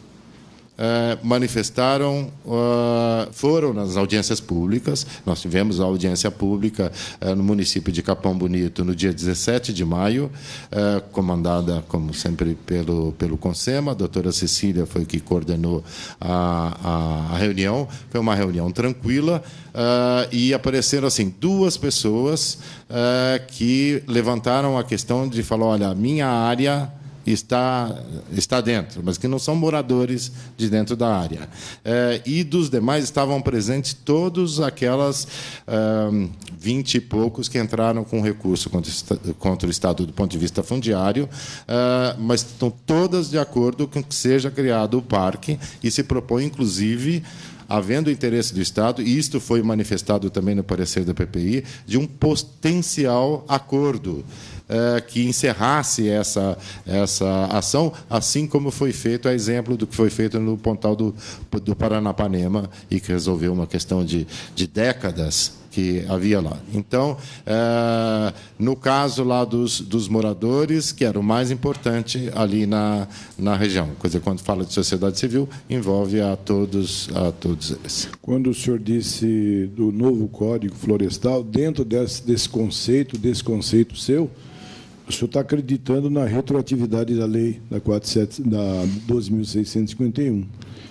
eh, manifestaram, uh, foram nas audiências públicas. Nós tivemos a audiência pública uh, no município de Capão Bonito no dia dezessete de maio, uh, comandada, como sempre, pelo, pelo CONSEMA. A doutora Cecília foi que coordenou a, a, a reunião. Foi uma reunião tranquila, uh, e apareceram assim, duas pessoas uh, que levantaram a questão de falar, olha, a minha área está, está dentro, mas que não são moradores de dentro da área. É, e dos demais estavam presentes todos aquelas um, vinte e poucos que entraram com recurso contra, contra o Estado do ponto de vista fundiário, uh, mas estão todas de acordo com que seja criado o parque e se propõe, inclusive, havendo interesse do Estado, e isto foi manifestado também no parecer da P P I, de um potencial acordo eh, que encerrasse essa, essa ação, assim como foi feito, a exemplo do que foi feito no Pontal do, do Paranapanema, e que resolveu uma questão de, de décadas que havia lá. Então, eh, no caso lá dos, dos moradores, que era o mais importante ali na, na região. Quer dizer, quando fala de sociedade civil, envolve a todos, a todos eles. Quando o senhor disse do novo Código Florestal, dentro desse, desse conceito, desse conceito seu, o senhor está acreditando na retroatividade da lei da, da doze mil seiscentos e cinquenta e um.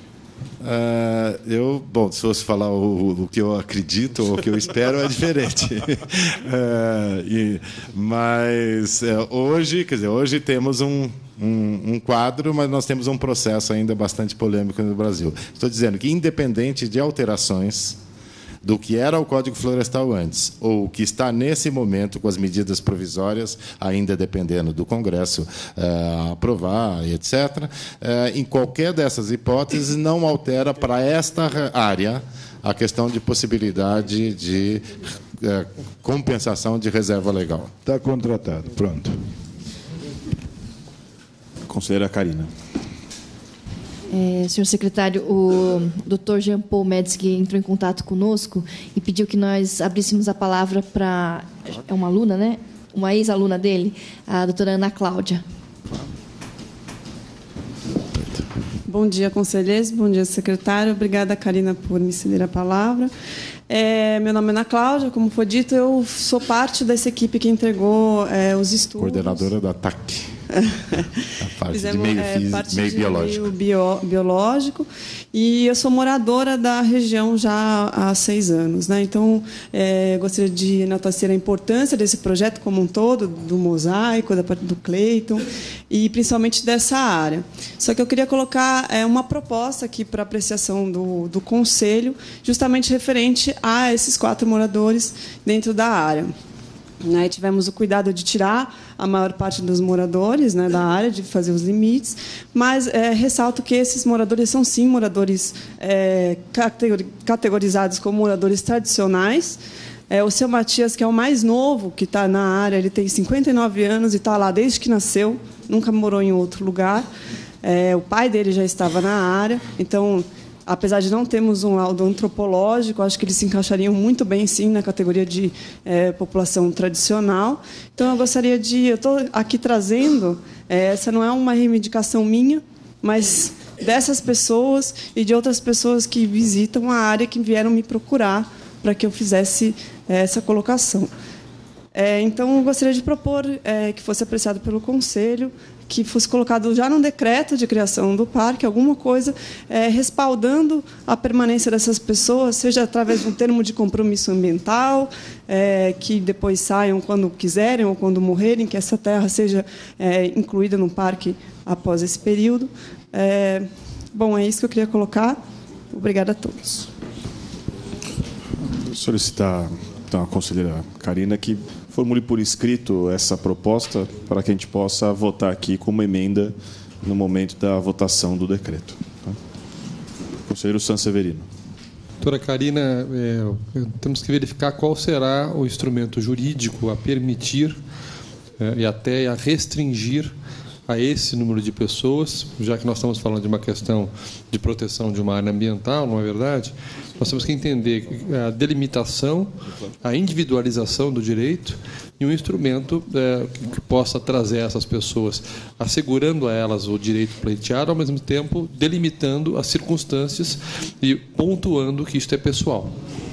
Uh, eu, bom, se fosse falar o, o que eu acredito ou o que eu espero é diferente. uh, e, mas uh, hoje, quer dizer, hoje temos um, um, um quadro, mas nós temos um processo ainda bastante polêmico no Brasil. Estou dizendo que, independente de alterações do que era o Código Florestal antes, ou o que está nesse momento com as medidas provisórias, ainda dependendo do Congresso uh, aprovar, etcétera, uh, em qualquer dessas hipóteses, não altera para esta área a questão de possibilidade de uh, compensação de reserva legal. Está contratado. Pronto. Conselheira Carina. É, senhor secretário, o doutor Jean Paul Medsky entrou em contato conosco e pediu que nós abríssemos a palavra para... É uma aluna, né? Uma ex-aluna dele, a doutora Ana Cláudia. Bom dia, conselheiros. Bom dia, secretário. Obrigada, Karina, por me ceder a palavra. É, meu nome é Ana Cláudia, como foi dito, eu sou parte dessa equipe que entregou é, os estudos. Coordenadora da T A C. A parte Fizemos, de meio, é, físico, parte meio de biológico. Meio bio, biológico. E eu sou moradora da região já há seis anos. Né? Então, é, gostaria de enaltecer a importância desse projeto como um todo, do mosaico, da parte do Cleiton, e principalmente dessa área. Só que eu queria colocar é, uma proposta aqui para apreciação do, do Conselho, justamente referente a esses quatro moradores dentro da área. Né, tivemos o cuidado de tirar a maior parte dos moradores, né, da área, de fazer os limites, mas é, ressalto que esses moradores são, sim, moradores é, categorizados como moradores tradicionais. É, o seu Matias, que é o mais novo que está na área, ele tem cinquenta e nove anos e está lá desde que nasceu, nunca morou em outro lugar. É, o pai dele já estava na área, então... Apesar de não termos um laudo antropológico, acho que eles se encaixariam muito bem, sim, na categoria de é, população tradicional. Então, eu gostaria de... Eu estou aqui trazendo... É, essa não é uma reivindicação minha, mas dessas pessoas e de outras pessoas que visitam a área, que vieram me procurar para que eu fizesse é, essa colocação. É, então, eu gostaria de propor é, que fosse apreciado pelo Conselho, que fosse colocado já no decreto de criação do parque alguma coisa é, respaldando a permanência dessas pessoas, seja através de um termo de compromisso ambiental, é, que depois saiam quando quiserem ou quando morrerem, que essa terra seja é, incluída no parque após esse período. É, bom, é isso que eu queria colocar. Obrigada a todos. Vou solicitar então, a conselheira Karina que formule por escrito essa proposta para que a gente possa votar aqui como emenda no momento da votação do decreto. Tá? Conselheiro Sanseverino. Doutora Karina, é, temos que verificar qual será o instrumento jurídico a permitir é, e até a restringir a esse número de pessoas, já que nós estamos falando de uma questão de proteção de uma área ambiental, não é verdade? Nós temos que entender a delimitação, a individualização do direito e um instrumento é, que possa trazer essas pessoas, assegurando a elas o direito pleiteado, ao mesmo tempo delimitando as circunstâncias e pontuando que isto é pessoal.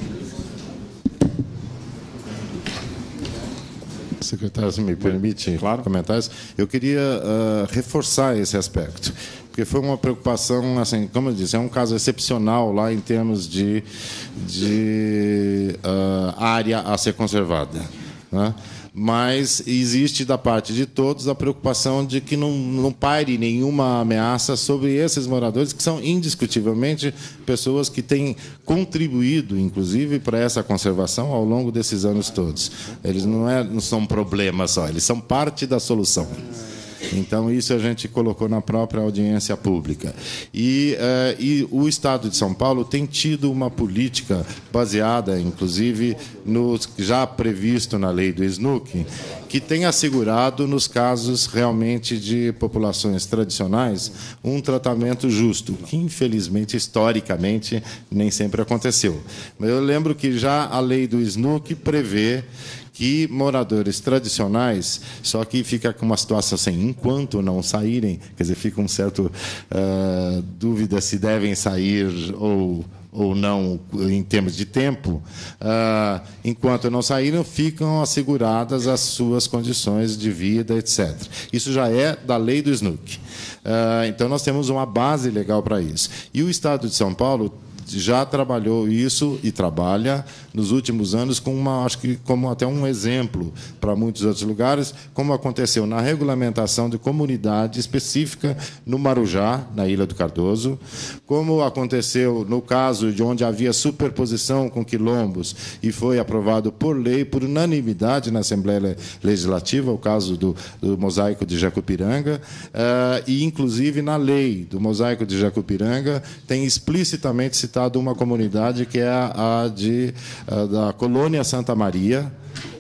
Secretário, se me permite claro. comentar isso, eu queria uh, reforçar esse aspecto, porque foi uma preocupação, assim, como eu disse, é um caso excepcional lá em termos de, de uh, área a ser conservada, né? Mas existe da parte de todos a preocupação de que não, não paire nenhuma ameaça sobre esses moradores, que são indiscutivelmente pessoas que têm contribuído, inclusive, para essa conservação ao longo desses anos todos. Eles não, é, não são um problema só, eles são parte da solução. Então, isso a gente colocou na própria audiência pública. E, uh, e o Estado de São Paulo tem tido uma política baseada, inclusive, no já previsto na lei do S N U C, que tem assegurado, nos casos realmente de populações tradicionais, um tratamento justo, que, infelizmente, historicamente, nem sempre aconteceu. Mas eu lembro que já a lei do S N U C prevê que moradores tradicionais, só que fica com uma situação assim, enquanto não saírem, quer dizer, fica um certo uh, dúvida se devem sair ou, ou não em termos de tempo, uh, enquanto não saíram, ficam asseguradas as suas condições de vida, etcétera. Isso já é da lei do S N U C. Uh, então, nós temos uma base legal para isso. E o Estado de São Paulo já trabalhou isso e trabalha nos últimos anos com uma, acho que como até um exemplo para muitos outros lugares, como aconteceu na regulamentação de comunidade específica no Marujá, na Ilha do Cardoso, como aconteceu no caso de onde havia superposição com quilombos e foi aprovado por lei, por unanimidade na Assembleia Legislativa, o caso do, do mosaico de Jacupiranga, uh, e inclusive na lei do mosaico de Jacupiranga tem explicitamente citado uma comunidade que é a de, a da Colônia Santa Maria,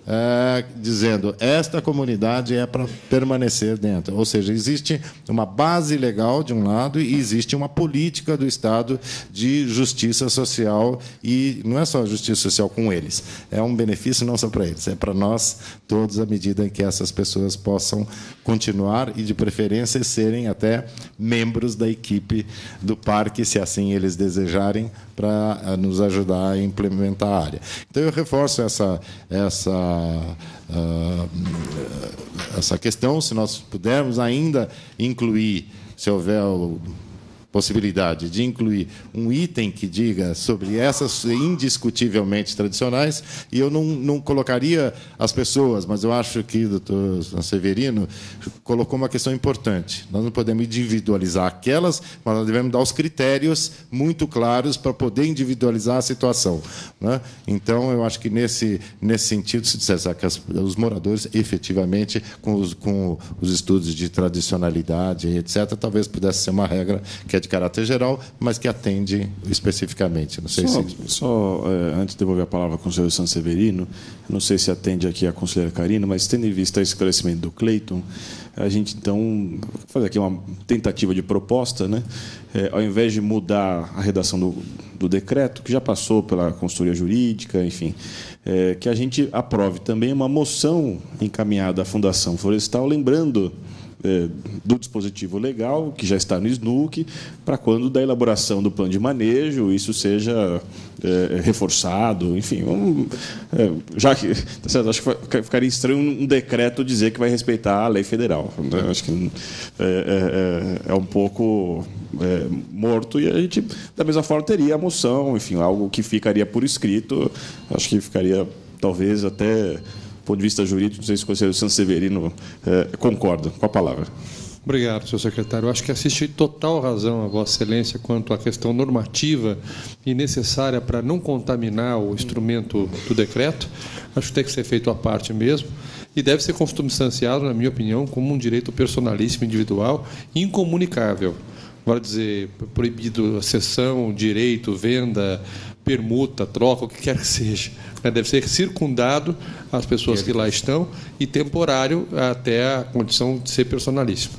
é, dizendo esta comunidade é para permanecer dentro. Ou seja, existe uma base legal de um lado e existe uma política do Estado de justiça social, e não é só justiça social com eles, é um benefício não só para eles, é para nós todos, à medida em que essas pessoas possam continuar e, de preferência, serem até membros da equipe do parque, se assim eles desejarem, para nos ajudar a implementar a área. Então, eu reforço essa, essa, uh, essa questão, se nós pudermos ainda incluir, se houver o possibilidade de incluir um item que diga sobre essas indiscutivelmente tradicionais, e eu não, não colocaria as pessoas, mas eu acho que o doutor Severino colocou uma questão importante. Nós não podemos individualizar aquelas, mas nós devemos dar os critérios muito claros para poder individualizar a situação, né? Então, eu acho que nesse, nesse sentido, se dissesse que as, os moradores, efetivamente, com os, com os estudos de tradicionalidade, etcétera, talvez pudesse ser uma regra que é de caráter geral, mas que atende especificamente. Não sei só, se... só é, antes de devolver a palavra ao conselheiro Sanseverino, não sei se atende aqui a conselheira Karina, mas tendo em vista o esclarecimento do Cleiton, a gente, então, fazer aqui uma tentativa de proposta, né? É, ao invés de mudar a redação do, do decreto, que já passou pela consultoria jurídica, enfim, é, que a gente aprove também uma moção encaminhada à Fundação Florestal, lembrando É, do dispositivo legal, que já está no S N U C, para quando da elaboração do plano de manejo isso seja é, reforçado, enfim, um, é, já que tá certo, acho que ficaria estranho um decreto dizer que vai respeitar a lei federal. Né? Acho que é, é, é um pouco é, morto, e a gente, da mesma forma, teria a moção, enfim, algo que ficaria por escrito. Acho que ficaria, talvez, até... do ponto de vista jurídico, não sei se o conselheiro Sanseverino eh, concorda com a palavra. Obrigado, senhor secretário. Eu acho que assisti total razão a Vossa Excelência quanto à questão normativa e necessária para não contaminar o instrumento do decreto. Acho que tem que ser feito à parte mesmo e deve ser consubstanciado, na minha opinião, como um direito personalíssimo, individual e incomunicável. Agora, dizer proibido cessão, direito, venda, permuta, troca, o que quer que seja. Deve ser circundado às pessoas que lá estão e temporário até a condição de ser personalíssimo.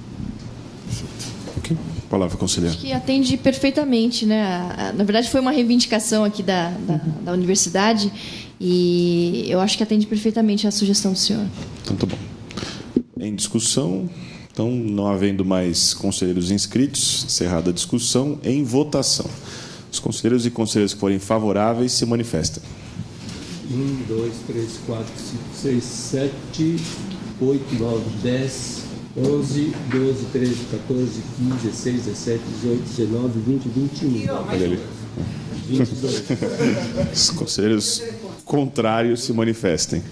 Okay. Palavra, conselheiro. Acho que atende perfeitamente, né? Na verdade, foi uma reivindicação aqui da, da, da universidade e eu acho que atende perfeitamente à sugestão do senhor. Então, tá bom. Em discussão, então, não havendo mais conselheiros inscritos, encerrada a discussão, em votação. Os conselheiros e conselheiras que forem favoráveis se manifestem. um, dois, três, quatro, cinco, seis, sete, oito, nove, dez, onze, doze, treze, quatorze, quinze, dezesseis, dezessete, dezoito, dezenove, vinte, vinte e um. Olha ali. vinte e dois. Os conselheiros contrários se manifestem.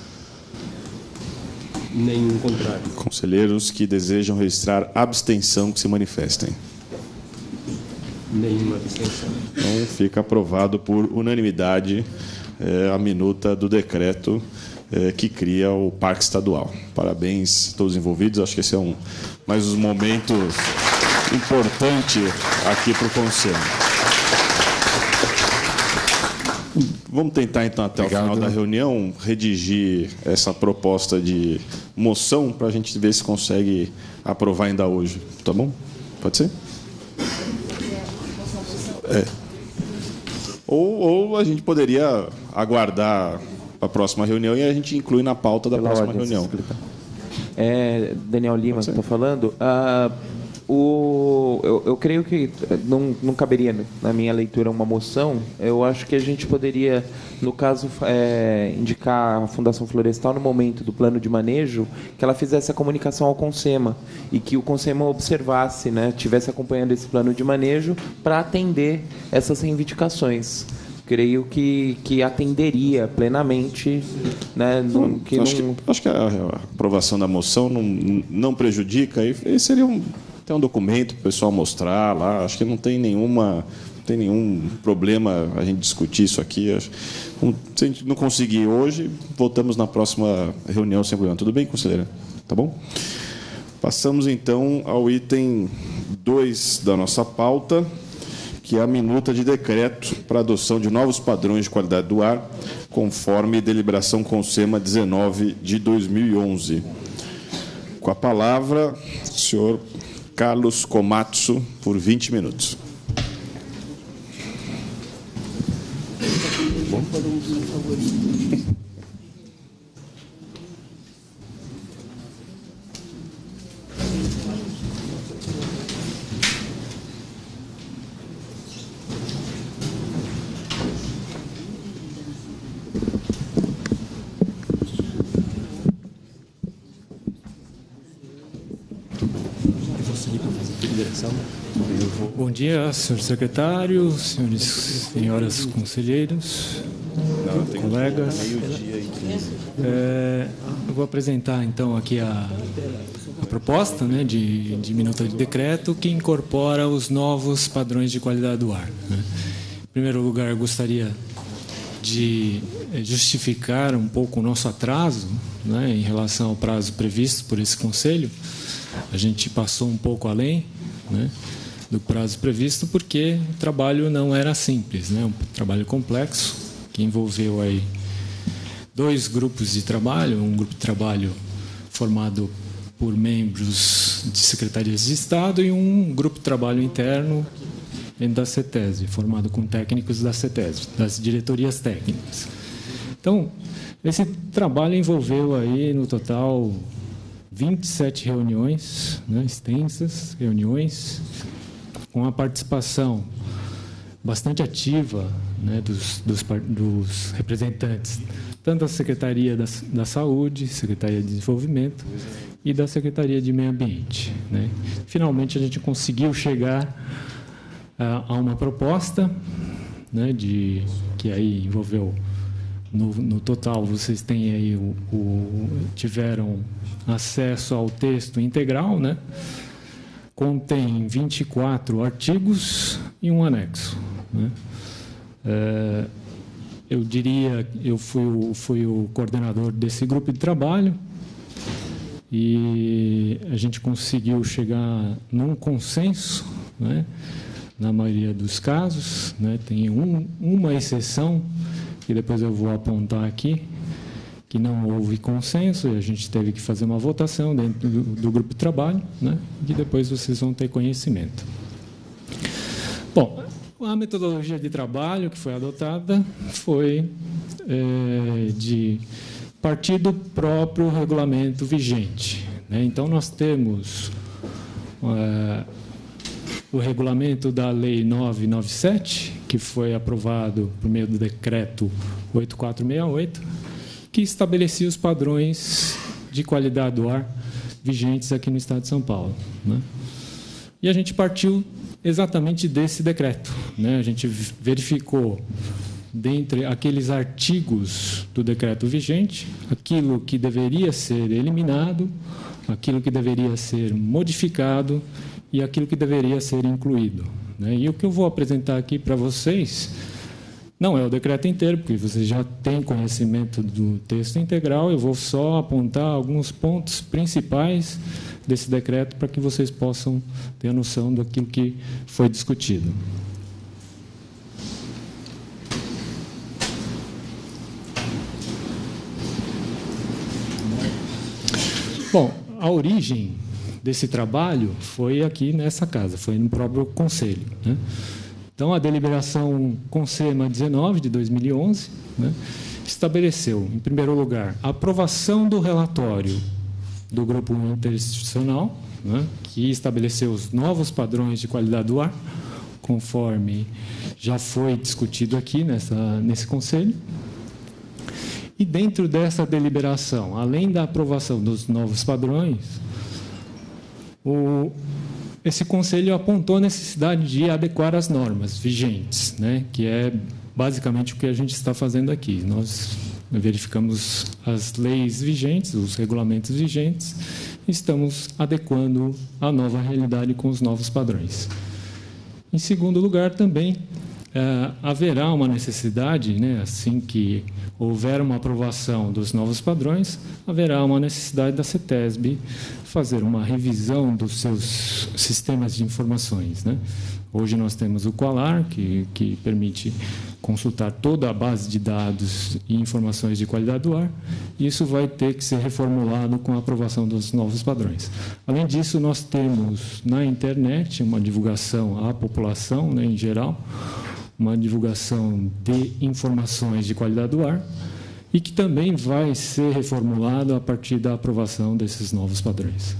Nenhum contrário. Conselheiros que desejam registrar abstenção que se manifestem. Nenhuma abstenção. Então, fica aprovado por unanimidade é, a minuta do decreto é, que cria o Parque Estadual. Parabéns a todos os envolvidos. Acho que esse é um mais um momento importante aqui para o Conselho. Vamos tentar, então, até Obrigado. o final da reunião, redigir essa proposta de moção para a gente ver se consegue aprovar ainda hoje. Tá bom? Pode ser? É. Ou, ou a gente poderia aguardar a próxima reunião e a gente inclui na pauta da Pela próxima ordem, reunião. É, Daniel Lima, que estou falando. Uh, o, eu, eu creio que não, não caberia na minha leitura uma moção. Eu acho que a gente poderia, no caso, é, indicar a Fundação Florestal, no momento do plano de manejo, que ela fizesse a comunicação ao CONSEMA e que o CONSEMA observasse, né, tivesse acompanhando esse plano de manejo para atender essas reivindicações. Creio que, que atenderia plenamente. Né, não, que acho, não... que, acho que a aprovação da moção não, não prejudica, e seria um, tem um documento para o pessoal mostrar lá. Acho que não tem nenhuma, não tem nenhum problema a gente discutir isso aqui. Acho, se a gente não conseguir hoje, voltamos na próxima reunião sem problema. Tudo bem, conselheira? Tá bom? Passamos então ao item dois da nossa pauta, que é a minuta de decreto para adoção de novos padrões de qualidade do ar, conforme deliberação CONSEMA dezenove de dois mil e onze. Com a palavra, o senhor Carlos Komatsu, por vinte minutos. Bom dia, senhor secretário, senhores, senhoras conselheiros, Não, colegas. É, eu vou apresentar então aqui a, a proposta, né, de, de minuta de decreto que incorpora os novos padrões de qualidade do ar, né. Em primeiro lugar, eu gostaria de justificar um pouco o nosso atraso, né, em relação ao prazo previsto por esse conselho. A gente passou um pouco além, né, do prazo previsto, porque o trabalho não era simples, né? Um trabalho complexo que envolveu aí dois grupos de trabalho, um grupo de trabalho formado por membros de secretarias de Estado e um grupo de trabalho interno dentro da CETESB, formado com técnicos da CETESB, das diretorias técnicas. Então, esse trabalho envolveu aí no total vinte e sete reuniões, né, extensas reuniões, com a participação bastante ativa, né, dos, dos, dos representantes, tanto da Secretaria da, da Saúde, Secretaria de Desenvolvimento e da Secretaria de Meio Ambiente, né. Finalmente, a gente conseguiu chegar a, a uma proposta, né, de, que aí envolveu, no, no total, vocês têm aí o, o, tiveram acesso ao texto integral, né? Contém vinte e quatro artigos e um anexo, né? É, eu diria, eu fui o, fui o coordenador desse grupo de trabalho e a gente conseguiu chegar num consenso, né, na maioria dos casos, né? Tem um, uma exceção que depois eu vou apontar aqui, que não houve consenso e a gente teve que fazer uma votação dentro do, do grupo de trabalho, né, e depois vocês vão ter conhecimento. Bom, a metodologia de trabalho que foi adotada foi é, de partir do próprio regulamento vigente, né? Então, nós temos é, o regulamento da Lei novecentos e noventa e sete, que foi aprovado por meio do decreto oito mil quatrocentos e sessenta e oito, que estabelecia os padrões de qualidade do ar vigentes aqui no Estado de São Paulo, né? E a gente partiu exatamente desse decreto, né? A gente verificou, dentre aqueles artigos do decreto vigente, aquilo que deveria ser eliminado, aquilo que deveria ser modificado e aquilo que deveria ser incluído, né? E o que eu vou apresentar aqui para vocês não é o decreto inteiro, porque vocês já têm conhecimento do texto integral. Eu vou só apontar alguns pontos principais desse decreto para que vocês possam ter a noção daquilo que foi discutido. Bom, a origem desse trabalho foi aqui nessa casa, foi no próprio Conselho, né? Então, a deliberação CONSEMA dezenove, de dois mil e onze, né, estabeleceu, em primeiro lugar, a aprovação do relatório do Grupo Interinstitucional, né, que estabeleceu os novos padrões de qualidade do ar, conforme já foi discutido aqui nessa, nesse Conselho. E, dentro dessa deliberação, além da aprovação dos novos padrões, o esse Conselho apontou a necessidade de adequar as normas vigentes, né, que é basicamente o que a gente está fazendo aqui. Nós verificamos as leis vigentes, os regulamentos vigentes, e estamos adequando a nova realidade com os novos padrões. Em segundo lugar, também, Uh, haverá uma necessidade, né, assim que houver uma aprovação dos novos padrões, haverá uma necessidade da CETESB fazer uma revisão dos seus sistemas de informações, né? Hoje nós temos o Qualar, que, que permite consultar toda a base de dados e informações de qualidade do ar, e isso vai ter que ser reformulado com a aprovação dos novos padrões. Além disso, nós temos na internet uma divulgação à população, né, em geral, uma divulgação de informações de qualidade do ar e que também vai ser reformulado a partir da aprovação desses novos padrões.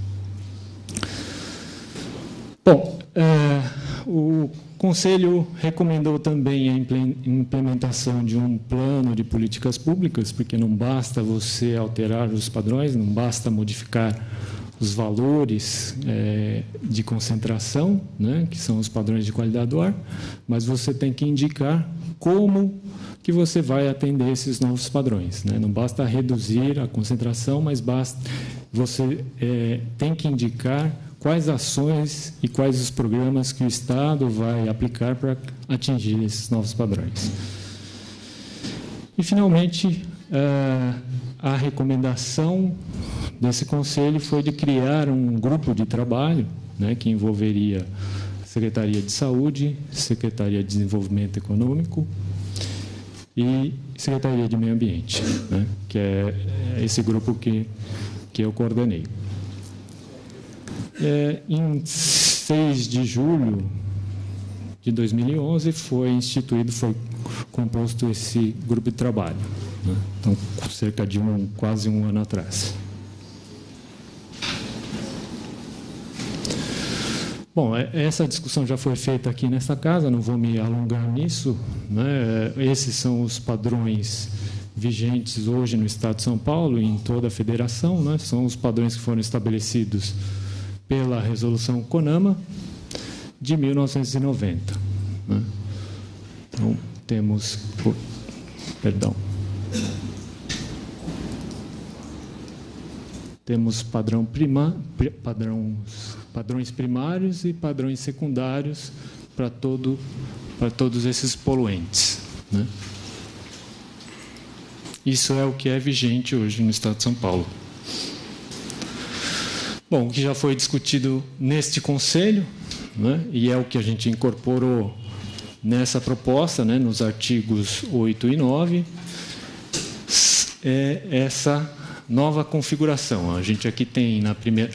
Bom, é, o Conselho recomendou também a implementação de um plano de políticas públicas, porque não basta você alterar os padrões, não basta modificar os valores é, de concentração, né, que são os padrões de qualidade do ar, mas você tem que indicar como que você vai atender esses novos padrões, né? Não basta reduzir a concentração, mas basta, você é, tem que indicar quais ações e quais os programas que o Estado vai aplicar para atingir esses novos padrões. E, finalmente, a recomendação desse Conselho foi de criar um grupo de trabalho, né, que envolveria Secretaria de Saúde, Secretaria de Desenvolvimento Econômico e Secretaria de Meio Ambiente, né, que é esse grupo que, que eu coordenei. É, em seis de julho de dois mil e onze foi instituído, foi composto esse grupo de trabalho, né? Então, cerca de um, quase um ano atrás. Bom, essa discussão já foi feita aqui nesta casa, não vou me alongar nisso, né? Esses são os padrões vigentes hoje no Estado de São Paulo e em toda a federação, né? São os padrões que foram estabelecidos pela Resolução CONAMA de mil novecentos e noventa. Né? Então, temos... Perdão. Temos padrão prima, padrões, padrões primários e padrões secundários para todo, para todos esses poluentes, né? Isso é o que é vigente hoje no Estado de São Paulo. Bom, o que já foi discutido neste Conselho, né, e é o que a gente incorporou nessa proposta, né, nos artigos oito e nove, é essa nova configuração. A gente aqui tem na primeira...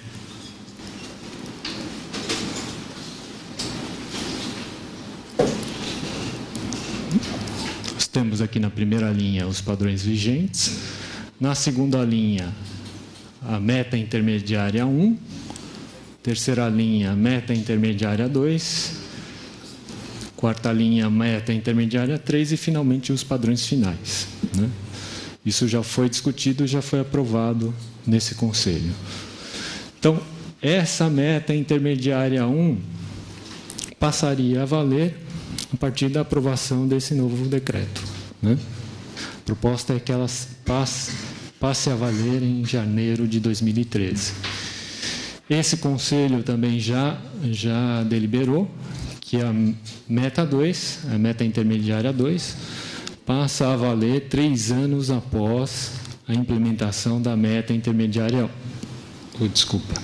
Nós temos aqui na primeira linha os padrões vigentes, na segunda linha a meta intermediária um, terceira linha, meta intermediária dois, quarta linha, meta intermediária três e, finalmente, os padrões finais, né? Isso já foi discutido e já foi aprovado nesse Conselho. Então, essa meta intermediária um passaria a valer a partir da aprovação desse novo decreto, né? A proposta é que elas passem passe a valer em janeiro de dois mil e treze. Esse Conselho também já, já deliberou que a meta dois, a meta intermediária dois, passa a valer três anos após a implementação da meta intermediária... Oh, desculpa.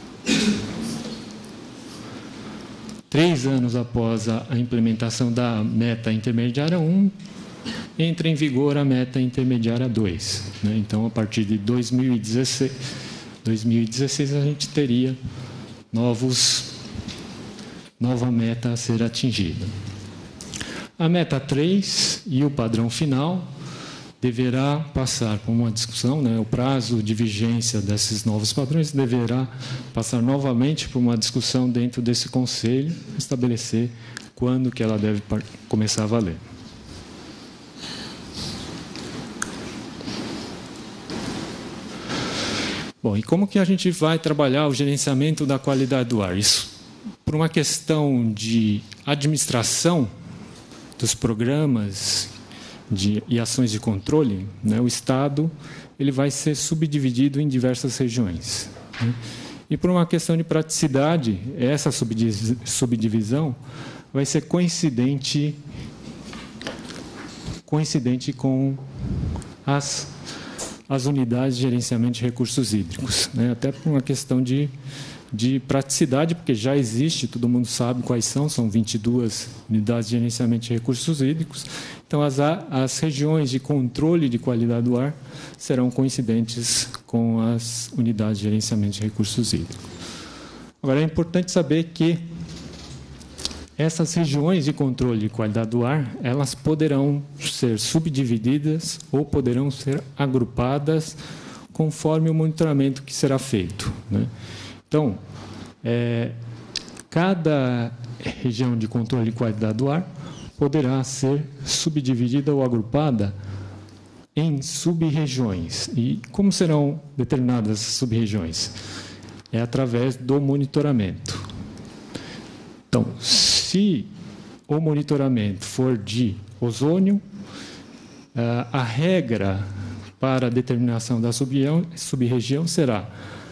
Três anos após a, a implementação da meta intermediária um, entra em vigor a meta intermediária dois. Né? Então, a partir de dois mil e dezesseis, dois mil e dezesseis a gente teria novos, nova meta a ser atingida. A meta três e o padrão final deverá passar por uma discussão, né? O prazo de vigência desses novos padrões deverá passar novamente por uma discussão dentro desse Conselho, estabelecer quando que ela deve começar a valer. Bom, e como que a gente vai trabalhar o gerenciamento da qualidade do ar? Isso, por uma questão de administração dos programas de, e ações de controle, né, o Estado ele vai ser subdividido em diversas regiões, né? E por uma questão de praticidade, essa subdivisão vai ser coincidente coincidente com as, as unidades de gerenciamento de recursos hídricos, né? Até por uma questão de, de praticidade, porque já existe, todo mundo sabe quais são, são vinte e duas unidades de gerenciamento de recursos hídricos. Então, as, as regiões de controle de qualidade do ar serão coincidentes com as unidades de gerenciamento de recursos hídricos. Agora, é importante saber que essas regiões de controle de qualidade do ar, elas poderão ser subdivididas ou poderão ser agrupadas conforme o monitoramento que será feito, né? Então, é, cada região de controle de qualidade do ar poderá ser subdividida ou agrupada em sub-regiões. E como serão determinadas essas sub-regiões? É através do monitoramento. Então, se o monitoramento for de ozônio, a regra para a determinação da sub-região será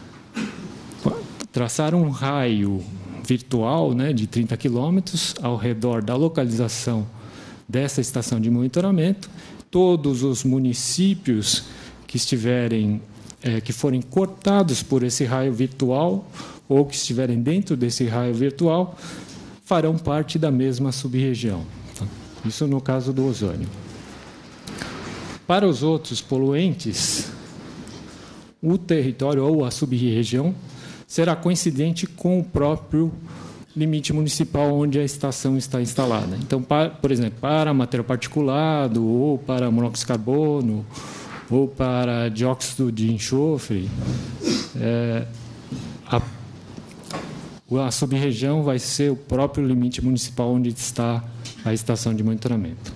traçar um raio virtual, né, de trinta quilômetros ao redor da localização dessa estação de monitoramento. Todos os municípios que estiverem, é, que forem cortados por esse raio virtual ou que estiverem dentro desse raio virtual farão parte da mesma sub-região. Isso no caso do ozônio. Para os outros poluentes, o território ou a sub-região será coincidente com o próprio limite municipal onde a estação está instalada. Então, para, por exemplo, para material particulado, ou para monóxido de carbono, ou para dióxido de enxofre, é, a, a sub-região vai ser o próprio limite municipal onde está a estação de monitoramento.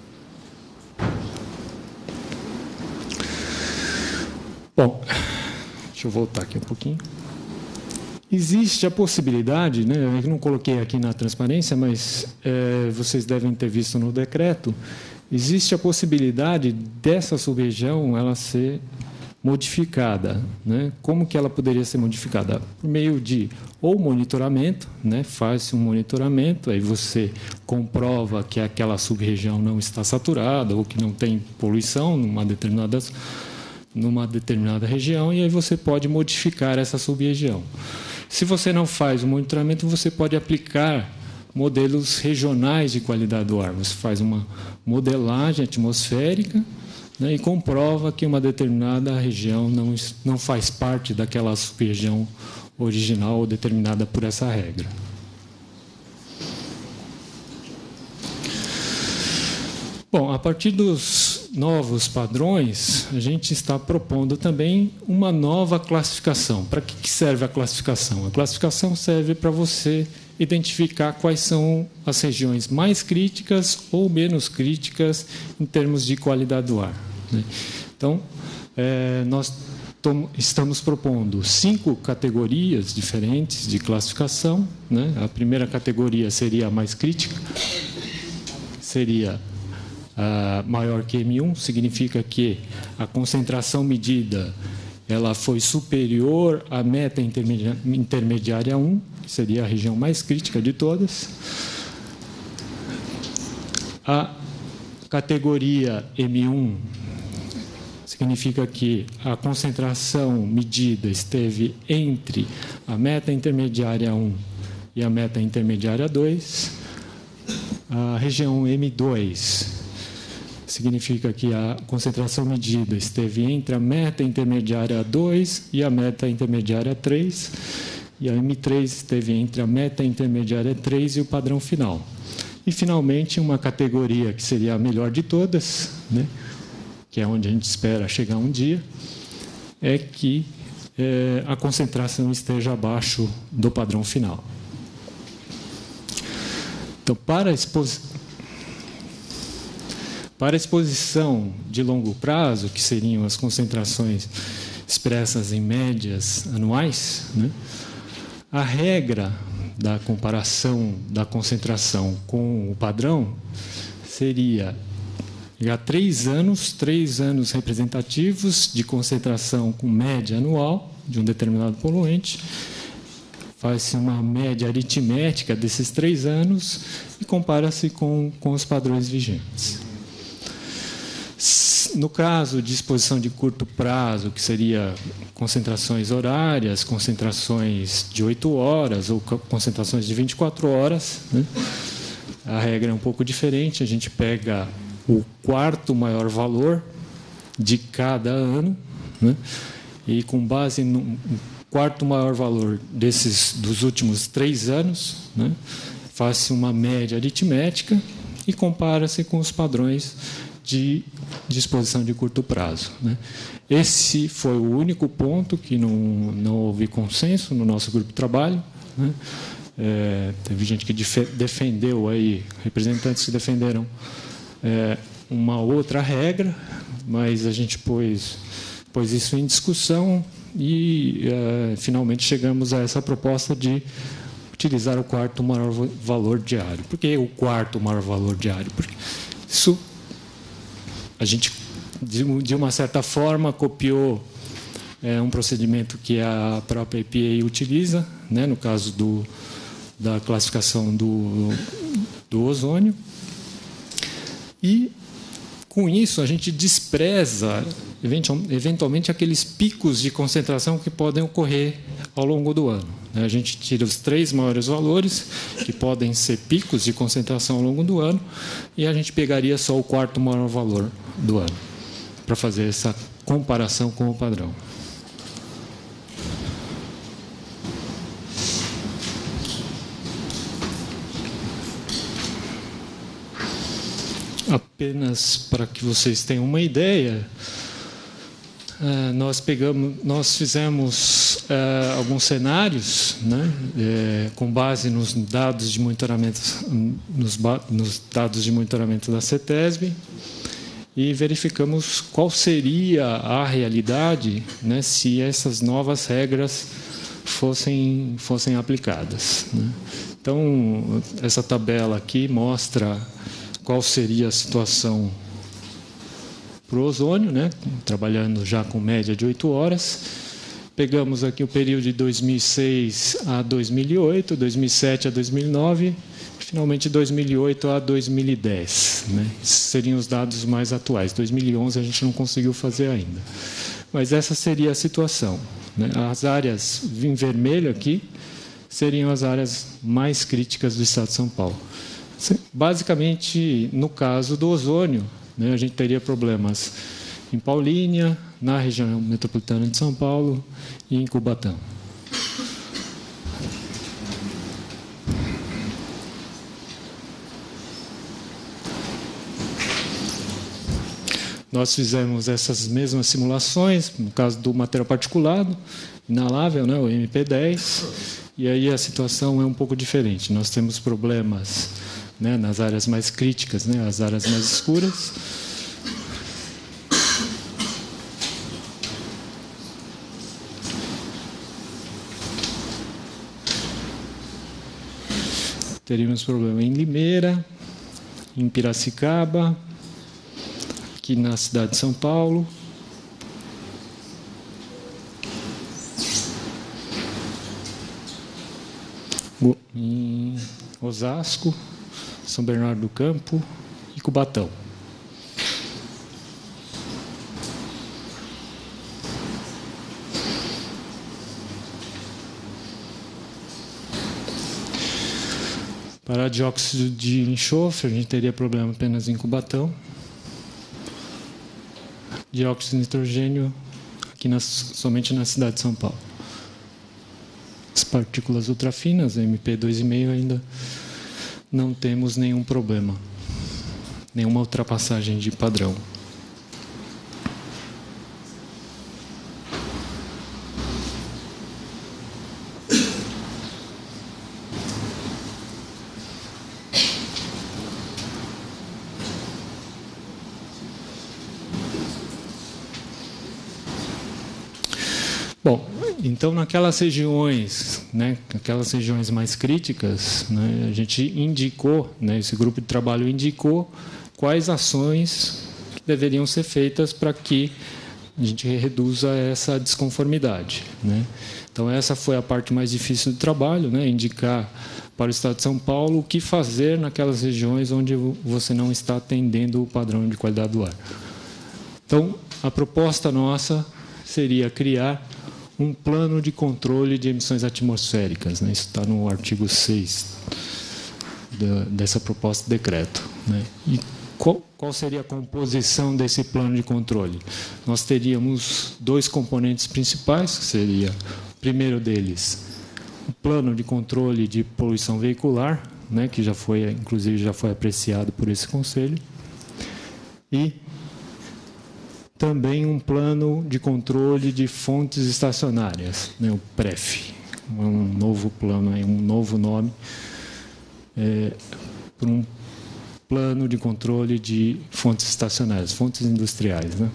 Bom, deixa eu voltar aqui um pouquinho. Existe a possibilidade, né, eu não coloquei aqui na transparência, mas é, vocês devem ter visto no decreto, existe a possibilidade dessa sub-região ela ser modificada, né? Como que ela poderia ser modificada? Por meio de ou monitoramento, né? Faz-se um monitoramento, aí você comprova que aquela sub-região não está saturada ou que não tem poluição numa determinada, numa determinada região, e aí você pode modificar essa sub-região. Se você não faz o monitoramento, você pode aplicar modelos regionais de qualidade do ar. Você faz uma modelagem atmosférica, né, e comprova que uma determinada região não, não faz parte daquela sub-região original ou determinada por essa regra. Bom, a partir dos novos padrões, a gente está propondo também uma nova classificação. Para que serve a classificação? A classificação serve para você identificar quais são as regiões mais críticas ou menos críticas em termos de qualidade do ar, né? Então, é, nós estamos propondo cinco categorias diferentes de classificação, né? A primeira categoria seria a mais crítica, seria a maior que M um, significa que a concentração medida ela foi superior à meta intermediária um, que seria a região mais crítica de todas. A categoria M um significa que a concentração medida esteve entre a meta intermediária um e a meta intermediária dois. A região M dois significa que a concentração medida esteve entre a meta intermediária dois e a meta intermediária três, e a M três esteve entre a meta intermediária três e o padrão final. E, finalmente, uma categoria que seria a melhor de todas, né, que é onde a gente espera chegar um dia, é que é, a concentração esteja abaixo do padrão final. Então, para a exposição... Para a exposição de longo prazo, que seriam as concentrações expressas em médias anuais, né, a regra da comparação da concentração com o padrão seria há três anos, três anos representativos de concentração com média anual de um determinado poluente, faz-se uma média aritmética desses três anos e compara-se com, com os padrões vigentes. No caso de exposição de curto prazo, que seria concentrações horárias, concentrações de oito horas ou concentrações de vinte e quatro horas, né? A regra é um pouco diferente. A gente pega o quarto maior valor de cada ano, né? E com base no quarto maior valor desses dos últimos três anos, né? Faz-se uma média aritmética e compara-se com os padrões de disposição de curto prazo, né? Esse foi o único ponto que não, não houve consenso no nosso grupo de trabalho, né? É, teve gente que defendeu, aí, representantes que defenderam é, uma outra regra, mas a gente pôs, pôs isso em discussão e, é, finalmente, chegamos a essa proposta de utilizar o quarto maior valor diário. Por que o quarto maior valor diário? Porque isso a gente, de uma certa forma, copiou é, um procedimento que a própria E P A utiliza, né, no caso do, da classificação do, do ozônio. E, com isso, a gente despreza, eventualmente, aqueles picos de concentração que podem ocorrer ao longo do ano. A gente tira os três maiores valores, que podem ser picos de concentração ao longo do ano, e a gente pegaria só o quarto maior valor do ano, para fazer essa comparação com o padrão. Apenas para que vocês tenham uma ideia, nós pegamos, nós fizemos uh, alguns cenários, né, é, com base nos dados de monitoramento, nos, nos dados de monitoramento da CETESB, e verificamos qual seria a realidade, né, se essas novas regras fossem fossem aplicadas, né. Então, essa tabela aqui mostra qual seria a situação para o ozônio, né? Trabalhando já com média de oito horas. Pegamos aqui o período de dois mil e seis a dois mil e oito, dois mil e sete a dois mil e nove, e finalmente dois mil e oito a dois mil e dez. Né? Esses seriam os dados mais atuais. dois mil e onze a gente não conseguiu fazer ainda. Mas essa seria a situação, né? As áreas em vermelho aqui seriam as áreas mais críticas do estado de São Paulo. Basicamente, no caso do ozônio, a gente teria problemas em Paulínia, na região metropolitana de São Paulo e em Cubatão. Nós fizemos essas mesmas simulações, no caso do material particulado, inalável, né, o M P dez, e aí a situação é um pouco diferente. Nós temos problemas, né, nas áreas mais críticas, né, as áreas mais escuras. Teríamos problema em Limeira, em Piracicaba, aqui na cidade de São Paulo. Em Osasco, São Bernardo do Campo e Cubatão. Para dióxido de enxofre, a gente teria problema apenas em Cubatão. Dióxido de nitrogênio aqui na, somente na cidade de São Paulo. As partículas ultrafinas, M P dois vírgula cinco, ainda não temos nenhum problema, nenhuma ultrapassagem de padrão. Bom, então naquelas regiões, né, aquelas regiões mais críticas, né, a gente indicou, né, esse grupo de trabalho indicou quais ações que deveriam ser feitas para que a gente reduza essa desconformidade, né. Então essa foi a parte mais difícil do trabalho, né, indicar para o Estado de São Paulo o que fazer naquelas regiões onde você não está atendendo o padrão de qualidade do ar. Então, a proposta nossa seria criar um plano de controle de emissões atmosféricas, né? Isso está no artigo seis da, dessa proposta de decreto, né? E qual, qual seria a composição desse plano de controle? Nós teríamos dois componentes principais, que seria, o primeiro deles, o plano de controle de poluição veicular, né? Que já foi, inclusive, já foi apreciado por esse Conselho, e também um plano de controle de fontes estacionárias, né, o PREF, um novo plano, um novo nome, é, para um plano de controle de fontes estacionárias, fontes industriais, né?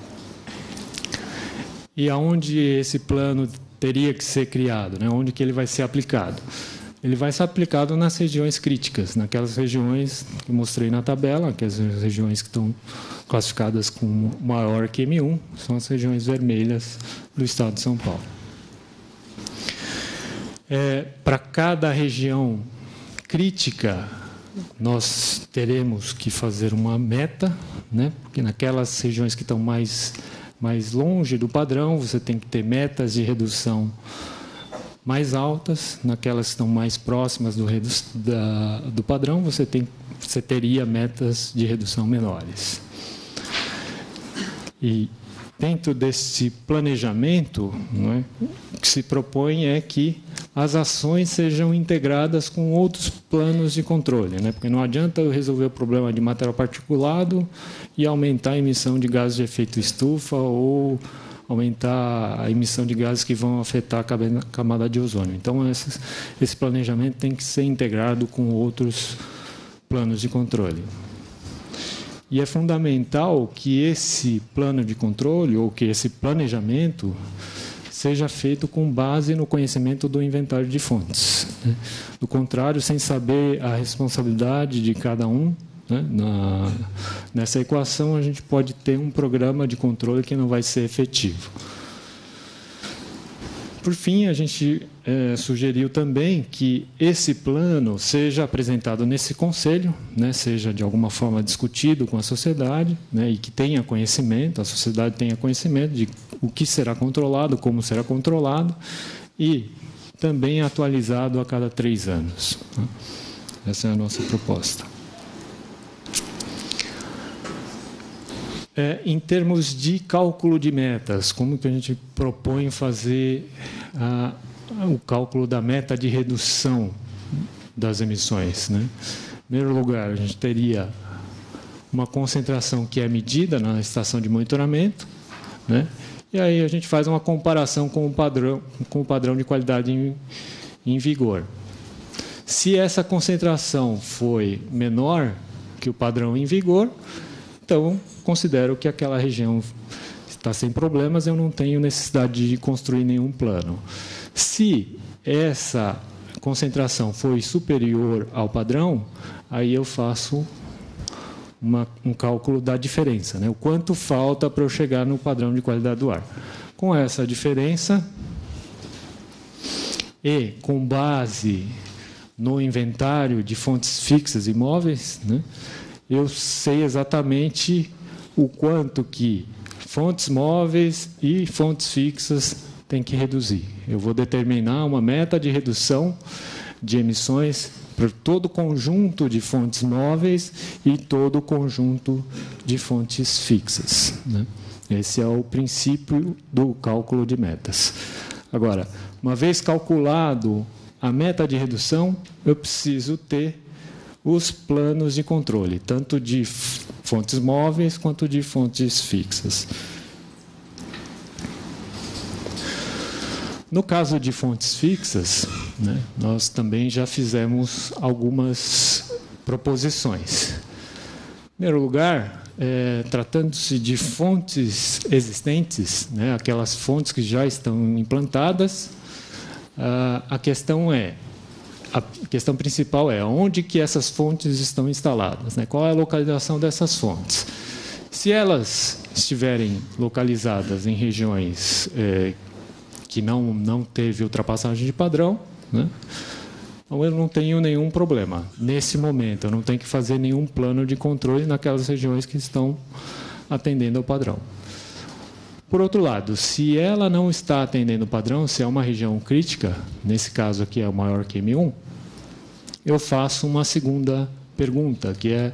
E aonde esse plano teria que ser criado, né? Onde que ele vai ser aplicado? Ele vai ser aplicado nas regiões críticas, naquelas regiões que mostrei na tabela, aquelas regiões que estão classificadas com maior que M um, são as regiões vermelhas do estado de São Paulo. É, para cada região crítica, nós teremos que fazer uma meta, né? Porque naquelas regiões que estão mais, mais longe do padrão, você tem que ter metas de redução mais altas. Naquelas que estão mais próximas do, da, do padrão, você, tem, você teria metas de redução menores. E dentro desse planejamento, não é, o que se propõe é que as ações sejam integradas com outros planos de controle, né? Porque não adianta eu resolver o problema de material particulado e aumentar a emissão de gases de efeito estufa ou aumentar a emissão de gases que vão afetar a camada de ozônio. Então, esse, esse planejamento tem que ser integrado com outros planos de controle. E é fundamental que esse plano de controle, ou que esse planejamento, seja feito com base no conhecimento do inventário de fontes, né? Do contrário, sem saber a responsabilidade de cada um, né, na, nessa equação, a gente pode ter um programa de controle que não vai ser efetivo. Por fim, a gente é, sugeriu também que esse plano seja apresentado nesse conselho, né, seja de alguma forma discutido com a sociedade, né, e que tenha conhecimento, a sociedade tenha conhecimento de o que será controlado, como será controlado, e também atualizado a cada três anos. Essa é a nossa proposta. É, em termos de cálculo de metas, como que a gente propõe fazer a, o cálculo da meta de redução das emissões, né? Em primeiro lugar, a gente teria uma concentração que é medida na estação de monitoramento, né? E aí a gente faz uma comparação com o padrão, com o padrão de qualidade em, em vigor. Se essa concentração foi menor que o padrão em vigor, então considero que aquela região está sem problemas, eu não tenho necessidade de construir nenhum plano. Se essa concentração foi superior ao padrão, aí eu faço uma, um cálculo da diferença, né? O quanto falta para eu chegar no padrão de qualidade do ar. Com essa diferença e com base no inventário de fontes fixas e móveis, né, eu sei exatamente o quanto que fontes móveis e fontes fixas têm que reduzir. Eu vou determinar uma meta de redução de emissões para todo o conjunto de fontes móveis e todo o conjunto de fontes fixas, né? Esse é o princípio do cálculo de metas. Agora, uma vez calculado a meta de redução, eu preciso ter os planos de controle, tanto de fontes móveis quanto de fontes fixas. No caso de fontes fixas, né, nós também já fizemos algumas proposições. Em primeiro lugar, é, tratando-se de fontes existentes, né, aquelas fontes que já estão implantadas, a, a questão é A questão principal é onde que essas fontes estão instaladas, né? Qual é a localização dessas fontes. Se elas estiverem localizadas em regiões é, que não, não teve ultrapassagem de padrão, né? Então eu não tenho nenhum problema. Nesse momento, eu não tenho que fazer nenhum plano de controle naquelas regiões que estão atendendo ao padrão. Por outro lado, se ela não está atendendo o padrão, se é uma região crítica, nesse caso aqui é o maior que M um, eu faço uma segunda pergunta, que é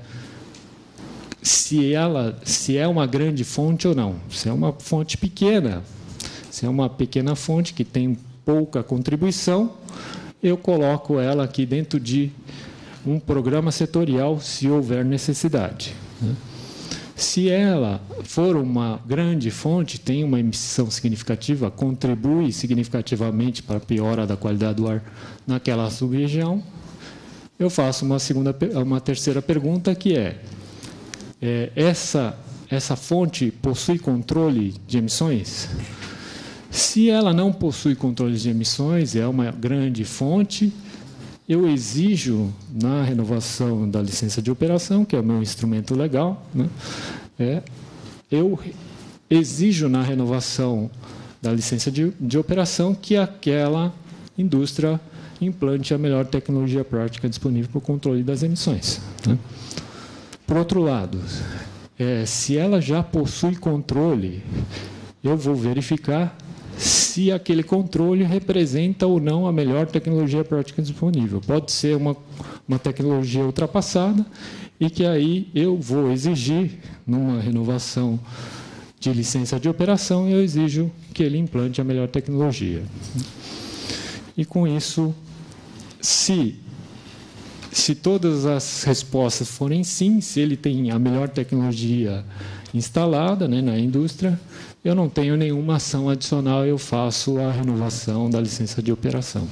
se ela se é uma grande fonte ou não. Se é uma fonte pequena, se é uma pequena fonte que tem pouca contribuição, eu coloco ela aqui dentro de um programa setorial, se houver necessidade. Se ela for uma grande fonte, tem uma emissão significativa, contribui significativamente para a piora da qualidade do ar naquela sub-região, eu faço uma segunda, uma terceira pergunta, que é, é essa, essa fonte possui controle de emissões? Se ela não possui controle de emissões, é uma grande fonte, eu exijo na renovação da licença de operação, que é o meu instrumento legal, né, é, eu exijo na renovação da licença de, de operação que aquela indústria implante a melhor tecnologia prática disponível para o controle das emissões. Né. Por outro lado, é, se ela já possui controle, eu vou verificar se aquele controle representa ou não a melhor tecnologia prática disponível. Pode ser uma, uma tecnologia ultrapassada e que aí eu vou exigir, numa renovação de licença de operação, eu exijo que ele implante a melhor tecnologia. E, com isso, se, se todas as respostas forem sim, se ele tem a melhor tecnologia instalada, né, na indústria, eu não tenho nenhuma ação adicional, eu faço a renovação da licença de operação.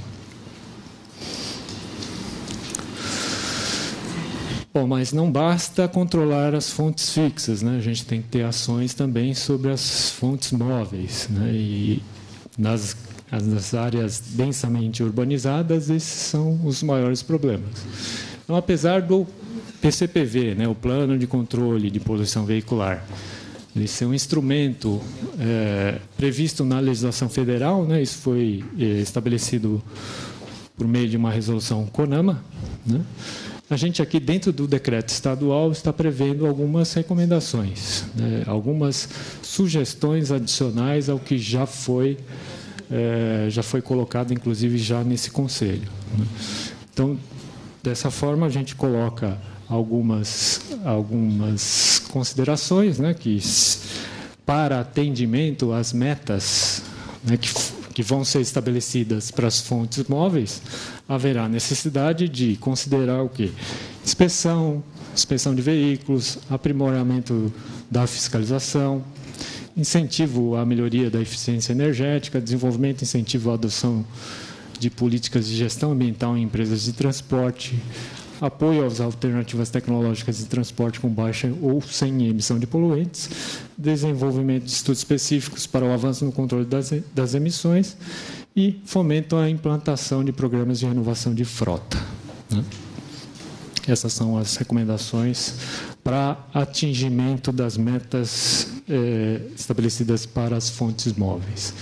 Bom, mas não basta controlar as fontes fixas, né? A gente tem que ter ações também sobre as fontes móveis, né? E nas, nas áreas densamente urbanizadas, esses são os maiores problemas. Então, apesar do P C P V, né, o Plano de Controle de Poluição Veicular, ele ser um instrumento é, previsto na legislação federal, né, isso foi é, estabelecido por meio de uma resolução CONAMA, né, a gente aqui, dentro do decreto estadual, está prevendo algumas recomendações, né, algumas sugestões adicionais ao que já foi, é, já foi colocado, inclusive, já nesse conselho. Né. Então, dessa forma, a gente coloca algumas, algumas considerações, né, que, para atendimento às metas, né, que, que vão ser estabelecidas para as fontes móveis, haverá necessidade de considerar o quê? Inspeção, inspeção de veículos, aprimoramento da fiscalização, incentivo à melhoria da eficiência energética, desenvolvimento e incentivo à adoção de políticas de gestão ambiental em empresas de transporte, apoio às alternativas tecnológicas de transporte com baixa ou sem emissão de poluentes, desenvolvimento de estudos específicos para o avanço no controle das, das emissões e fomento à implantação de programas de renovação de frota. Né? Essas são as recomendações para atingimento das metas eh, estabelecidas para as fontes móveis.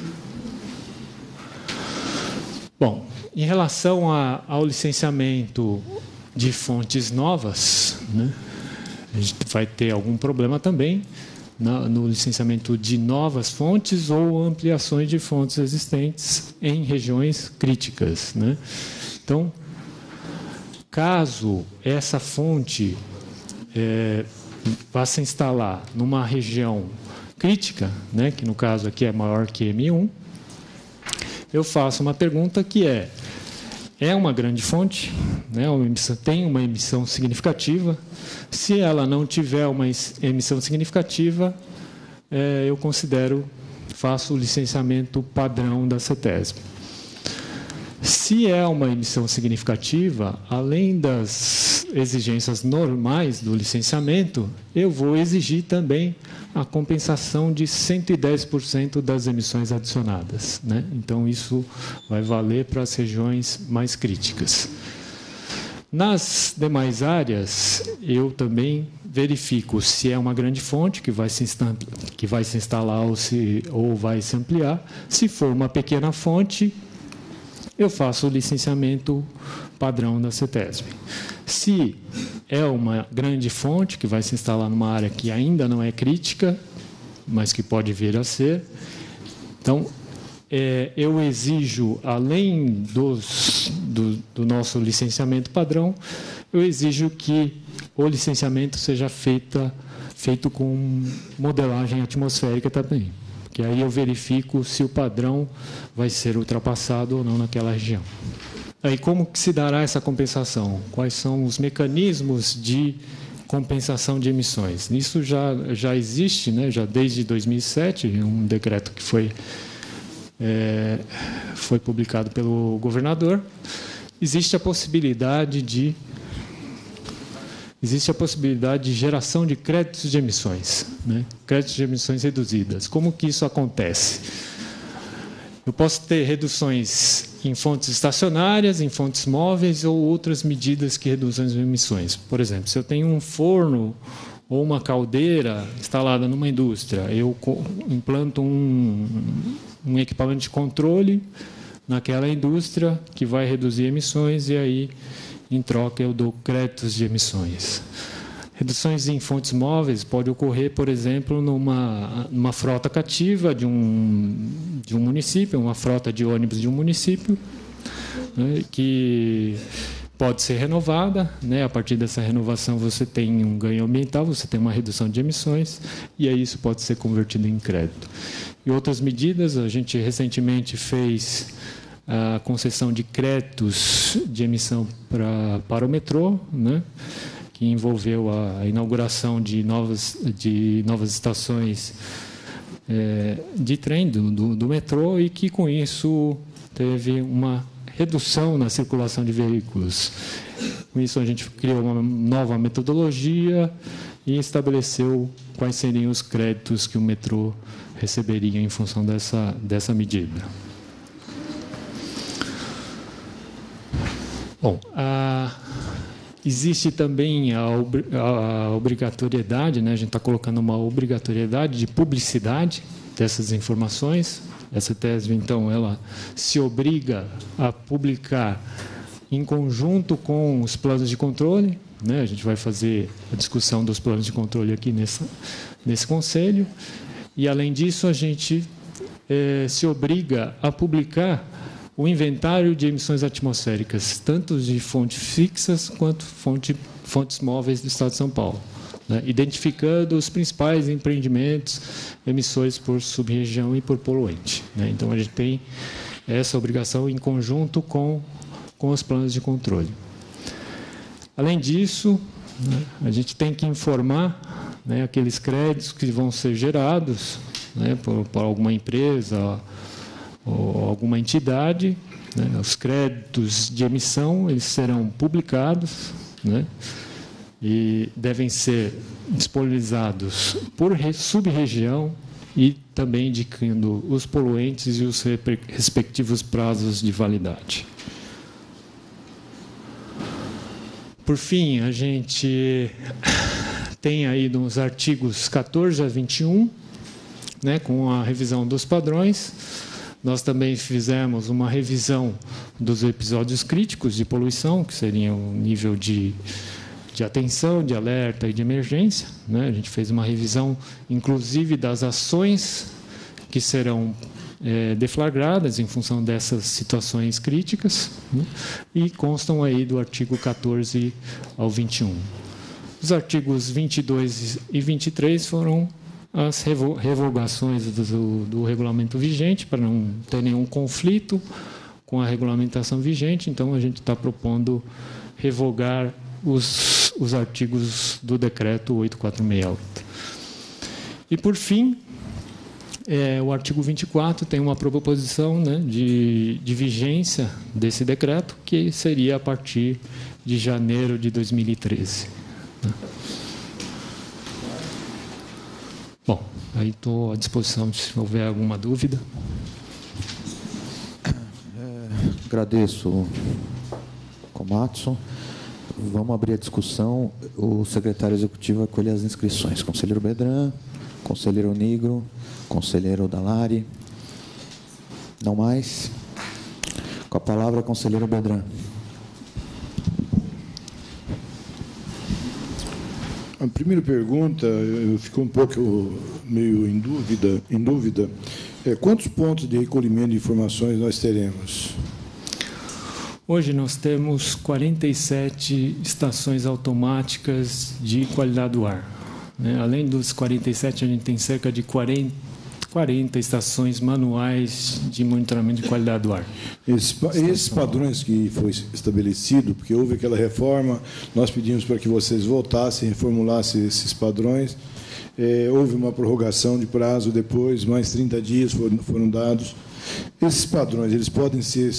Bom, em relação a, ao licenciamento de fontes novas, né, a gente vai ter algum problema também na, no licenciamento de novas fontes ou ampliações de fontes existentes em regiões críticas. Né. Então, caso essa fonte é, vá se instalar numa região crítica, né, que no caso aqui é maior que M um, eu faço uma pergunta que é, é uma grande fonte, né, uma emissão, tem uma emissão significativa. Se ela não tiver uma emissão significativa, é, eu considero, faço o licenciamento padrão da CETESB. Se é uma emissão significativa, além das exigências normais do licenciamento, eu vou exigir também a compensação de cento e dez por cento das emissões adicionadas. Né? Então, isso vai valer para as regiões mais críticas. Nas demais áreas, eu também verifico se é uma grande fonte que vai se, que vai se instalar ou, se, ou vai se ampliar. Se for uma pequena fonte, eu faço o licenciamento padrão da CETESB. Se é uma grande fonte que vai se instalar numa área que ainda não é crítica, mas que pode vir a ser, então, é, eu exijo, além dos, do, do nosso licenciamento padrão, eu exijo que o licenciamento seja feita, feito com modelagem atmosférica também, porque aí eu verifico se o padrão vai ser ultrapassado ou não naquela região. Aí, como que se dará essa compensação? Quais são os mecanismos de compensação de emissões? Isso já, já existe, né, já desde dois mil e sete, um decreto que foi, é, foi publicado pelo governador. Existe a possibilidade de existe a possibilidade de geração de créditos de emissões, né, créditos de emissões reduzidas. Como que isso acontece? Eu posso ter reduções em fontes estacionárias, em fontes móveis ou outras medidas que reduzem as emissões. Por exemplo, se eu tenho um forno ou uma caldeira instalada numa indústria, eu implanto um, um equipamento de controle naquela indústria que vai reduzir emissões e aí, em troca, eu dou créditos de emissões. Reduções em fontes móveis pode ocorrer, por exemplo, numa, numa frota cativa de um, de um município, uma frota de ônibus de um município, né, que pode ser renovada, né, a partir dessa renovação você tem um ganho ambiental, você tem uma redução de emissões, e aí isso pode ser convertido em crédito. E outras medidas, a gente recentemente fez a concessão de créditos de emissão pra, para o metrô, né, que envolveu a inauguração de novas, de novas estações é, de trem do, do, do metrô e que, com isso, teve uma redução na circulação de veículos. Com isso, a gente criou uma nova metodologia e estabeleceu quais seriam os créditos que o metrô receberia em função dessa, dessa medida. Bom, a... existe também a, ob a obrigatoriedade, né? A gente está colocando uma obrigatoriedade de publicidade dessas informações. Essa tese, então, ela se obriga a publicar em conjunto com os planos de controle, né? A gente vai fazer a discussão dos planos de controle aqui nessa, nesse conselho. E, além disso, a gente é, se obriga a publicar o inventário de emissões atmosféricas, tanto de fontes fixas quanto fonte, fontes móveis do Estado de São Paulo, né, identificando os principais empreendimentos emissores por sub-região e por poluente, né. Então, a gente tem essa obrigação em conjunto com, com os planos de controle. Além disso, né, a gente tem que informar, né, aqueles créditos que vão ser gerados, né, por, por alguma empresa ou alguma entidade, né, os créditos de emissão eles serão publicados, né, e devem ser disponibilizados por sub-região e também indicando os poluentes e os respectivos prazos de validade. Por fim, a gente tem aí nos artigos quatorze a vinte e um, né, com a revisão dos padrões. Nós também fizemos uma revisão dos episódios críticos de poluição, que seriam o nível de, de atenção, de alerta e de emergência, né? A gente fez uma revisão, inclusive, das ações que serão é, deflagradas em função dessas situações críticas, né? E constam aí do artigo quatorze ao vinte e um. Os artigos vinte e dois e vinte e três foram as revogações do, do regulamento vigente, para não ter nenhum conflito com a regulamentação vigente. Então, a gente está propondo revogar os, os artigos do decreto oitocentos e quarenta e oito. E, por fim, é, o artigo vinte e quatro tem uma proposição, né, de, de vigência desse decreto, que seria a partir de janeiro de dois mil e treze. Né? Bom, aí estou à disposição se houver alguma dúvida. É, agradeço, Komatsu. Vamos abrir a discussão. O secretário executivo vai colher as inscrições. Conselheiro Bedran, conselheiro Nigro, conselheiro Dalari. Não mais? Com a palavra, conselheiro Bedran. A primeira pergunta, eu fico um pouco meio em dúvida. Em dúvida. É, quantos pontos de recolhimento de informações nós teremos? Hoje nós temos quarenta e sete estações automáticas de qualidade do ar. Né? Além dos quarenta e sete, a gente tem cerca de quarenta, quarenta estações manuais de monitoramento de qualidade do ar. Esses, esses padrões que foi estabelecido, porque houve aquela reforma, nós pedimos para que vocês voltassem, reformulassem esses padrões. É, houve uma prorrogação de prazo depois, mais trinta dias foram, foram dados. Esses padrões, eles podem ser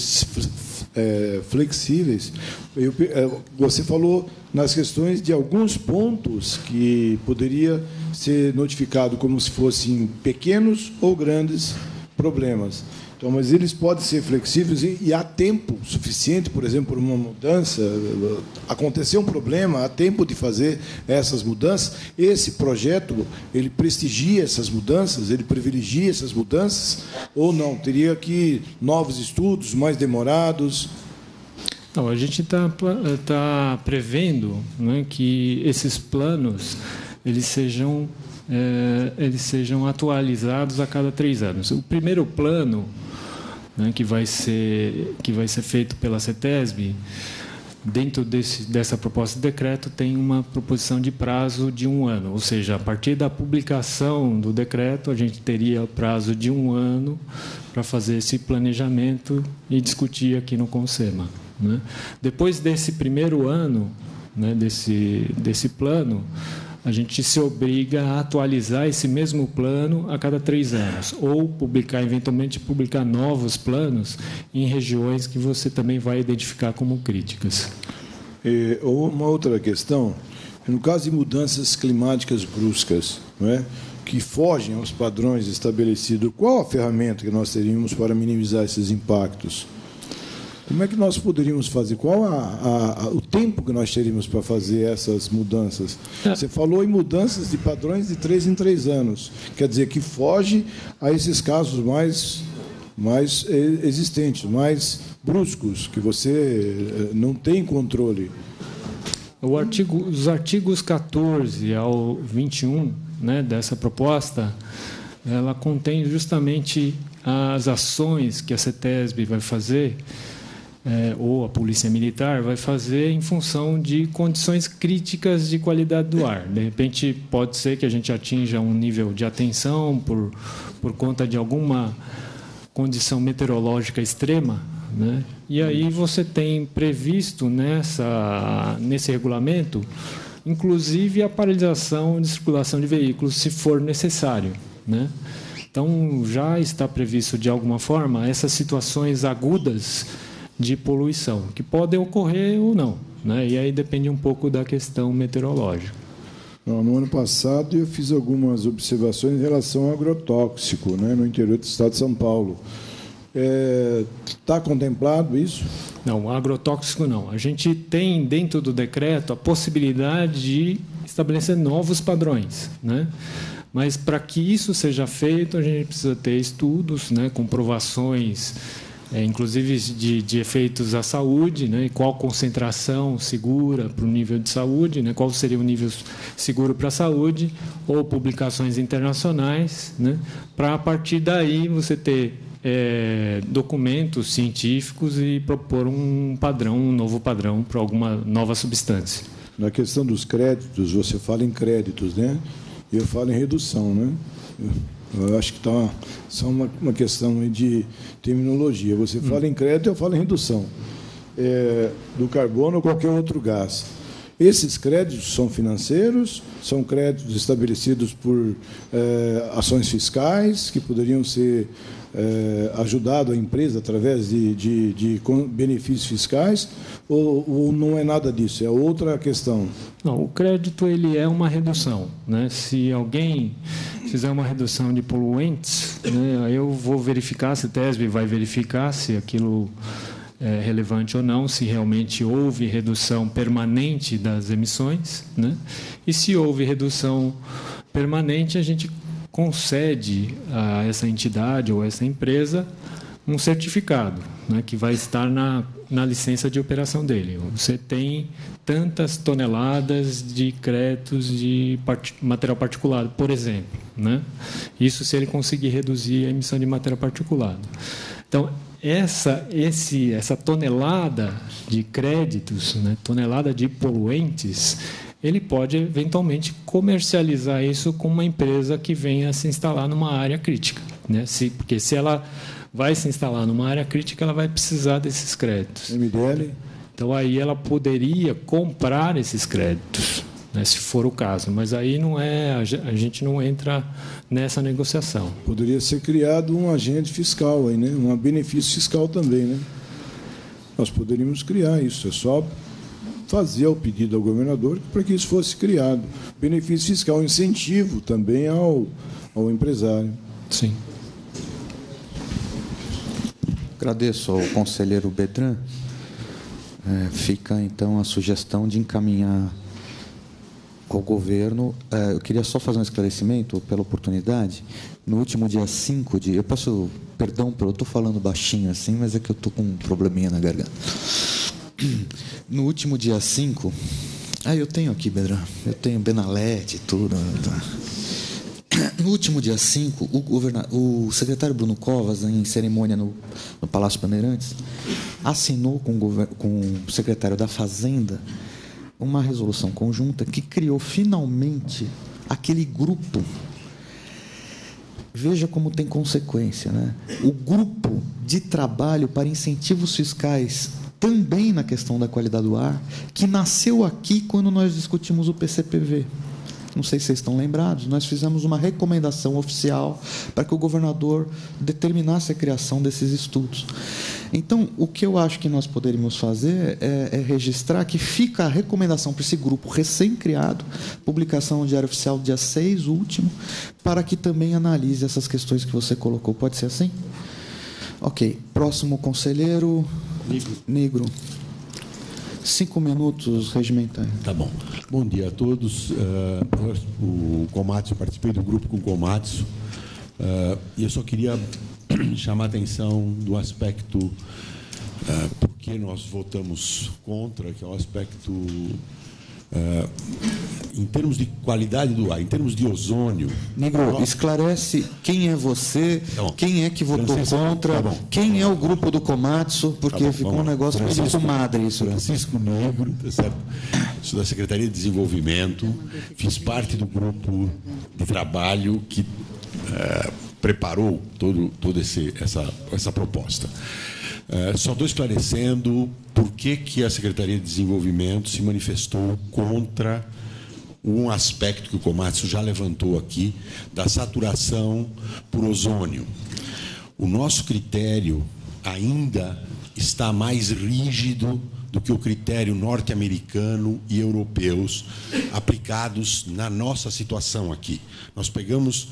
é, flexíveis. Eu, é, você falou nas questões de alguns pontos que poderia ser notificado como se fossem pequenos ou grandes problemas. Então, mas eles podem ser flexíveis e, e há tempo suficiente, por exemplo, por uma mudança, acontecer um problema, há tempo de fazer essas mudanças. Esse projeto, ele prestigia essas mudanças, ele privilegia essas mudanças, ou não? Teria que novos estudos, mais demorados? Não, a gente está tá prevendo, né, que esses planos eles sejam, é, eles sejam atualizados a cada três anos. O primeiro plano, né, que vai ser que vai ser feito pela CETESB, dentro desse, dessa proposta de decreto tem uma proposição de prazo de um ano, ou seja, a partir da publicação do decreto a gente teria prazo de um ano para fazer esse planejamento e discutir aqui no CONSEMA. Né? Depois desse primeiro ano, né, desse desse plano, a gente se obriga a atualizar esse mesmo plano a cada três anos, ou publicar, eventualmente, publicar novos planos em regiões que você também vai identificar como críticas. E uma outra questão, no caso de mudanças climáticas bruscas, não é, que fogem aos padrões estabelecidos, qual a ferramenta que nós teríamos para minimizar esses impactos? Como é que nós poderíamos fazer? Qual a, a, a, o tempo que nós teríamos para fazer essas mudanças? Você falou em mudanças de padrões de três em três anos. Quer dizer, que foge a esses casos mais, mais existentes, mais bruscos, que você não tem controle. O artigo, os artigos catorze ao vinte e um, né, dessa proposta, ela contém justamente as ações que a CETESB vai fazer, É, ou a Polícia Militar vai fazer em função de condições críticas de qualidade do ar. De repente, pode ser que a gente atinja um nível de atenção por, por conta de alguma condição meteorológica extrema, né? E aí você tem previsto nessa, nesse regulamento, inclusive a paralisação de circulação de veículos, se for necessário, né? Então, já está previsto, de alguma forma, essas situações agudas de poluição, que podem ocorrer ou não, né? E aí depende um pouco da questão meteorológica. No ano passado, eu fiz algumas observações em relação ao agrotóxico, né, no interior do estado de São Paulo. Está é, contemplado isso? Não, agrotóxico não. A gente tem, dentro do decreto, a possibilidade de estabelecer novos padrões, né? Mas, para que isso seja feito, a gente precisa ter estudos, né, comprovações, É, inclusive de, de efeitos à saúde, né, e qual concentração segura para o nível de saúde, né, qual seria o nível seguro para a saúde, ou publicações internacionais, né, para, a partir daí, você ter é, documentos científicos e propor um padrão, um novo padrão para alguma nova substância. Na questão dos créditos, você fala em créditos, né? E eu falo em redução, né? Eu acho que está só uma, uma questão de terminologia. Você hum. fala em crédito, eu falo em redução é, do carbono ou qualquer outro gás. Esses créditos são financeiros, são créditos estabelecidos por é, ações fiscais que poderiam ser é, ajudado a empresa através de, de, de benefícios fiscais, ou, ou não é nada disso? É outra questão. Não, o crédito ele é uma redução, né? Se alguém fizer uma redução de poluentes, né, eu vou verificar, se a CETESB vai verificar se aquilo é relevante ou não, se realmente houve redução permanente das emissões, né? E se houve redução permanente, a gente concede a essa entidade ou essa empresa um certificado, né, que vai estar na, na licença de operação dele. Você tem tantas toneladas de créditos de part, material particulado, por exemplo, né? Isso se ele conseguir reduzir a emissão de material particulado. Então, essa, esse, essa tonelada de créditos, né, tonelada de poluentes, ele pode eventualmente comercializar isso com uma empresa que venha se instalar numa área crítica, né? Se, porque se ela vai se instalar numa área crítica, ela vai precisar desses créditos. M D L? Então, aí ela poderia comprar esses créditos, né, se for o caso. Mas aí não é, a gente não entra nessa negociação. Poderia ser criado um agente fiscal, aí, né? Um benefício fiscal também. Né? Nós poderíamos criar isso. É só fazer o pedido ao governador para que isso fosse criado. Benefício fiscal, incentivo também ao, ao empresário. Sim. Agradeço ao conselheiro Bedran. É, fica, então, a sugestão de encaminhar ao governo. É, eu queria só fazer um esclarecimento, pela oportunidade. No último dia cinco de... Eu peço perdão, eu estou falando baixinho assim, mas é que eu estou com um probleminha na garganta. No último dia cinco... Ah, eu tenho aqui, Bedran. Eu tenho Benalete e tudo. Tá. No último dia cinco, o, governa... o secretário Bruno Covas, em cerimônia no, no Palácio Bandeirantes, assinou com o, gover... com o secretário da Fazenda uma resolução conjunta que criou finalmente aquele grupo. Veja como tem consequência, né? O grupo de trabalho para incentivos fiscais também na questão da qualidade do ar, que nasceu aqui quando nós discutimos o P C P V. Não sei se vocês estão lembrados, nós fizemos uma recomendação oficial para que o governador determinasse a criação desses estudos. Então, o que eu acho que nós poderíamos fazer é, é registrar que fica a recomendação para esse grupo recém-criado, publicação no Diário Oficial dia seis, último, para que também analise essas questões que você colocou. Pode ser assim? Ok. Próximo conselheiro... Negro. Negro. Cinco minutos regimentais. Tá bom. Bom dia a todos. Uh, o Komatsu, participei do grupo com o Komatsu. Uh, e eu só queria chamar a atenção do aspecto uh, por que nós votamos contra, que é o aspecto uh, em termos de qualidade do ar, em termos de ozônio. Negro, nós... esclarece quem é você, tá quem é que votou contra, tá quem é o grupo do Komatsu, porque tá ficou um negócio meio de comadre isso. Francisco Negro, tá certo? Sou da Secretaria de Desenvolvimento, fiz parte do grupo de trabalho que uh, preparou todo, todo esse, essa, essa proposta. Uh, só estou esclarecendo por que, que a Secretaria de Desenvolvimento se manifestou contra um aspecto que o Komatsu já levantou aqui, da saturação por ozônio. O nosso critério ainda está mais rígido do que o critério norte-americano e europeus aplicados na nossa situação aqui. Nós pegamos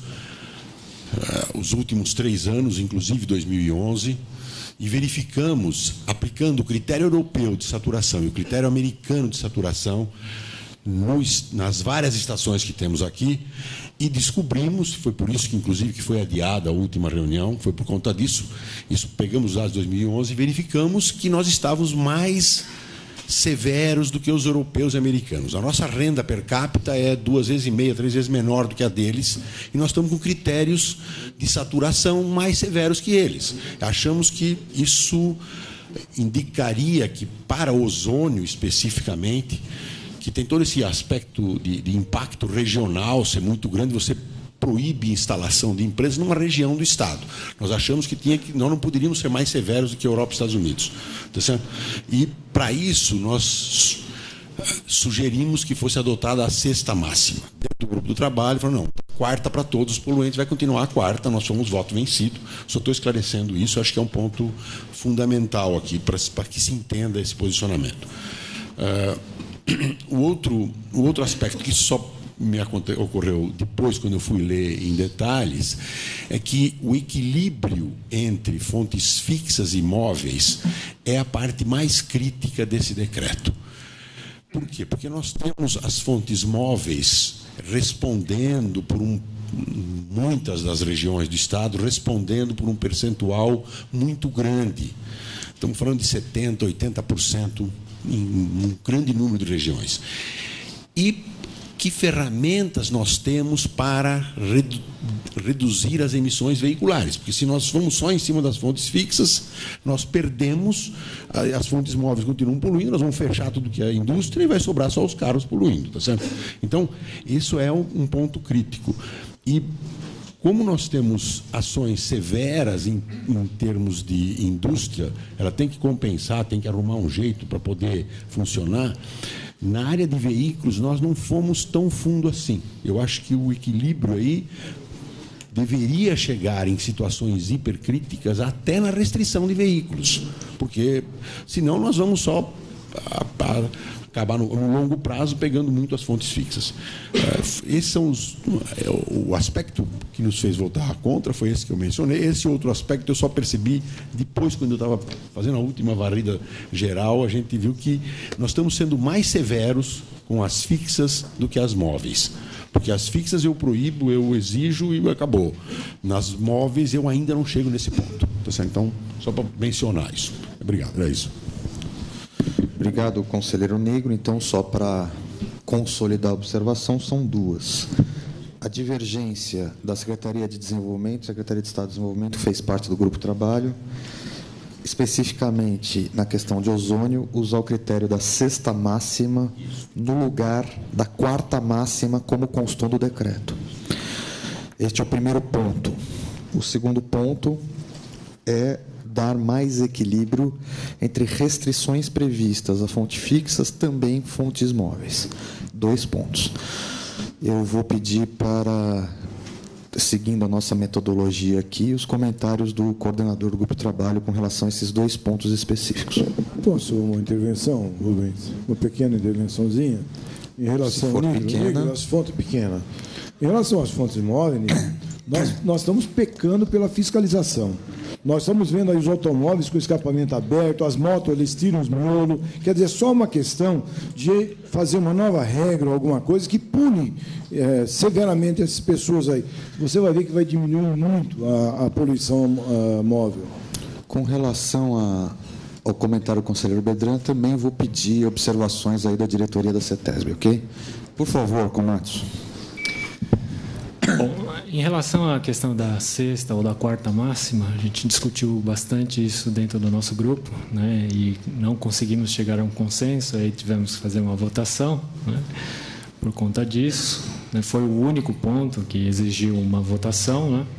uh, os últimos três anos, inclusive dois mil e onze, e verificamos, aplicando o critério europeu de saturação e o critério americano de saturação, nos, nas várias estações que temos aqui, e descobrimos, foi por isso que, inclusive, que foi adiada a última reunião, foi por conta disso, isso pegamos os dados de dois mil e onze e verificamos que nós estávamos mais severos do que os europeus e americanos. A nossa renda per capita é duas vezes e meia, três vezes menor do que a deles, e nós estamos com critérios de saturação mais severos que eles. Achamos que isso indicaria que, para o ozônio especificamente, que tem todo esse aspecto de, de impacto regional ser muito grande, você proíbe instalação de empresas numa região do Estado. Nós achamos que, tinha que nós não poderíamos ser mais severos do que a Europa e Estados Unidos. Tá certo? E, para isso, nós sugerimos que fosse adotada a sexta máxima. Dentro do grupo do trabalho, falou, não, quarta para todos os poluentes, vai continuar a quarta, nós fomos voto vencido. Só estou esclarecendo isso, acho que é um ponto fundamental aqui, para, para que se entenda esse posicionamento. Uh, o, outro, o outro aspecto que só me ocorreu depois, quando eu fui ler em detalhes, é que o equilíbrio entre fontes fixas e móveis é a parte mais crítica desse decreto. Por quê? Porque nós temos as fontes móveis respondendo por um muitas das regiões do Estado respondendo por um percentual muito grande. Estamos falando de setenta por cento, oitenta por cento em um grande número de regiões. E que ferramentas nós temos para redu reduzir as emissões veiculares? Porque se nós vamos só em cima das fontes fixas, nós perdemos, as fontes móveis continuam poluindo, nós vamos fechar tudo que é indústria e vai sobrar só os carros poluindo, tá certo? Então, isso é um ponto crítico. E como nós temos ações severas em, em termos de indústria, ela tem que compensar, tem que arrumar um jeito para poder funcionar. Na área de veículos, nós não fomos tão fundo assim. Eu acho que o equilíbrio aí deveria chegar em situações hipercríticas até na restrição de veículos, porque senão nós vamos só a, a, acabar no, no longo prazo pegando muito as fontes fixas. Esses são os, o aspecto que nos fez votar contra foi esse que eu mencionei. Esse outro aspecto eu só percebi depois, quando eu estava fazendo a última varrida geral, a gente viu que nós estamos sendo mais severos com as fixas do que as móveis. Porque as fixas eu proíbo, eu exijo e acabou. Nas móveis eu ainda não chego nesse ponto. Então, só para mencionar isso. Obrigado, é isso. Obrigado, conselheiro Negro. Então, só para consolidar a observação, são duas. A divergência da Secretaria de Desenvolvimento, Secretaria de Estado de Desenvolvimento, que fez parte do grupo de trabalho, especificamente na questão de ozônio, usar o critério da sexta máxima no lugar da quarta máxima, como constou do decreto. Este é o primeiro ponto. O segundo ponto é dar mais equilíbrio entre restrições previstas a fontes fixas, também fontes móveis. Dois pontos. Eu vou pedir para, seguindo a nossa metodologia aqui, os comentários do coordenador do grupo de trabalho com relação a esses dois pontos específicos. Posso uma intervenção, Rubens? Uma pequena intervençãozinha? Em relação ao nível, nível, às fontes pequenas. Em relação às fontes móveis, nós, nós estamos pecando pela fiscalização. Nós estamos vendo aí os automóveis com o escapamento aberto, as motos, eles tiram os miolos. Quer dizer, só uma questão de fazer uma nova regra, alguma coisa que pune é, severamente essas pessoas aí. Você vai ver que vai diminuir muito a, a poluição a, móvel. Com relação a, ao comentário do conselheiro Bedran, também vou pedir observações aí da diretoria da CETESB, ok? Por favor, Comatos. Bom, em relação à questão da sexta ou da quarta máxima, a gente discutiu bastante isso dentro do nosso grupo, né, e não conseguimos chegar a um consenso, aí tivemos que fazer uma votação, né, por conta disso. Né, foi o único ponto que exigiu uma votação. Né,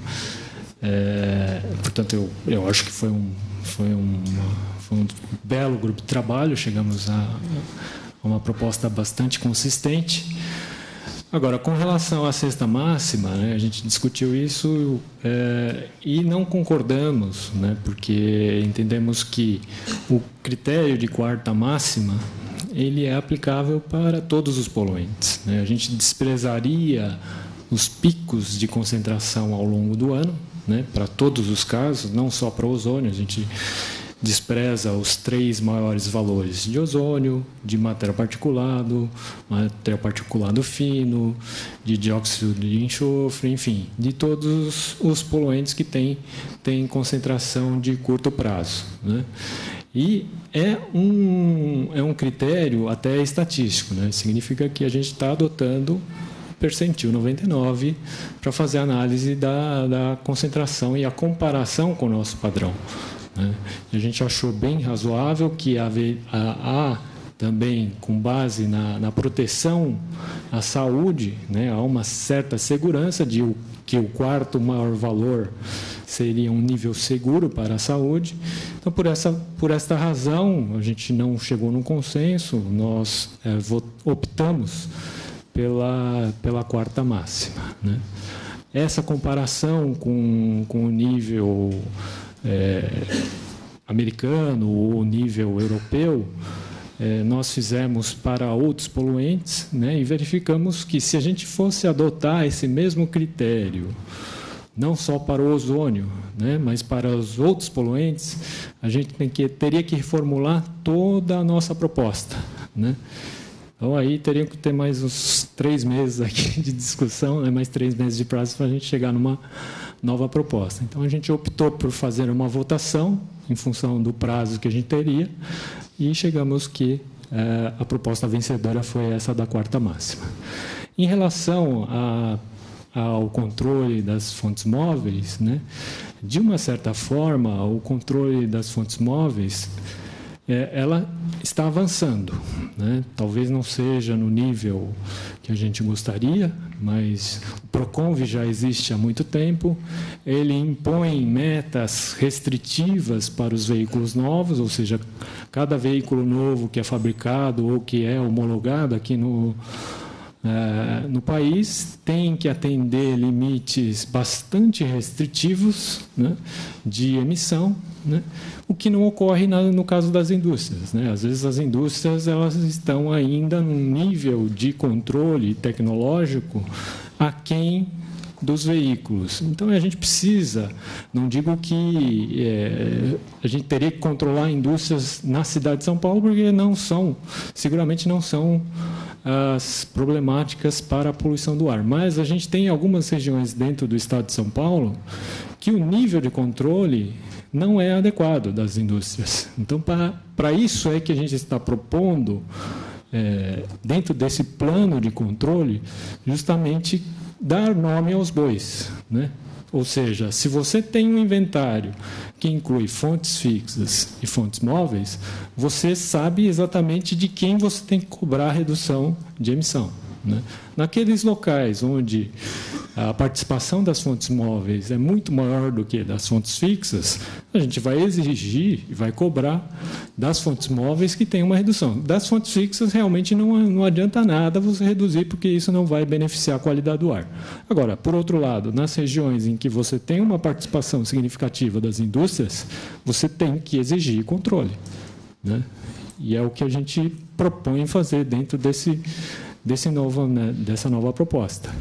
é, portanto, eu, eu acho que foi um, foi, uma, foi um belo grupo de trabalho, chegamos a, a uma proposta bastante consistente. Agora, com relação à sexta máxima, né, a gente discutiu isso é, e não concordamos, né, porque entendemos que o critério de quarta máxima ele é aplicável para todos os poluentes. Né? A gente desprezaria os picos de concentração ao longo do ano, né, para todos os casos, não só para o ozônio. A gente despreza os três maiores valores de ozônio, de material particulado, material particulado fino, de dióxido de enxofre, enfim, de todos os poluentes que têm, têm concentração de curto prazo. Né? E é um, é um critério até estatístico, né? Significa que a gente está adotando percentil noventa e nove para fazer a análise da, da concentração e a comparação com o nosso padrão. Né? A gente achou bem razoável que há, há também, com base na, na proteção à saúde, né, há uma certa segurança de o, que o quarto maior valor seria um nível seguro para a saúde. Então, por essa, por esta razão, a gente não chegou num consenso, nós é, optamos pela, pela quarta máxima. Né? Essa comparação com, com o nível É, americano ou nível europeu, é, nós fizemos para outros poluentes, né, e verificamos que se a gente fosse adotar esse mesmo critério, não só para o ozônio, né, mas para os outros poluentes, a gente tem que, teria que reformular toda a nossa proposta. Né? Então, aí teriam que ter mais uns três meses aqui de discussão, né, mais três meses de prazo para a gente chegar numa nova proposta. Então, a gente optou por fazer uma votação em função do prazo que a gente teria e chegamos que eh, a proposta vencedora foi essa da quarta máxima. Em relação a, ao controle das fontes móveis, né, de uma certa forma, o controle das fontes móveis ela está avançando, né? Talvez não seja no nível que a gente gostaria, mas o Proconv já existe há muito tempo. Ele impõe metas restritivas para os veículos novos, ou seja, cada veículo novo que é fabricado ou que é homologado aqui no Uh, no país tem que atender limites bastante restritivos, né, de emissão, né, o que não ocorre na, no caso das indústrias, né? Às vezes as indústrias elas estão ainda num nível de controle tecnológico aquém dos veículos. Então a gente precisa, não digo que é, a gente teria que controlar indústrias na cidade de São Paulo, porque não são, seguramente não são as problemáticas para a poluição do ar. Mas a gente tem algumas regiões dentro do estado de São Paulo que o nível de controle não é adequado das indústrias. Então, para, para isso é que a gente está propondo, é, dentro desse plano de controle, justamente dar nome aos bois, né? Ou seja, se você tem um inventário que inclui fontes fixas e fontes móveis, você sabe exatamente de quem você tem que cobrar a redução de emissão, né? Naqueles locais onde a participação das fontes móveis é muito maior do que das fontes fixas, a gente vai exigir e vai cobrar das fontes móveis que tem uma redução. Das fontes fixas, realmente não, não adianta nada você reduzir, porque isso não vai beneficiar a qualidade do ar. Agora, por outro lado, nas regiões em que você tem uma participação significativa das indústrias, você tem que exigir controle, né? E é o que a gente propõe fazer dentro desse, desse novo, né, dessa nova proposta.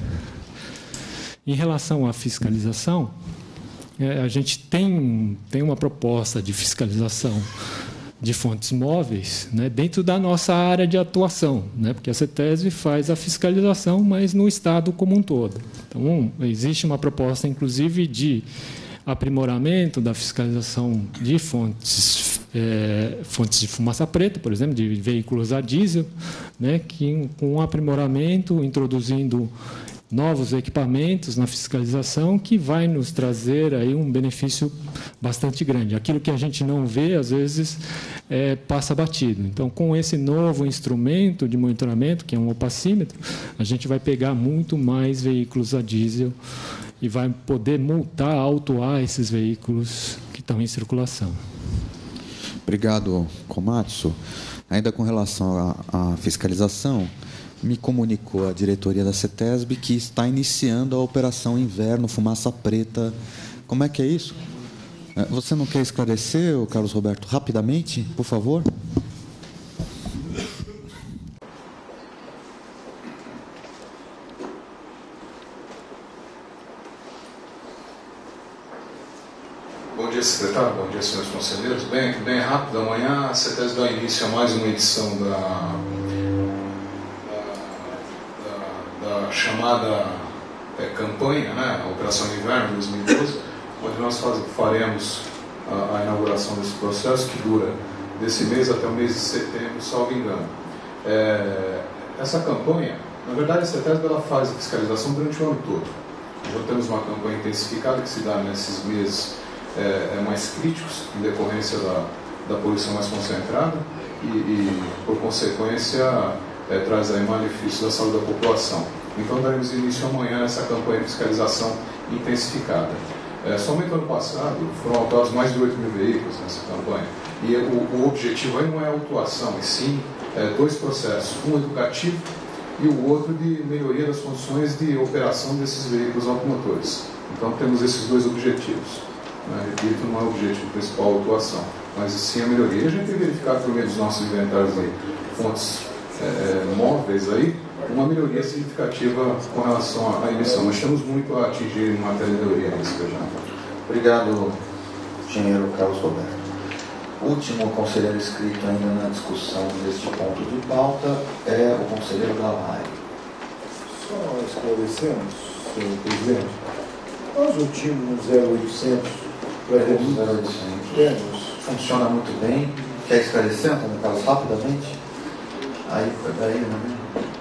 Em relação à fiscalização, a gente tem, tem uma proposta de fiscalização de fontes móveis, né, dentro da nossa área de atuação, né, porque a CETESB faz a fiscalização, mas no Estado como um todo. Então, existe uma proposta, inclusive, de aprimoramento da fiscalização de fontes, é, fontes de fumaça preta, por exemplo, de veículos a diesel, né, que com um aprimoramento, introduzindo novos equipamentos na fiscalização, que vai nos trazer aí um benefício bastante grande. Aquilo que a gente não vê, às vezes, é, passa batido. Então, com esse novo instrumento de monitoramento, que é um opacímetro, a gente vai pegar muito mais veículos a diesel e vai poder multar, autuar esses veículos que estão em circulação. Obrigado, Komatsu. Ainda com relação à, à fiscalização, me comunicou a diretoria da CETESB que está iniciando a operação Inverno Fumaça Preta. Como é que é isso? Você não quer esclarecer, Carlos Roberto, rapidamente, por favor? Bom dia, secretário. Bom dia, senhores conselheiros. Bem, bem rápido, amanhã a CETESB dá início a mais uma edição da... da chamada é, campanha, né, a Operação Inverno dois mil e doze, onde nós faz, faremos a, a inauguração desse processo, que dura desse mês até o mês de setembro, salvo engano. É, essa campanha, na verdade, a CETESB ela faz a fiscalização durante o ano todo. Já temos uma campanha intensificada que se dá nesses meses é, é mais críticos, em decorrência da, da poluição mais concentrada e, e por consequência, é, traz aí malefícios da saúde da população. Então, daremos início amanhã a essa campanha de fiscalização intensificada. É, somente no ano passado foram autuados mais de oito mil veículos nessa campanha. E o, o objetivo aí não é a autuação, e sim é, dois processos, um educativo e o outro de melhoria das condições de operação desses veículos automotores. Então, temos esses dois objetivos. Né? Repito, não é o objetivo principal a autuação, mas sim a melhoria. E a gente tem verificado por meio dos nossos inventários de fontes é, móveis aí, uma melhoria significativa com relação à emissão. Nós temos muito a atingir em matéria de melhoria nesse projeto. Obrigado, engenheiro Carlos Roberto. O último conselheiro inscrito ainda na discussão deste ponto de pauta é o conselheiro Galay. Só esclarecendo, senhor presidente, nós o tínhamos zero oitocentos para Temos zero oitocentos. Temos. Funciona muito bem. Quer esclarecer, Antônio Carlos, rapidamente? Aí, daí, né?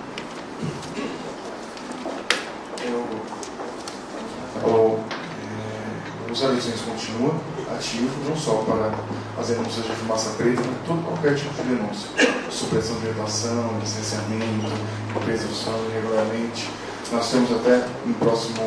O, é, o zero oitocentos continua ativo, não só para as denúncias de fumaça preta, mas todo qualquer tipo de denúncia. Supressão de vedação, licenciamento, execução irregularmente. Nós temos até no próximo,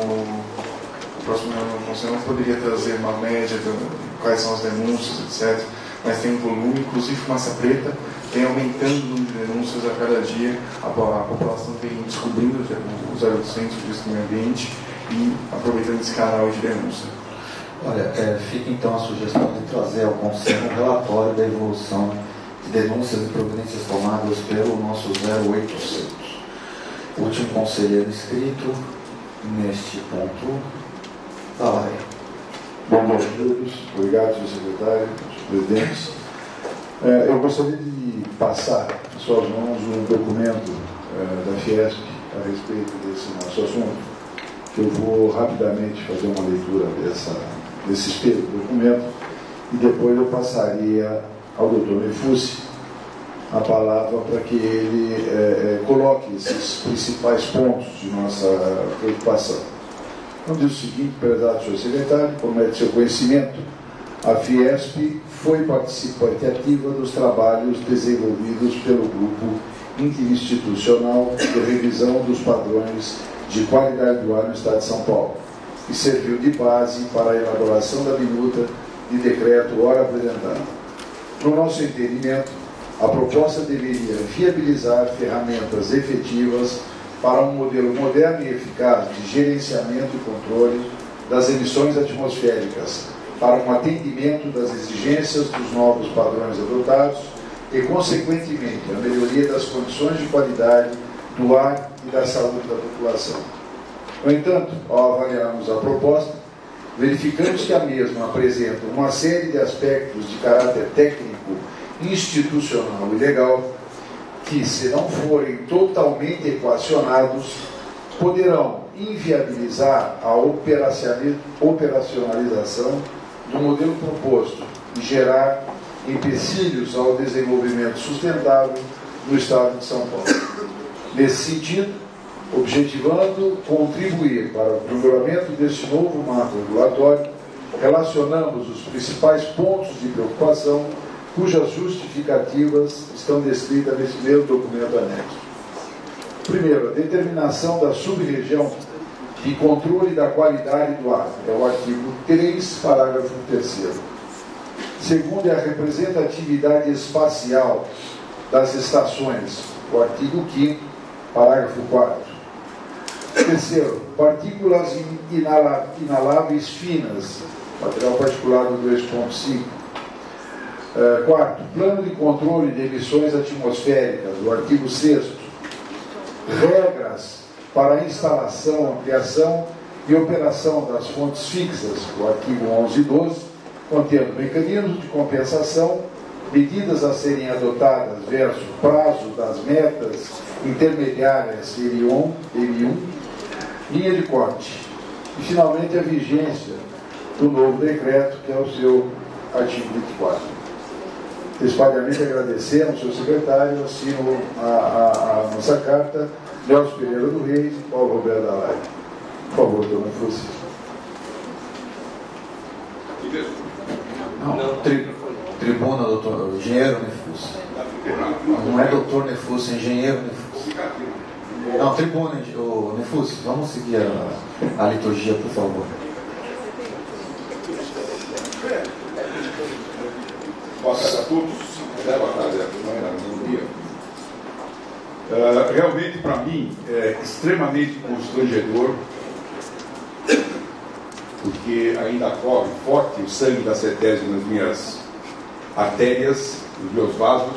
no próximo reunião do Conselho, poderia trazer uma média de quais são as denúncias, etcétera. Mas tem um volume, inclusive fumaça preta, vem aumentando o número de denúncias a cada dia. A, a população vem descobrindo o zero oitocentos, o risco do meio ambiente, e aproveitando esse canal de denúncia. Olha, é, fica então a sugestão de trazer ao Conselho um relatório da evolução de denúncias e providências tomadas pelo nosso zero oitocentos. O último conselheiro inscrito neste ponto, está lá. Bom dia a todos. Obrigado, senhor secretário, senhor presidente. É, eu gostaria de passar em suas mãos um documento é, da Fiesp a respeito desse nosso assunto, que eu vou rapidamente fazer uma leitura dessa, desse espelho do documento e depois eu passaria ao doutor Nefussi a palavra para que ele é, é, coloque esses principais pontos de nossa preocupação. Então diz o seguinte: prezado senhor secretário, como é de seu conhecimento, a Fiesp foi participante ativa dos trabalhos desenvolvidos pelo Grupo Interinstitucional de Revisão dos Padrões de Qualidade do Ar no Estado de São Paulo, que serviu de base para a elaboração da minuta de decreto ora apresentado. No nosso entendimento, a proposta deveria viabilizar ferramentas efetivas para um modelo moderno e eficaz de gerenciamento e controle das emissões atmosféricas, para um atendimento das exigências dos novos padrões adotados e, consequentemente, a melhoria das condições de qualidade do ar e da saúde da população. No entanto, ao avaliarmos a proposta, verificamos que a mesma apresenta uma série de aspectos de caráter técnico, institucional e legal que, se não forem totalmente equacionados, poderão inviabilizar a operacionalização do modelo proposto e gerar empecilhos ao desenvolvimento sustentável no Estado de São Paulo. Nesse sentido, objetivando contribuir para o aprimoramento deste novo marco regulatório, relacionamos os principais pontos de preocupação cujas justificativas estão descritas nesse mesmo documento anexo. Primeiro, a determinação da sub-região de controle da qualidade do ar, é o artigo três, parágrafo terceiro. Segundo, é a representatividade espacial das estações, o artigo quinto, parágrafo quarto. Terceiro, partículas inaláveis finas, material particulado dois ponto cinco. Uh, quarto, plano de controle de emissões atmosféricas, o artigo sexto. Regras para a instalação, ampliação e operação das fontes fixas, o artigo onze e doze, contendo mecanismos de compensação, medidas a serem adotadas versus prazo das metas intermediárias M um, M um, linha de corte. E, finalmente, a vigência do novo decreto, que é o seu artigo vinte e quatro. Espalhamento, agradecemos, senhor secretário, assino a, a, a nossa carta, Nelson Pereira do Reis e Paulo Roberto da Live. Por favor, doutor Nefussi. Não, tri, tribuna, doutor, engenheiro Nefussi. Não é doutor Nefussi, é engenheiro Nefussi. Não, tribuna, o Nefussi, vamos seguir a, a liturgia, por favor. Boa tarde a todos. Boa tarde a bom dia. Uh, realmente, para mim, é extremamente constrangedor, porque ainda corre forte o sangue da CETESB nas minhas artérias, nos meus vasos,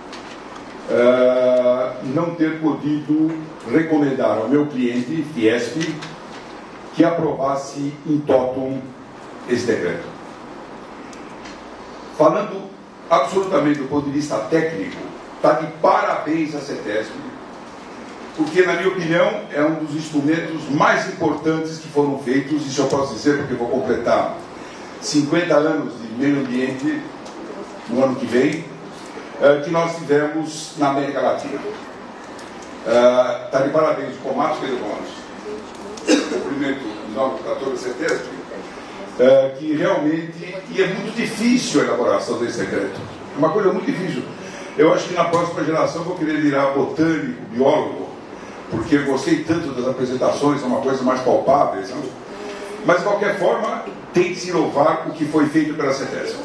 uh, não ter podido recomendar ao meu cliente, Fiesp, que aprovasse in totum esse decreto. Falando absolutamente do ponto de vista técnico, está de parabéns a CETESB, porque, na minha opinião, é um dos instrumentos mais importantes que foram feitos, isso eu posso dizer porque eu vou completar cinquenta anos de meio ambiente no ano que vem, que nós tivemos na América Latina. Está de parabéns o Comatos, Pedro Gomes, o cumprimento em nome da toda a CETESB, que realmente, e é muito difícil a elaboração desse decreto, é uma coisa muito difícil. Eu acho que na próxima geração eu vou querer virar botânico, biólogo, porque eu gostei tanto das apresentações, são uma coisa mais palpável, sabe? Mas de qualquer forma tem que se louvar o que foi feito pela CETESB.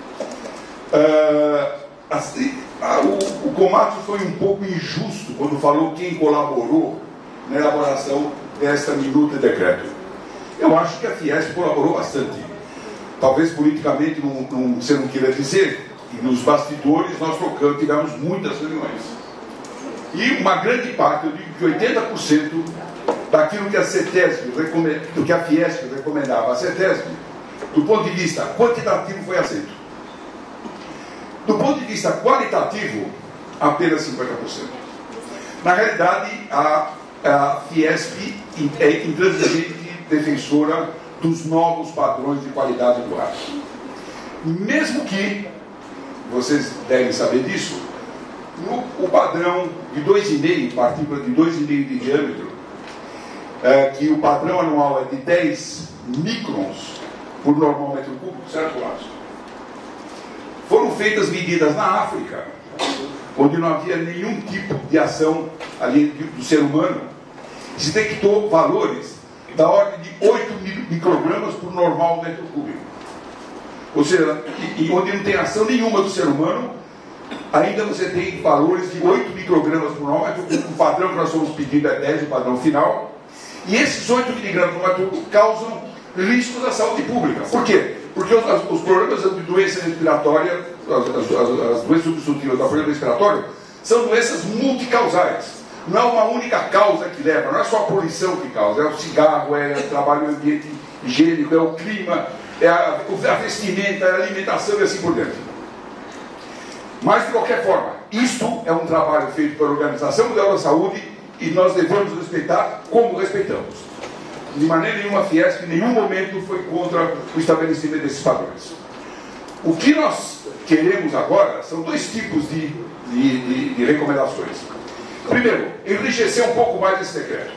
Uh, assim, ah, o, o Komatsu foi um pouco injusto quando falou quem colaborou na elaboração desta minuta de decreto. Eu acho que a Fiesp colaborou bastante. Talvez politicamente não, não, você não queira dizer, e nos bastidores nós trocamos, tivemos muitas reuniões. E uma grande parte, eu digo que oitenta por cento daquilo que a CETESB, do que a Fiesp recomendava à CETESB, do ponto de vista quantitativo foi aceito. Do ponto de vista qualitativo, apenas cinquenta por cento. Na realidade, a, a Fiesp é intransigente defensora dos novos padrões de qualidade do ar. Mesmo que, vocês devem saber disso, no, o padrão de dois vírgula cinco, partícula de dois vírgula cinco de diâmetro, é, que o padrão anual é de dez microns por normal metro cúbico, certo, Lázaro? Foram feitas medidas na África, onde não havia nenhum tipo de ação ali do ser humano, se detectou valores da ordem de oito microgramas por normal metro cúbico. Ou seja, e, e onde não tem ação nenhuma do ser humano, ainda você tem valores de oito microgramas por normal metro cúbico. O padrão que nós estamos pedindo é dez, o padrão final. E esses oito miligramas por metro cúbico causam riscos à saúde pública. Por quê? Porque os, os problemas de doença respiratória, as, as, as doenças substitutivas do aparelho respiratório, são doenças multicausais. Não é uma única causa que leva, não é só a poluição que causa, é o cigarro, é o trabalho no ambiente higiênico, é o clima, é a, a vestimenta, é a alimentação e assim por diante. Mas, de qualquer forma, isto é um trabalho feito pela Organização Mundial da Saúde e nós devemos respeitar como respeitamos. De maneira nenhuma, a Fiesp em nenhum momento foi contra o estabelecimento desses padrões. O que nós queremos agora são dois tipos de, de, de, de recomendações. Primeiro, enriquecer um pouco mais esse decreto.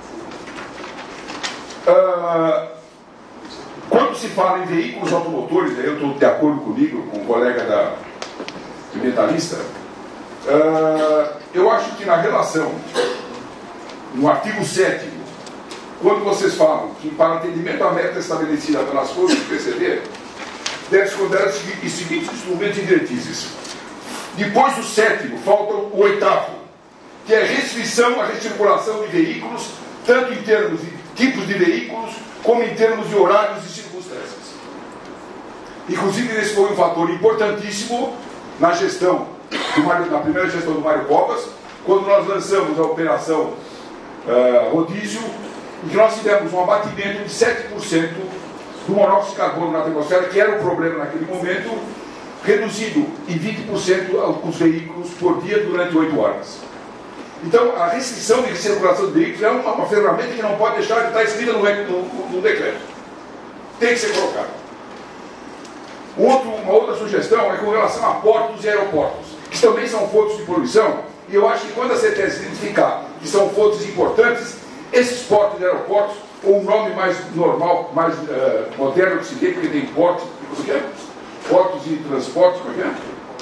Uh, quando se fala em veículos automotores, aí eu estou de acordo comigo, com o colega da ambientalista, uh, eu acho que na relação, no artigo sétimo, quando vocês falam que para atendimento à meta estabelecida pelas forças do P C D, deve-se considerar os seguintes instrumentos e diretrizes. Depois do sétimo, falta o oitavo, que é restrição à recirculação de veículos, tanto em termos de tipos de veículos, como em termos de horários e circunstâncias. Inclusive, esse foi um fator importantíssimo na gestão, do Mário, na primeira gestão do Mário Covas, quando nós lançamos a operação uh, Rodízio, em que nós tivemos um abatimento de sete por cento do monóxido de carbono na atmosfera, que era o problema naquele momento, reduzido em vinte por cento os veículos por dia durante oito horas. Então, a restrição de circulação de veículos é uma, uma ferramenta que não pode deixar de estar escrita no, no, no decreto. Tem que ser colocada. Um outro, uma outra sugestão é com relação a portos e aeroportos, que também são fontes de poluição, e eu acho que quando a CETESB identificar que são fontes importantes, esses portos e aeroportos, ou um nome mais normal, mais uh, moderno que se dê, porque tem portos, como é? Portos e transportes, como é?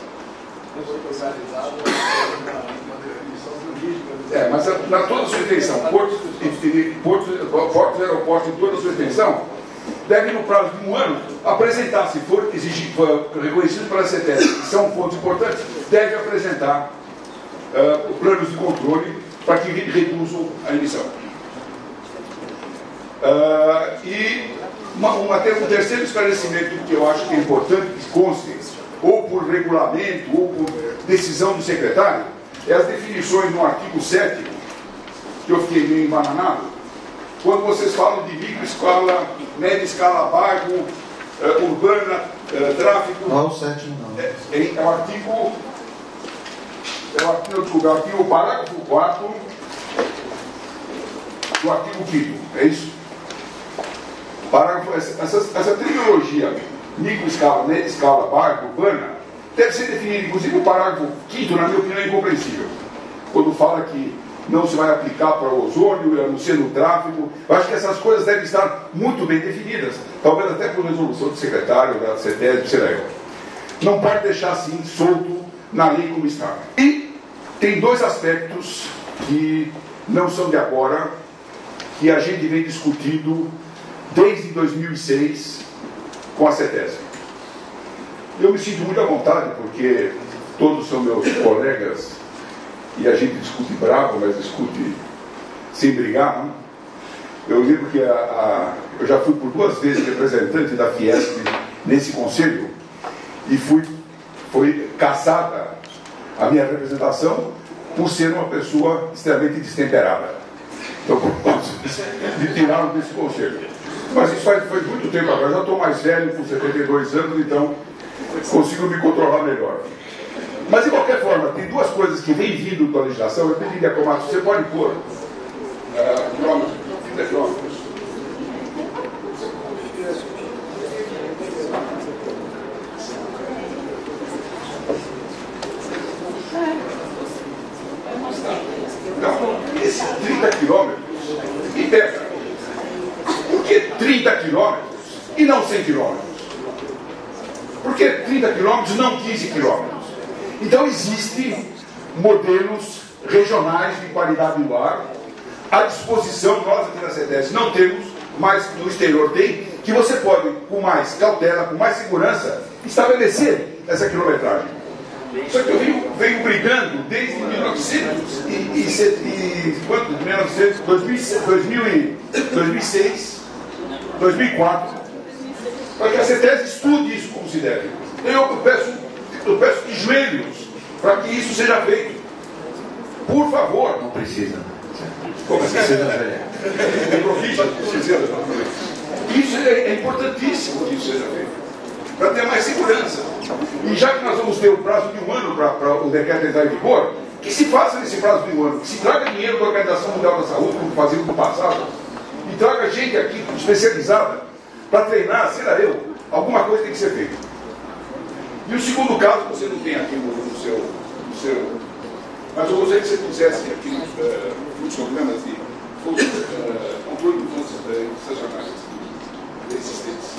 É, mas na toda a sua extensão, portos, portos, portos e aeroportos em toda a sua extensão, devem, no prazo de um ano, apresentar, se for, exigir, for reconhecido pela CETESB, que são fontes importantes, deve apresentar uh, planos de controle para que reduzam a emissão. Uh, e uma, uma, um terceiro esclarecimento que eu acho que é importante que conste, ou por regulamento, ou por decisão do secretário, é as definições no artigo sétimo, que eu fiquei meio embananado, quando vocês falam de microescala, média escala, bairro, uh, urbana, uh, tráfico... Não é o sétimo, não. É, é o artigo... É o artigo, o artigo, o parágrafo quarto do artigo quinto, é isso? Parágrafo, essa, essa, essa terminologia microescala, média escala, barca, urbana, deve ser definida, inclusive o parágrafo quinto, na minha opinião, é incompreensível. Quando fala que não se vai aplicar para o ozônio, a não ser no tráfego, eu acho que essas coisas devem estar muito bem definidas, talvez até por resolução do secretário, da CETESB, sei lá. Não pode deixar assim, solto, na lei como está. E tem dois aspectos que não são de agora, que a gente vem discutindo desde dois mil e seis com a CETESB. Eu me sinto muito à vontade, porque todos são meus colegas e a gente discute bravo, mas discute sem brigar. Não? Eu lembro que a, a, eu já fui por duas vezes representante da Fiesp nesse conselho e fui, foi cassada a minha representação por ser uma pessoa extremamente destemperada. Então, me tiraram desse conselho. Mas isso faz, faz muito tempo agora. Eu já estou mais velho, com setenta e dois anos, então consigo me controlar melhor. Mas, de qualquer forma, tem duas coisas que vêm vindo da legislação. Eu pediria a Comato, você pode pôr uh, quilômetros, trinta quilômetros. Então, esses trinta quilômetros, me pega. Por que trinta quilômetros e não cem quilômetros? Por que trinta quilômetros e não quinze quilômetros? Então, existem modelos regionais de qualidade do ar à disposição. Nós aqui na CETESB não temos, mas no exterior tem, que você pode, com mais cautela, com mais segurança, estabelecer essa quilometragem. Só que eu venho, venho brigando desde mil e novecentos e, e, e quanto? mil e novecentos, dois mil e seis, dois mil e quatro, para que a CETESB estude isso como se deve. Eu peço, eu peço de joelhos para que isso seja feito. Por favor. Não precisa. Como assim? Isso é, é importantíssimo que isso seja feito, para ter mais segurança. E já que nós vamos ter o prazo de um ano para o decreto entrar em vigor, que se faça nesse prazo de um ano, que se traga dinheiro da Organização Mundial da Saúde, como fazíamos no passado, e traga gente aqui especializada para treinar, sei lá eu, alguma coisa tem que ser feita. E o segundo caso, você não tem aqui no, no, seu, no seu... Mas eu gostaria que você pusesse aqui uh, nos programas de uh, controle de fontes uh, estacionárias existentes.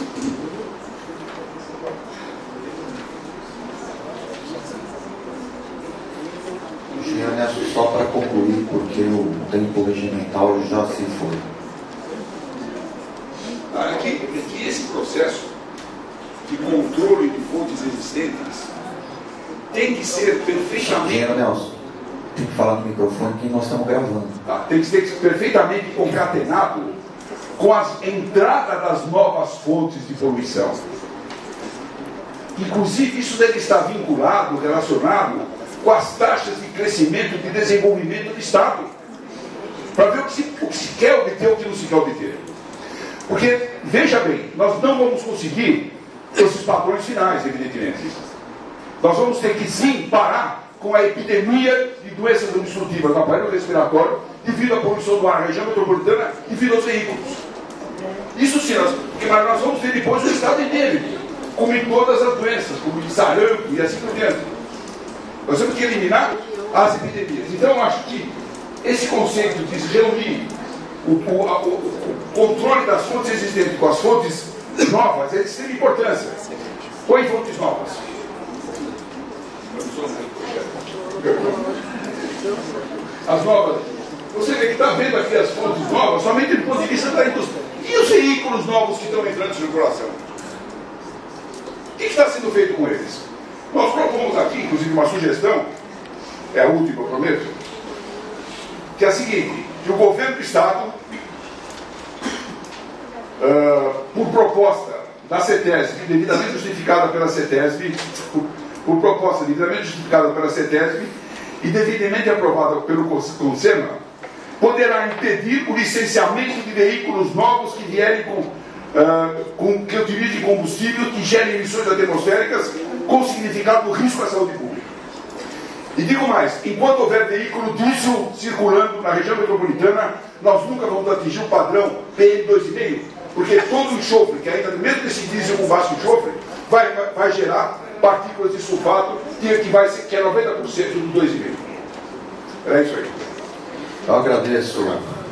Engenheiro Nelson, só para concluir, porque o tempo regimental já se foi. Ah, é, que, é que esse processo de controle de fontes existentes tem que ser perfeitamente... Engenheiro Nelson, tem que falar no microfone que nós estamos gravando. Tá, tem que ser perfeitamente concatenado com a entrada das novas fontes de poluição. Inclusive, isso deve estar vinculado, relacionado com as taxas de crescimento e de desenvolvimento do Estado, para ver o que, se, o que se quer obter e o que não se quer obter. Porque, veja bem, nós não vamos conseguir esses padrões finais, evidentemente. Nós vamos ter que, sim, parar com a epidemia de doenças obstrutivas no aparelho respiratório devido à poluição do ar na região metropolitana e devido aos veículos. Isso sim, nós, porque nós vamos ter depois o estado endêmico, como em todas as doenças, como em sarampo e assim por diante. Nós temos que eliminar as epidemias. Então, eu acho que esse conceito de reunir o, o, a, o, o controle das fontes existentes com as fontes novas é de extrema importância. Põe fontes novas. As novas. Você vê que está vendo aqui as fontes novas somente do ponto de vista da indústria. E os veículos novos que estão entrando em circulação? O que está sendo feito com eles? Nós propomos aqui, inclusive, uma sugestão, é a última, eu prometo, que é a seguinte, que o governo do Estado, uh, por proposta da CETESB, devidamente justificada pela CETESB, por, por proposta devidamente justificada pela CETESB e devidamente aprovada pelo CONSEMA, poderá impedir o licenciamento de veículos novos que vierem com uh, com, que utilize combustível que gere emissões atmosféricas com significado risco à saúde pública. E digo mais, enquanto houver veículo diesel circulando na região metropolitana, nós nunca vamos atingir o padrão P M dois vírgula cinco, porque todo o enxofre, que ainda mesmo esse diesel com baixo enxofre, vai, vai, vai gerar partículas de sulfato, que, vai ser, que é noventa por cento do dois vírgula cinco. É isso aí. Eu agradeço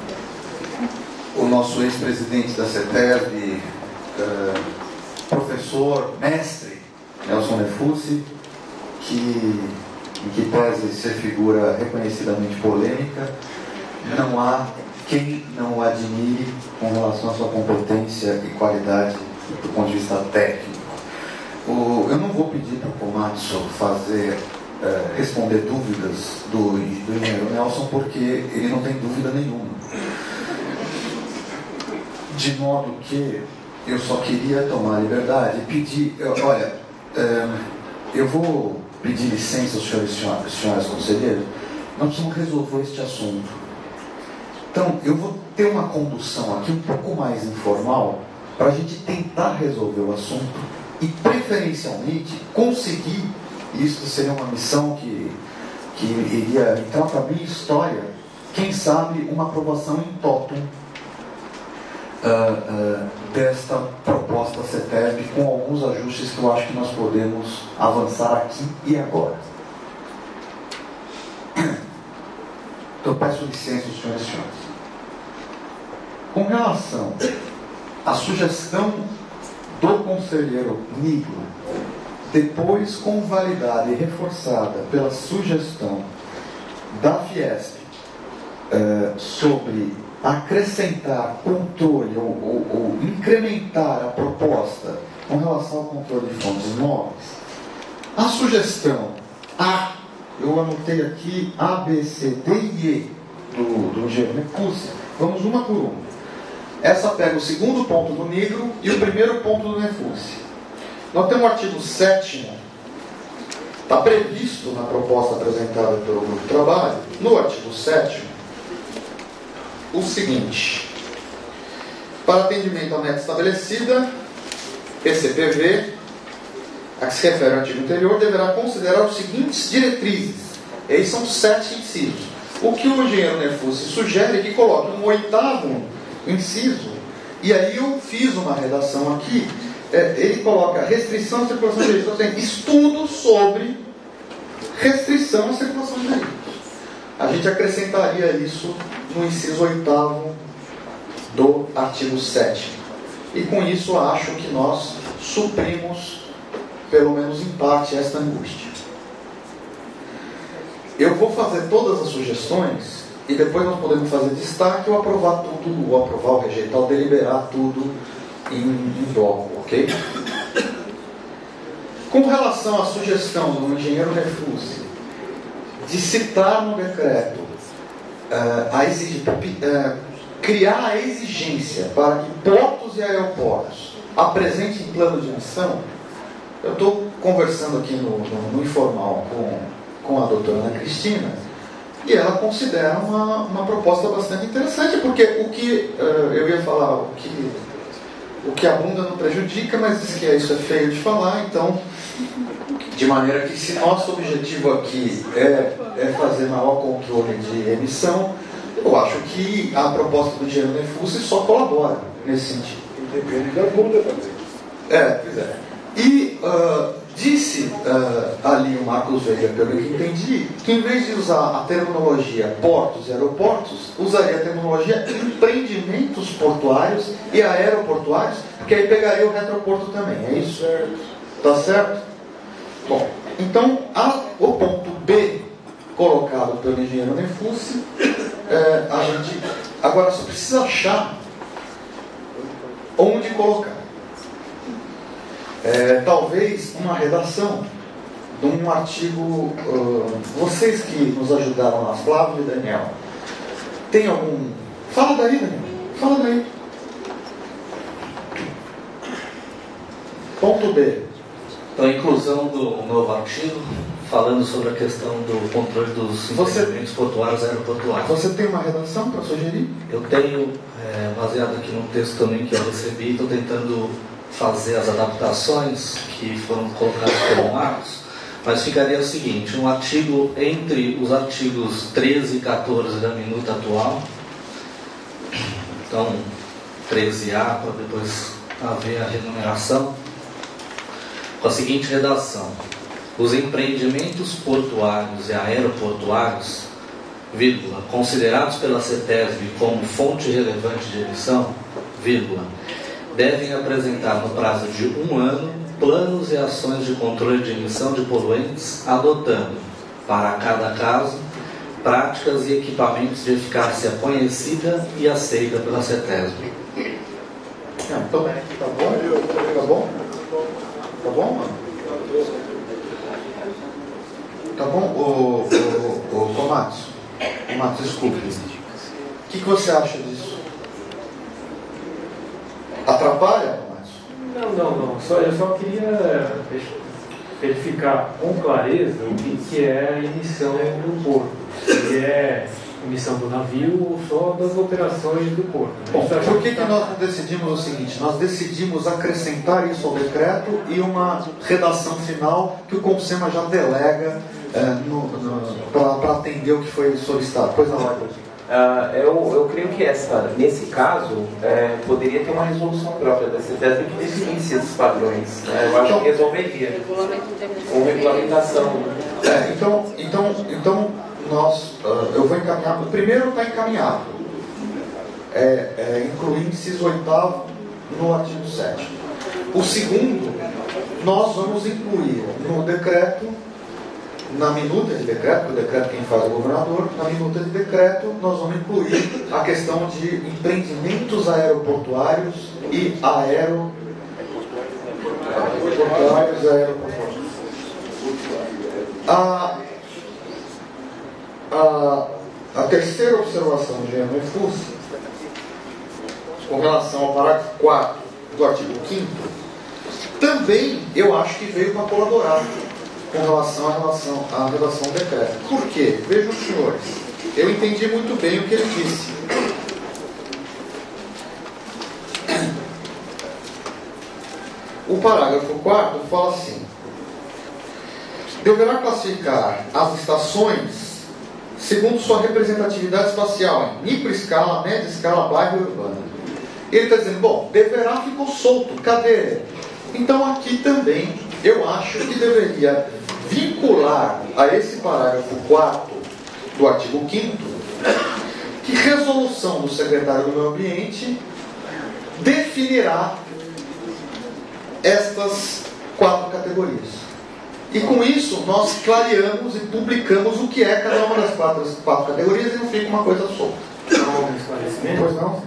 o nosso ex-presidente da CETESB, uh, professor, mestre, Nelson Nefussi, que, em que pese ser figura reconhecidamente polêmica, não há quem não o admire com relação à sua competência e qualidade do ponto de vista técnico. O, eu não vou pedir para o Komatsu fazer, uh, responder dúvidas do, do engenheiro Nelson, porque ele não tem dúvida nenhuma. De modo que eu só queria tomar a liberdade e pedir, eu, olha, uh, eu vou pedir licença aos senhores e senhoras, senhoras conselheiros, nós precisamos resolver este assunto. Então, eu vou ter uma condução aqui um pouco mais informal para a gente tentar resolver o assunto e, preferencialmente, conseguir, isso seria uma missão que, que iria entrar para a minha história, quem sabe uma aprovação em totum uh, uh, desta proposta CETESB, com alguns ajustes que eu acho que nós podemos avançar aqui e agora. Então, peço licença aos senhores e senhores. Com relação à sugestão do conselheiro Nigro, depois convalidada e reforçada pela sugestão da Fiesp, eh, sobre acrescentar controle ou, ou, ou incrementar a proposta com relação ao controle de fontes móveis, a sugestão A, eu anotei aqui A, B, C, D e E do, do engenheiro Nefussi, vamos uma por uma. Essa pega o segundo ponto do Nigro e o primeiro ponto do Nefussi. Nós temos o artigo sétimo, está previsto na proposta apresentada pelo grupo de trabalho, no artigo sétimo, o seguinte: para atendimento à meta estabelecida, P C P V, a que se refere ao artigo anterior, deverá considerar os seguintes diretrizes. E aí são sete incisos. O que o engenheiro Nefussi sugere é que coloque um oitavo inciso, e aí eu fiz uma redação aqui, é, ele coloca restrição à circulação de veículos, então, estudo sobre restrição à circulação de veículos. A gente acrescentaria isso no inciso oitavo do artigo sétimo. E com isso acho que nós suprimos, pelo menos em parte, esta angústia. Eu vou fazer todas as sugestões e depois nós podemos fazer destaque ou aprovar tudo, ou aprovar ou rejeitar, ou deliberar tudo em, em bloco, ok? Com relação à sugestão do engenheiro Nefussi de citar no decreto uh, a exig... uh, criar a exigência para que portos e aeroportos apresentem plano de emissão, eu estou conversando aqui no, no, no informal com, com a doutora Ana Cristina, e ela considera uma, uma proposta bastante interessante, porque o que uh, eu ia falar, o que, o que abunda não prejudica, mas diz que isso é feio de falar, então, de maneira que se nosso objetivo aqui é, é fazer maior controle de emissão, eu acho que a proposta do engenheiro Nefussi só colabora nesse sentido. Depende da bunda também. É, pois é. E uh, disse uh, ali o Marcos Veiga, pelo que entendi, que em vez de usar a terminologia portos e aeroportos, usaria a terminologia empreendimentos portuários e aeroportuários, porque aí pegaria o retroporto também, é isso? Tá certo? Bom, então a, o ponto B, colocado pelo engenheiro Nefussi, é, a gente agora só precisa achar onde colocar. É, talvez uma redação de um artigo, uh, vocês que nos ajudaram lá, Flávio e Daniel, tem algum... Fala daí, Daniel, fala daí. Ponto B. Então, a inclusão do novo artigo, falando sobre a questão do controle dos empreendimentos portuários e aeroportuários. Você tem uma redação para sugerir? Eu tenho, é, baseado aqui no texto também que eu recebi, estou tentando fazer as adaptações que foram colocadas pelo Marcos, mas ficaria o seguinte: um artigo entre os artigos treze e quatorze da minuta atual, então treze A, para depois haver a renumeração, com a seguinte redação: os empreendimentos portuários e aeroportuários, vírgula, considerados pela CETESB como fonte relevante de emissão, vírgula, devem apresentar no prazo de um ano planos e ações de controle de emissão de poluentes, adotando, para cada caso, práticas e equipamentos de eficácia conhecida e aceita pela CETESB. Ah, então, tá bom? Tá bom? Tá bom, mano? Tá bom, ô, ô, ô, ô Matos? Ô, Matos, desculpe. O que, que você acha disso? Atrapalha, Matos? Não, não, não. Só, eu só queria verificar com clareza o que, que é a emissão do porto. Se é emissão do navio ou só das operações do porto. Bom, por que, que nós não decidimos o seguinte? Nós decidimos acrescentar isso ao decreto e uma redação final que o Consema já delega é, para atender o que foi solicitado. Pois não, Uh, eu, eu creio que essa, nesse caso, é, poderia ter uma resolução própria da CETESB que definisse esses padrões. Né? Eu acho então, que resolveria. Com regulamentação. É, então, então, então nós, uh, eu vou encaminhar. O primeiro está encaminhado. É, é, incluir inciso oitavo no artigo sétimo. O segundo, nós vamos incluir no decreto, na minuta de decreto, porque o decreto quem faz é o governador, na minuta de decreto nós vamos incluir a questão de empreendimentos aeroportuários e aero... aeroportuários e aeroportuários. A, a, a terceira observação de G M F U S, com relação ao parágrafo quarto do artigo quinto, também eu acho que veio para colaborar com relação à relação, à redação do decreto. Por quê? Vejam, senhores, eu entendi muito bem o que ele disse. O parágrafo quarto fala assim: deverá classificar as estações segundo sua representatividade espacial em microescala, média escala, bairro e urbana. Ele está dizendo, bom, deverá ficou solto, cadê? Então aqui também eu acho que deveria vincular a esse parágrafo quarto do artigo quinto que resolução do secretário do Meio Ambiente definirá estas quatro categorias. E com isso nós clareamos e publicamos o que é cada uma das quatro, das quatro categorias e não fica uma coisa solta. Um esclarecimento? Pois não?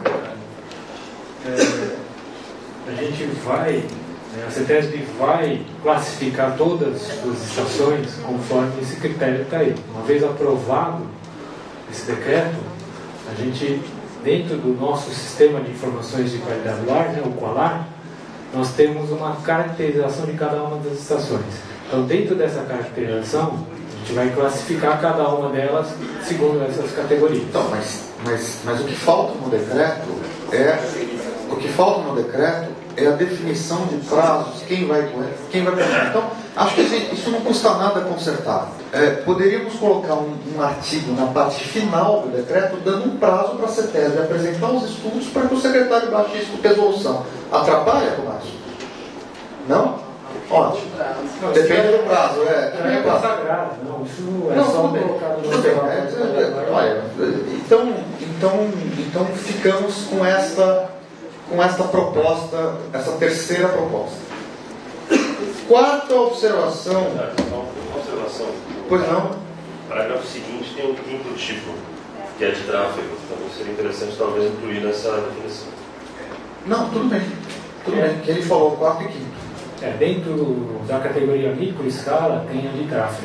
É, a gente vai... A CETESB vai classificar todas as estações conforme esse critério está aí. Uma vez aprovado esse decreto, a gente, dentro do nosso sistema de informações de qualidade do ar, né, o Qualar, nós temos uma caracterização de cada uma das estações. Então, dentro dessa caracterização, a gente vai classificar cada uma delas segundo essas categorias. Então, mas, mas, mas o que falta no decreto é o que falta no decreto é a definição de prazos, quem vai quem vai consertar. Então, acho que gente, isso não custa nada consertar. É, poderíamos colocar um, um artigo na parte final do decreto, dando um prazo para a CETESB apresentar os estudos para que o secretário baixe isso por resolução. Atrapalha, Tomás? Não? Ótimo. Não, depende do prazo. É, não é consagrado, não. Isso é não, só bem, colocado no bem, é, é, olha, então, então, então ficamos com esta com esta proposta, essa terceira proposta. Quarta observação. Uma observação. Pois não? No parágrafo seguinte tem um quinto tipo, que é de tráfego. Então seria interessante talvez incluir nessa definição. Não, tudo bem. Tudo é. bem, que ele falou quarto e quinto. É, dentro do, da categoria micro escala tem a de tráfego.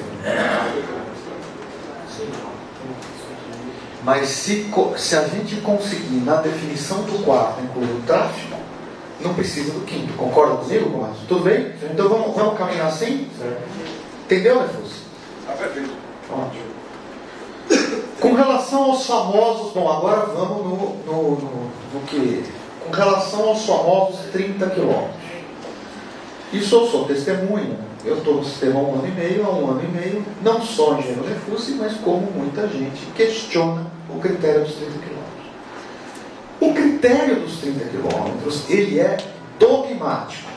Mas se, se a gente conseguir, na definição do quarto, incluir o tráfego, não precisa do quinto. Concorda comigo, Comato? Tudo bem? Sim. Então vamos, vamos caminhar assim? Certo. Entendeu, Nefus? Tá perfeito. Ótimo. Com relação aos famosos, bom, agora vamos no, no, no, no que? Com relação aos famosos trinta quilômetros. Isso eu sou testemunha. Eu estou no sistema há um ano e meio, há um ano e meio, não só em Engenheiro Nefus, mas como muita gente questiona o critério dos trinta quilômetros. O critério dos trinta quilômetros, ele é dogmático.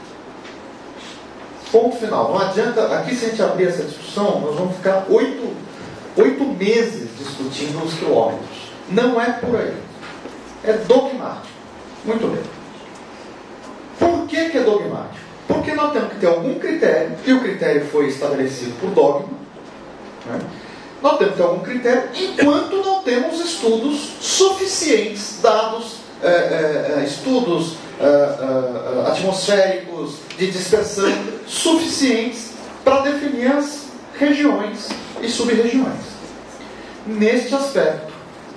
Ponto final. Não adianta, aqui se a gente abrir essa discussão, nós vamos ficar oito, oito meses discutindo os quilômetros. Não é por aí. É dogmático. Muito bem. Por que que é dogmático? Porque nós temos que ter algum critério, e o critério foi estabelecido por dogma, né? Nós temos que ter algum critério, enquanto não temos estudos suficientes, dados, é, é, estudos é, é, atmosféricos, de dispersão, suficientes para definir as regiões e sub-regiões. Neste aspecto,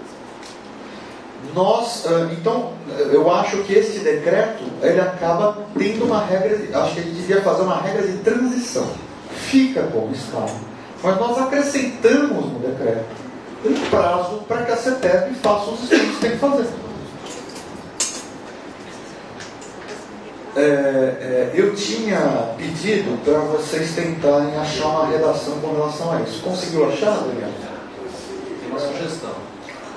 nós, então, eu acho que esse decreto, ele acaba tendo uma regra, de, acho que ele devia fazer uma regra de transição. Fica como está, mas nós acrescentamos no decreto um prazo para que a CETESB faça os estudos que tem que fazer. É, é, eu tinha pedido para vocês tentarem achar uma redação com relação a isso. Conseguiu achar, Daniel? Tem uma sugestão.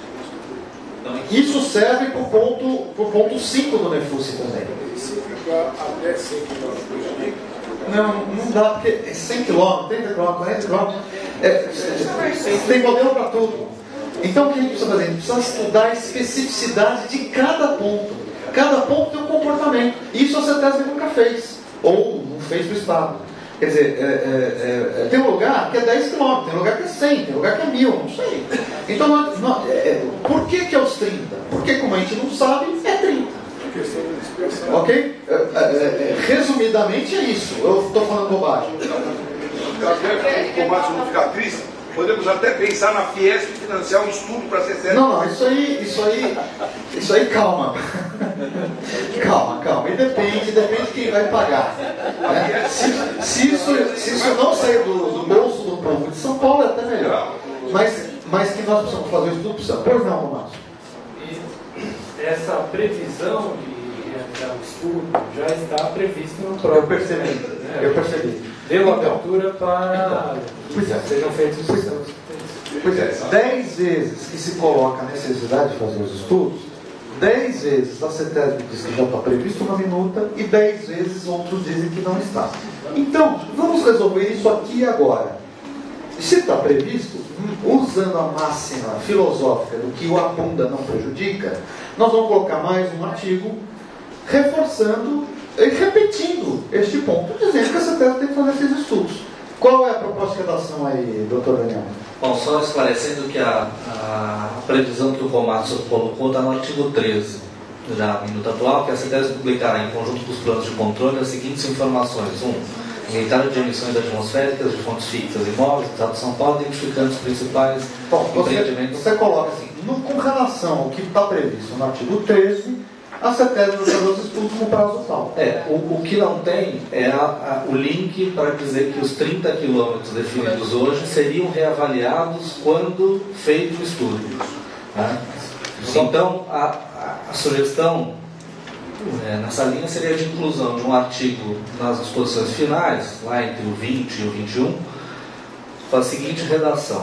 Isso serve para o ponto, pro ponto cinco do Nefus também. Até cem quilômetros. Não, não dá, porque é cem quilômetros, trinta quilômetros, quarenta quilômetros. É, tem modelo para tudo. Então o que a gente precisa fazer? A gente precisa estudar a especificidade de cada ponto. Cada ponto tem um comportamento. Isso a CETESB nunca fez. Ou não fez para o Estado. Quer dizer, é, é, é, tem um lugar que é dez quilômetros, tem um lugar que é cem, tem um lugar que é mil, não sei. Então, nós, nós, é, por que que é os trinta? Porque, como a gente não sabe, é trinta. Ok? É, é, é, resumidamente é isso. Eu estou falando bobagem. Para o Márcio não ficar triste, podemos até pensar na Fiesp financiar um estudo para ser sério. Não, não, isso aí, isso aí, isso aí, calma. Calma, calma. E depende, depende de quem vai pagar. Né? Se, se, isso, se isso não sair do, do bolso do povo de São Paulo, é até melhor. Mas, mas que nós precisamos fazer o estudo, precisamos. Pois não, Márcio. Essa previsão de realizar o estudo já está previsto no próprio. Eu percebi. Né? Eu percebi. Deu abertura para pois é. sejam feitos os estudos. Pois é, dez vezes que se coloca a necessidade de fazer os estudos, dez vezes a CETESB diz que já está previsto uma minuta e dez vezes outros dizem que não está. Então, vamos resolver isso aqui e agora. Se está previsto, usando a máxima filosófica do que o abunda não prejudica, nós vamos colocar mais um artigo reforçando e repetindo este ponto, dizendo que a CETESB tem que fazer esses estudos. Qual é a proposta de redação aí, doutor Daniel? Bom, só esclarecendo que a, a previsão que o Komatsu colocou está no artigo treze da minuta atual, que a CETESB publicará em conjunto com os planos de controle as seguintes informações. um. Inventário de emissões atmosféricas de fontes fixas e móveis do Estado de São Paulo, identificando os principais Bom, você, empreendimentos. Você coloca assim, no, com relação ao que está previsto no artigo treze, a CETESB vai fazer os estudos com prazo tal. É, o, o que não tem é a, a, o link para dizer que os trinta quilômetros definidos hoje seriam reavaliados quando feito o estudo. Né? Então, a, a, a sugestão é, nessa linha seria de inclusão de um artigo nas disposições finais, lá entre o vinte e o vinte e um, com a seguinte redação.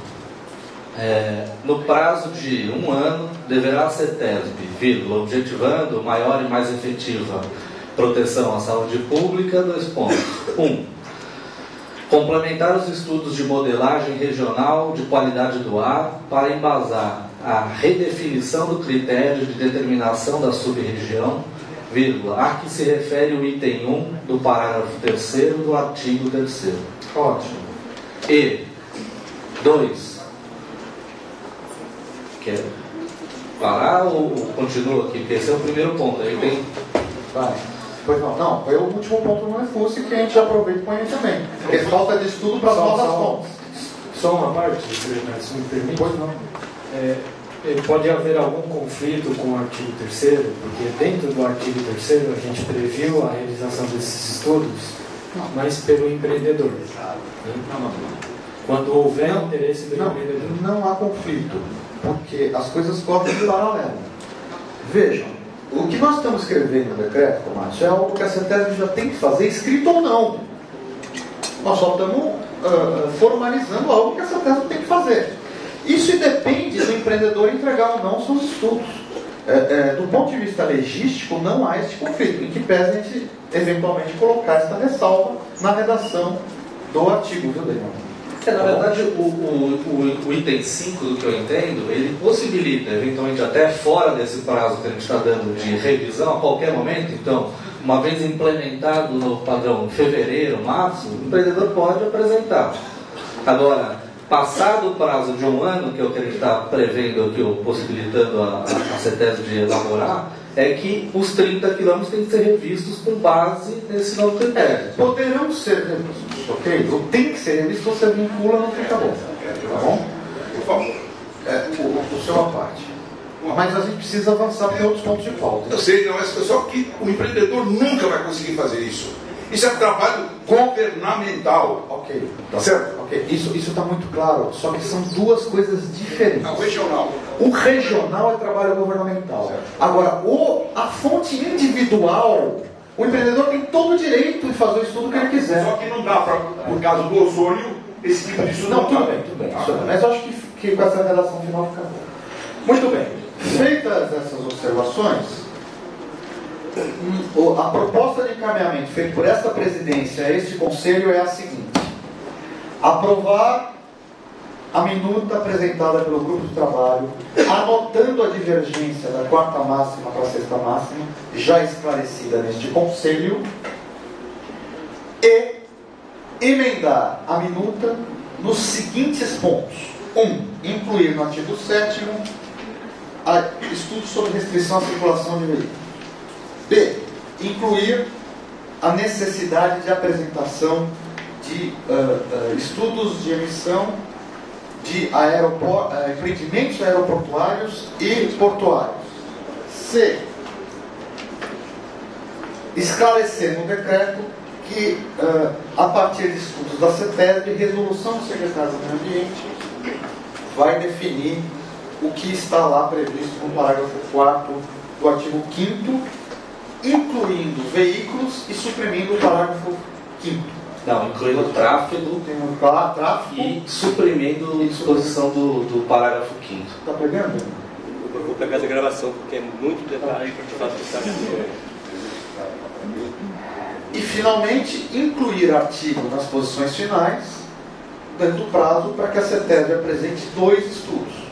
É, no prazo de um ano, deverá a CETESB, vírgula, objetivando maior e mais efetiva proteção à saúde pública, dois pontos. Um, complementar os estudos de modelagem regional de qualidade do ar para embasar a redefinição do critério de determinação da sub-região, vírgula, a que se refere o item um do parágrafo terceiro do artigo terceiro. Ótimo. E, dois, quer parar ou continua aqui? Porque esse é o primeiro ponto. Aí tem... Vai. Pois não, não, foi o último ponto no Refúcio que a gente aproveita e põe aí também. Porque falta de estudo para as novas fontes. Só uma parte, se me permite. Pois não. É, pode haver algum conflito com o artigo terceiro, porque dentro do artigo terceiro a gente previu a realização desses estudos, mas pelo empreendedor. Quando houver não, interesse do não, empreendedor. Não há conflito, porque as coisas correm em paralelo. Vejam, o que nós estamos escrevendo no decreto, Márcio, é algo que a CETESB já tem que fazer, escrito ou não. Nós só estamos uh, formalizando algo que a CETESB tem que fazer. Isso depende do empreendedor entregar ou não seus estudos. É, é, do ponto de vista legístico, não há este conflito, em que pese a gente eventualmente colocar esta ressalva na redação do artigo, viu, Daniel? É, na verdade, o, o, o, o item cinco, do que eu entendo, ele possibilita, eventualmente até fora desse prazo que a gente está dando de revisão, a qualquer momento. Então, uma vez implementado no padrão fevereiro, março, o empreendedor pode apresentar. Agora, passado o prazo de um ano, que é o que a gente está prevendo aqui, ou possibilitando a, a, a CETESB de elaborar, é que os trinta quilômetros têm que ser revistos com base nesse novo critério. Poderão ser revistos, ok? Ou tem que ser revisto, você vincula, não fica bom. Tá bom? Por favor. É, o, o seu à parte. Mas a gente precisa avançar para outros pontos de pauta. Eu sei, não, é só que o empreendedor nunca vai conseguir fazer isso. Isso é um trabalho governamental. Ok. Tá certo? Ok. Isso está muito claro. Só que são duas coisas diferentes. Não, o regional. O regional é trabalho governamental. Certo. Agora, o, a fonte individual, o empreendedor tem todo o direito de fazer o estudo que ele quiser. Só que não dá para, por causa do ozônio, esse tipo de estudo não, não tudo dá. bem, tudo bem. Ah, mas eu acho que, que com essa redação final fica bom. Muito bem. Feitas essas observações, a proposta de encaminhamento feita por esta presidência a este conselho é a seguinte: aprovar a minuta apresentada pelo grupo de trabalho, anotando a divergência da quarta máxima para a sexta máxima, já esclarecida neste conselho, e emendar a minuta nos seguintes pontos: um, incluir no artigo sétimo estudos sobre restrição à circulação de veículos. B. Incluir a necessidade de apresentação de uh, uh, estudos de emissão de aeropor uh, empreendimentos aeroportuários e portuários. C. Esclarecer no decreto que, uh, a partir de estudos da CETESB, resolução do secretário do Meio Ambiente vai definir o que está lá previsto no parágrafo quarto do artigo quinto, incluindo veículos e suprimindo o parágrafo quinto. Não, incluindo o tráfego, tráfego e suprimindo a disposição do, do parágrafo quinto. Está pegando? Eu vou pegar essa gravação porque é muito detalhe para te facilitar. E, finalmente, incluir artigo nas posições finais, dando prazo para que a CETESB apresente dois estudos.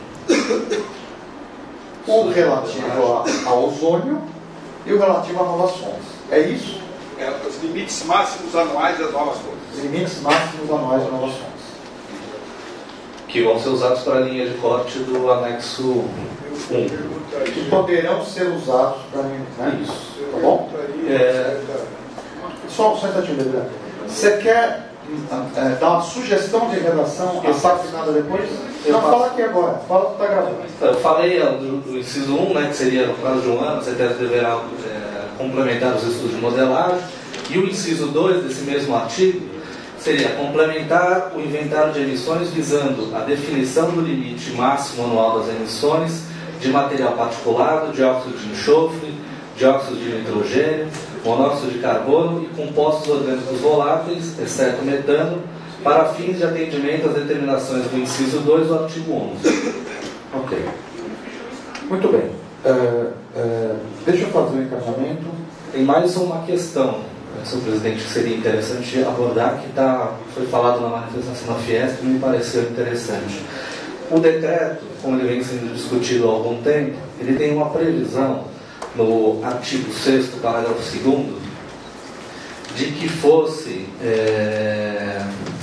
O relativo a, a ozônio e o relativo a novas fontes. É isso? É, os limites máximos anuais das novas fontes. Limites máximos anuais de novas fontes. Que vão ser usados para a linha de corte do anexo um. Que poderão ser usados para mim. Né? Isso. Tá bom? É... Só, só um instantinho, Dedé. Você quer é, dar uma sugestão de redação assassinada depois? Eu Não, faço. fala aqui agora. Fala que está gravando. Eu falei do, do inciso um, né, que seria no prazo de um ano, a CETESB deverá é, complementar os estudos de modelagem. E o inciso dois desse mesmo artigo seria complementar o inventário de emissões visando a definição do limite máximo anual das emissões de material particulado, dióxido de enxofre, dióxido de nitrogênio, monóxido de carbono e compostos orgânicos voláteis, exceto metano, para fins de atendimento às determinações do inciso dois do artigo onze. Ok. Muito bem. Uh, uh, deixa eu fazer o um encaminhamento. Tem mais uma questão, senhor presidente, que seria interessante abordar, que tá, foi falado na manifestação da Fiesp e me pareceu interessante. O decreto, como ele vem sendo discutido há algum tempo, ele tem uma previsão no artigo sexto, parágrafo segundo, de que fosse é...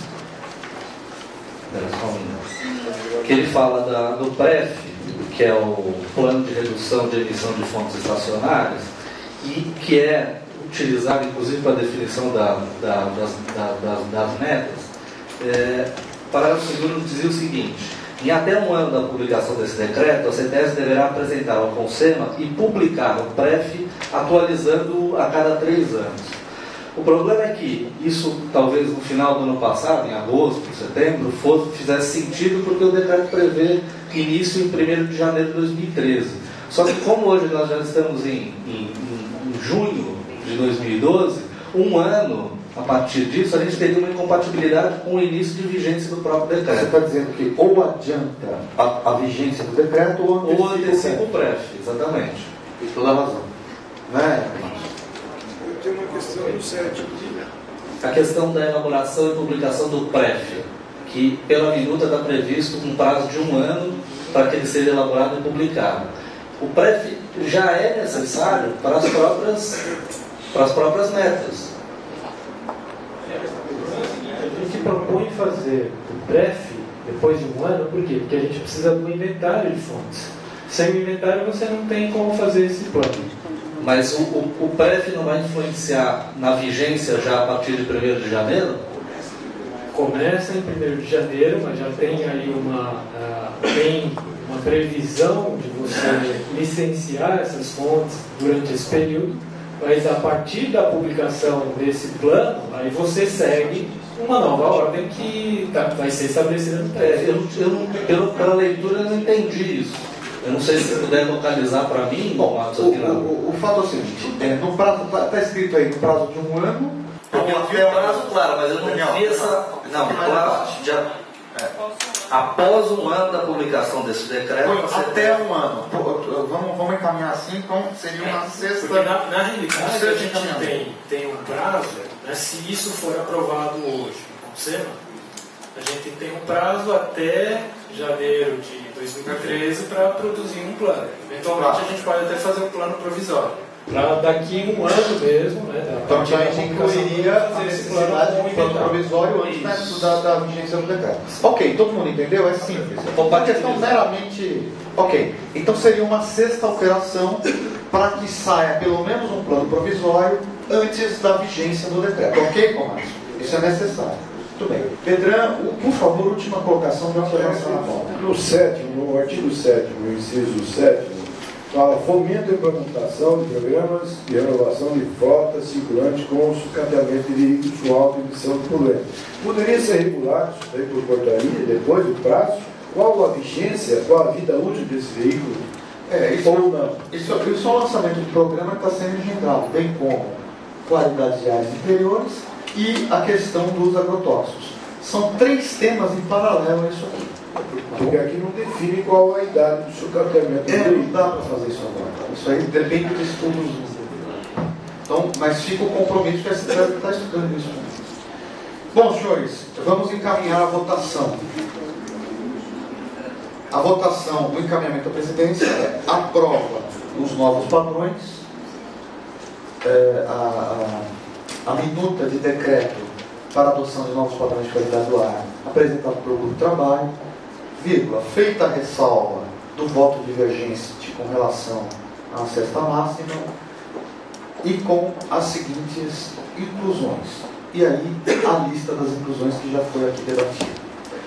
só um minuto. Que ele fala da, do P R E F, que é o Plano de Redução de Emissão de Fontes Estacionárias, e que é utilizado inclusive para a definição da, da, das, da, das, das metas. É, o parágrafo segundo dizia o seguinte: Em até um ano da publicação desse decreto, a CETESB deverá apresentar ao CONSEMA e publicar o P R E F, atualizando a cada três anos. O problema é que isso, talvez no final do ano passado, em agosto, setembro, fosse, fizesse sentido, porque o decreto prevê início em primeiro de janeiro de dois mil e treze. Só que como hoje nós já estamos em, em, em junho de dois mil e doze, um ano a partir disso, a gente teria uma incompatibilidade com o início de vigência do próprio decreto. Você está dizendo que ou adianta a, a vigência do decreto ou antecipa, ou antecipa o P R E F, exatamente. Tem toda a razão. Né? Eu tenho uma questão no sétimo. A questão da elaboração e publicação do P R E F, que pela minuta está previsto um prazo de um ano para que ele seja elaborado e publicado. O P R E F já é necessário para as próprias, para as próprias metas. A gente propõe fazer o P R E F depois de um ano, por quê? Porque a gente precisa do inventário de fontes. Sem o inventário você não tem como fazer esse plano. Mas o, o, o P R E F não vai influenciar na vigência já a partir de primeiro de janeiro? Começa em primeiro de janeiro, mas já tem aí uma, uh, tem uma previsão de você licenciar essas fontes durante esse período, mas a partir da publicação desse plano, aí você segue uma nova ordem que tá, vai ser estabelecida no P R E F. Eu, eu não, pela, pela leitura eu não entendi isso. Eu não sei se você puder localizar para mim. Bom, o, o, o fato é o seguinte, é, no prazo, está escrito aí no prazo de um ano. Porque eu vi o prazo claro, mas eu não vi essa. Não, prazo já. É. Após um ano da publicação desse decreto. Foi até um ano. Vamos, vamos encaminhar assim, então seria uma sexta. Porque na, na realidade a gente tem, tem um prazo, né, se isso for aprovado hoje no CONSEMA, a gente tem um prazo até janeiro de dois mil e treze para produzir um plano. Eventualmente a gente pode até fazer um plano provisório. Para daqui um ano mesmo, né? Então a gente incluiria a necessidade de um plano provisório antes da, da vigência do decreto. Ok, todo mundo entendeu? É simples. Uma questão meramente. Ok, então seria uma sexta alteração para que saia pelo menos um plano provisório antes da vigência do decreto. Ok, Comércio? Isso é necessário. Muito bem. Pedrão, por favor, última colocação de alteração na pauta. No sétimo, no artigo sétimo, inciso sétimo, fala fomento e implementação de programas de renovação de frota circulante com sucateamento de veículos com alta emissão de poluentes. Poderia ser regulado isso daí por portaria, depois do prazo? Qual a vigência, qual a vida útil desse veículo? É, isso, ou não? Isso, isso é o lançamento do programa que está sendo engendrado, bem como qualidades de áreas interiores e a questão dos agrotóxicos. São três temas em paralelo a isso aqui. Porque aqui não define qual a idade do sucateamento. É, não dá para fazer isso agora. Isso aí depende de estudos. Então, mas fica o compromisso que a cidade está estudando isso. Bom, senhores, vamos encaminhar a votação. A votação, o encaminhamento da presidência é aprova os novos padrões, é, a, a, a minuta de decreto para adoção de novos padrões de qualidade do ar apresentado pelo grupo de trabalho, vírgula, feita a ressalva do voto divergente com relação à cesta máxima e com as seguintes inclusões. E aí a lista das inclusões que já foi aqui debatida.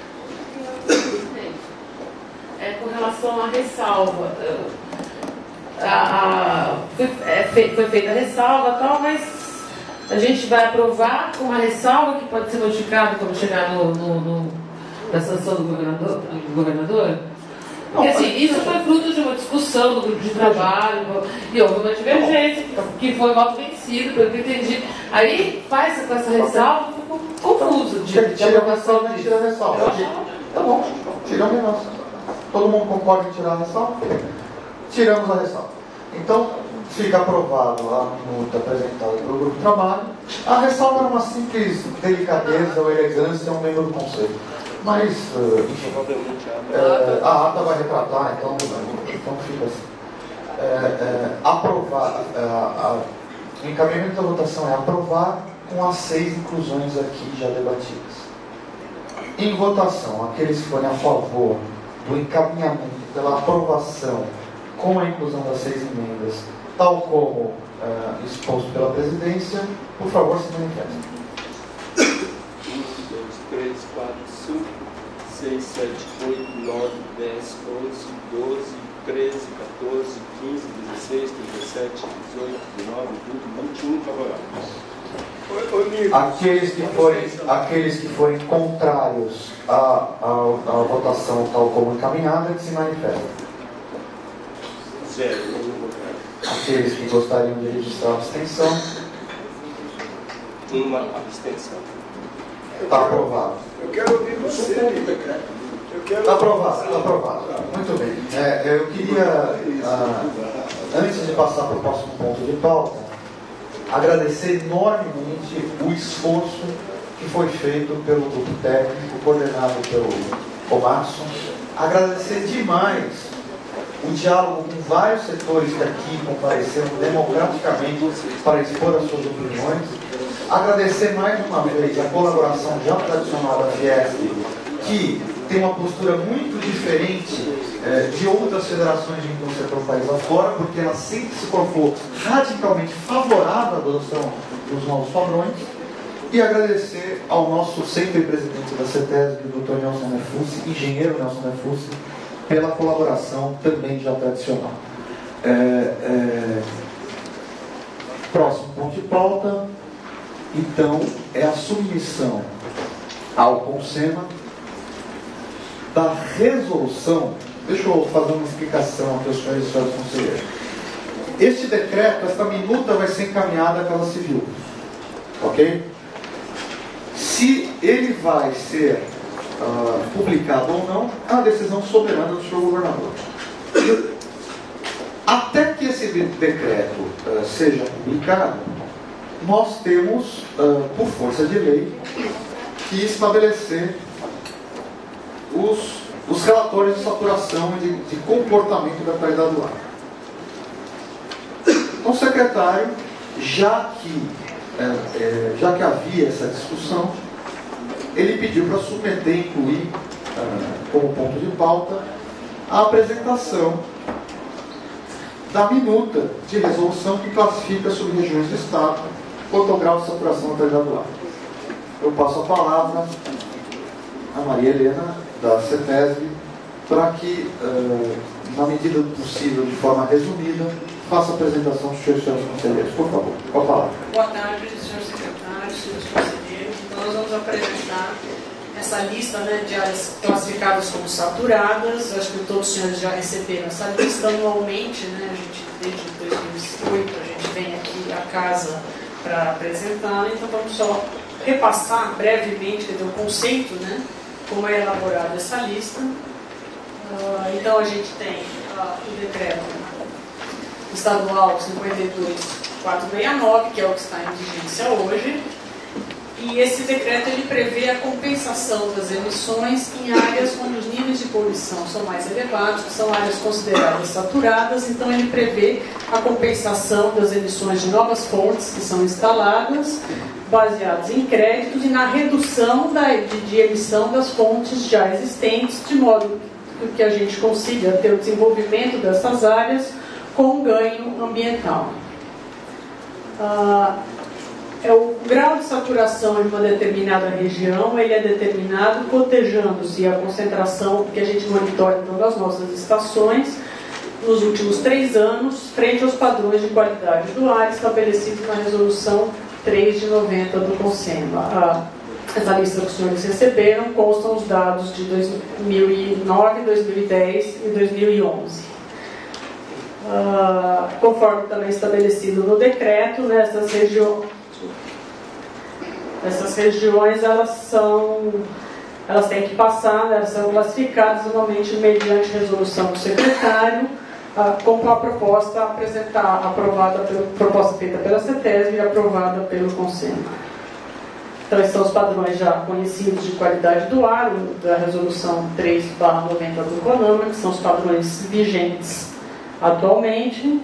É, com relação à ressalva, a, a, foi, é, foi feita a ressalva e tal, mas a gente vai aprovar com uma ressalva que pode ser modificada quando chegar no, no, no, na sanção do governador? Do governador? Porque assim, isso foi fruto de uma discussão do grupo de trabalho e houve uma divergência, que foi voto vencido, pelo que eu entendi. Aí faz com essa ressalva, ficou confuso de, de aprovação disso. Tira a ressalva. Tá bom, tiramos a ressalva. Todo mundo concorda em tirar a ressalva? Tiramos a ressalva. Então, fica aprovado a minuta apresentada pelo grupo de trabalho. A ressalva era uma simples delicadeza ou elegância a um membro do conselho. Mas, enfim, é, a ata vai retratar, então, então fica assim. É, é, aprovar, é, a, o encaminhamento da votação é aprovar com as seis inclusões aqui já debatidas. Em votação, aqueles que forem a favor do encaminhamento pela aprovação com a inclusão das seis emendas, tal como uh, exposto pela presidência, por favor, se manifestem. um, dois, três, quatro, cinco, seis, sete, oito, nove, dez, onze, doze, treze, quatorze, quinze, dezesseis, dezessete, dezoito, dezenove, vinte, vinte e um favoráveis. Aqueles que forem, aqueles que forem contrários à, à, à votação tal como encaminhada, que se manifestem. Zero, nenhum contrário. Aqueles que gostariam de registrar abstenção. Uma abstenção. Está aprovado. Eu quero ouvir você, decreto. Está aprovado, está aprovado. Muito bem. É, eu queria, ah, antes de passar para o próximo ponto de pauta, agradecer enormemente o esforço que foi feito pelo grupo técnico, coordenado pelo Comaço. Agradecer demais o diálogo com vários setores que aqui compareceram democraticamente para expor as suas opiniões. Agradecer mais uma vez a colaboração já tradicional da Fiesp, que tem uma postura muito diferente eh, de outras federações de indústria pelo país afora, porque ela sempre se colocou radicalmente favorável à adoção dos novos padrões. E agradecer ao nosso sempre presidente da CETESB, doutor Nelson Nefussi, engenheiro Nelson Nefussi, pela colaboração também já tradicional. É, é... Próximo ponto de pauta, então, é a submissão ao CONSEMA da resolução. Deixa eu fazer uma explicação aqui aos senhores e senhores conselheiros. Este decreto, esta minuta vai ser encaminhada à Casa Civil. Ok? Se ele vai ser uh, publicado ou não, é uma decisão soberana do senhor governador. Até que esse decreto uh, seja publicado, nós temos, uh, por força de lei, que estabelecer os, os relatórios de saturação e de, de comportamento da qualidade do ar. Então, o secretário, já que, é, é, já que havia essa discussão, ele pediu para submeter e incluir, é, como ponto de pauta, a apresentação da minuta de resolução que classifica as sub-regiões do Estado quanto ao grau de saturação da qualidade do ar. Eu passo a palavra a Maria Helena, da CETESB, para que, uh, na medida do possível, de forma resumida, faça a apresentação dos senhores e senhores conselheiros. Por favor, com a palavra. Boa tarde, senhores secretários, senhores conselheiros. Então, nós vamos apresentar essa lista, né, de áreas classificadas como saturadas. Eu acho que todos os senhores já receberam essa lista anualmente, né? A gente, desde dois mil e oito, a gente vem aqui à casa para apresentá-la. Então, vamos só repassar brevemente, quer dizer, o conceito, né, como é elaborada essa lista. Uh, então, a gente tem uh, o decreto estadual cinquenta e dois mil quatrocentos e sessenta e nove, que é o que está em vigência hoje. E esse decreto ele prevê a compensação das emissões em áreas onde os níveis de poluição são mais elevados, que são áreas consideradas saturadas. Então, ele prevê a compensação das emissões de novas fontes que são instaladas, baseados em créditos, e na redução da, de, de emissão das fontes já existentes, de modo que a gente consiga ter o desenvolvimento dessas áreas com ganho ambiental. Ah, é o grau de saturação de uma determinada região, ele é determinado cotejando-se a concentração que a gente monitora então, das nossas estações nos últimos três anos, frente aos padrões de qualidade do ar estabelecidos na resolução três de noventa do CONSEMA. Ah, essa lista que os senhores receberam constam os dados de dois mil e nove, dois mil e dez e dois mil e onze. Uh, conforme também estabelecido no decreto, né, essas, regio... essas regiões elas são elas têm que passar, né, elas são classificadas normalmente mediante resolução do secretário, uh, com a proposta apresentada, aprovada pela proposta feita pela CETESB e aprovada pelo CONSEMA. Então, esses são os padrões já conhecidos de qualidade do ar, da resolução três barra noventa do CONAMA, que são os padrões vigentes atualmente.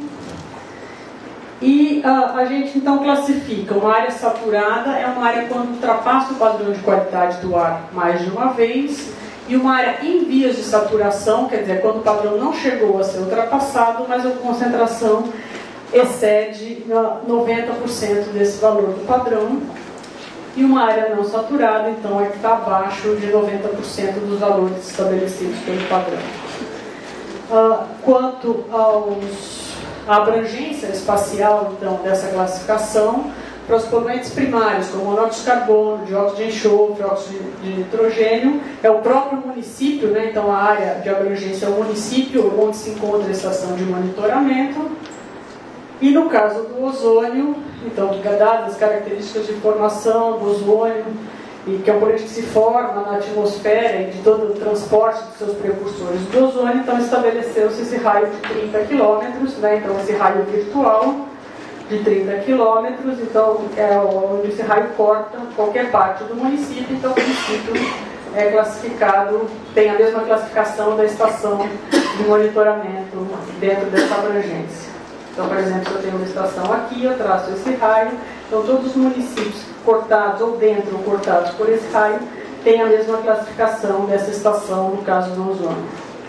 E uh, a gente então classifica uma área saturada, é uma área quando ultrapassa o padrão de qualidade do ar mais de uma vez, e uma área em vias de saturação, quer dizer, quando o padrão não chegou a ser ultrapassado, mas a concentração excede uh, noventa por cento desse valor do padrão. e uma área não saturada, então, é que está abaixo de noventa por cento dos valores estabelecidos pelo padrão. Uh, quanto aos, à abrangência espacial, então, dessa classificação, para os poluentes primários, como monóxido de carbono, dióxido de enxofre, óxido de nitrogênio, é o próprio município, né? Então a área de abrangência é o município onde se encontra a estação de monitoramento. E no caso do ozônio, então, dadas as características de formação do ozônio, e que é um poluente que se forma na atmosfera e de todo o transporte dos seus precursores do ozônio, então estabeleceu-se esse raio de trinta quilômetros, né? Então esse raio virtual de trinta quilômetros, então é onde esse raio corta qualquer parte do município, então o município é classificado, tem a mesma classificação da estação de monitoramento dentro dessa abrangência. Então, por exemplo, se eu tenho uma estação aqui, eu traço esse raio, então todos os municípios cortados ou dentro ou cortados por esse raio têm a mesma classificação dessa estação, no caso do ozônio.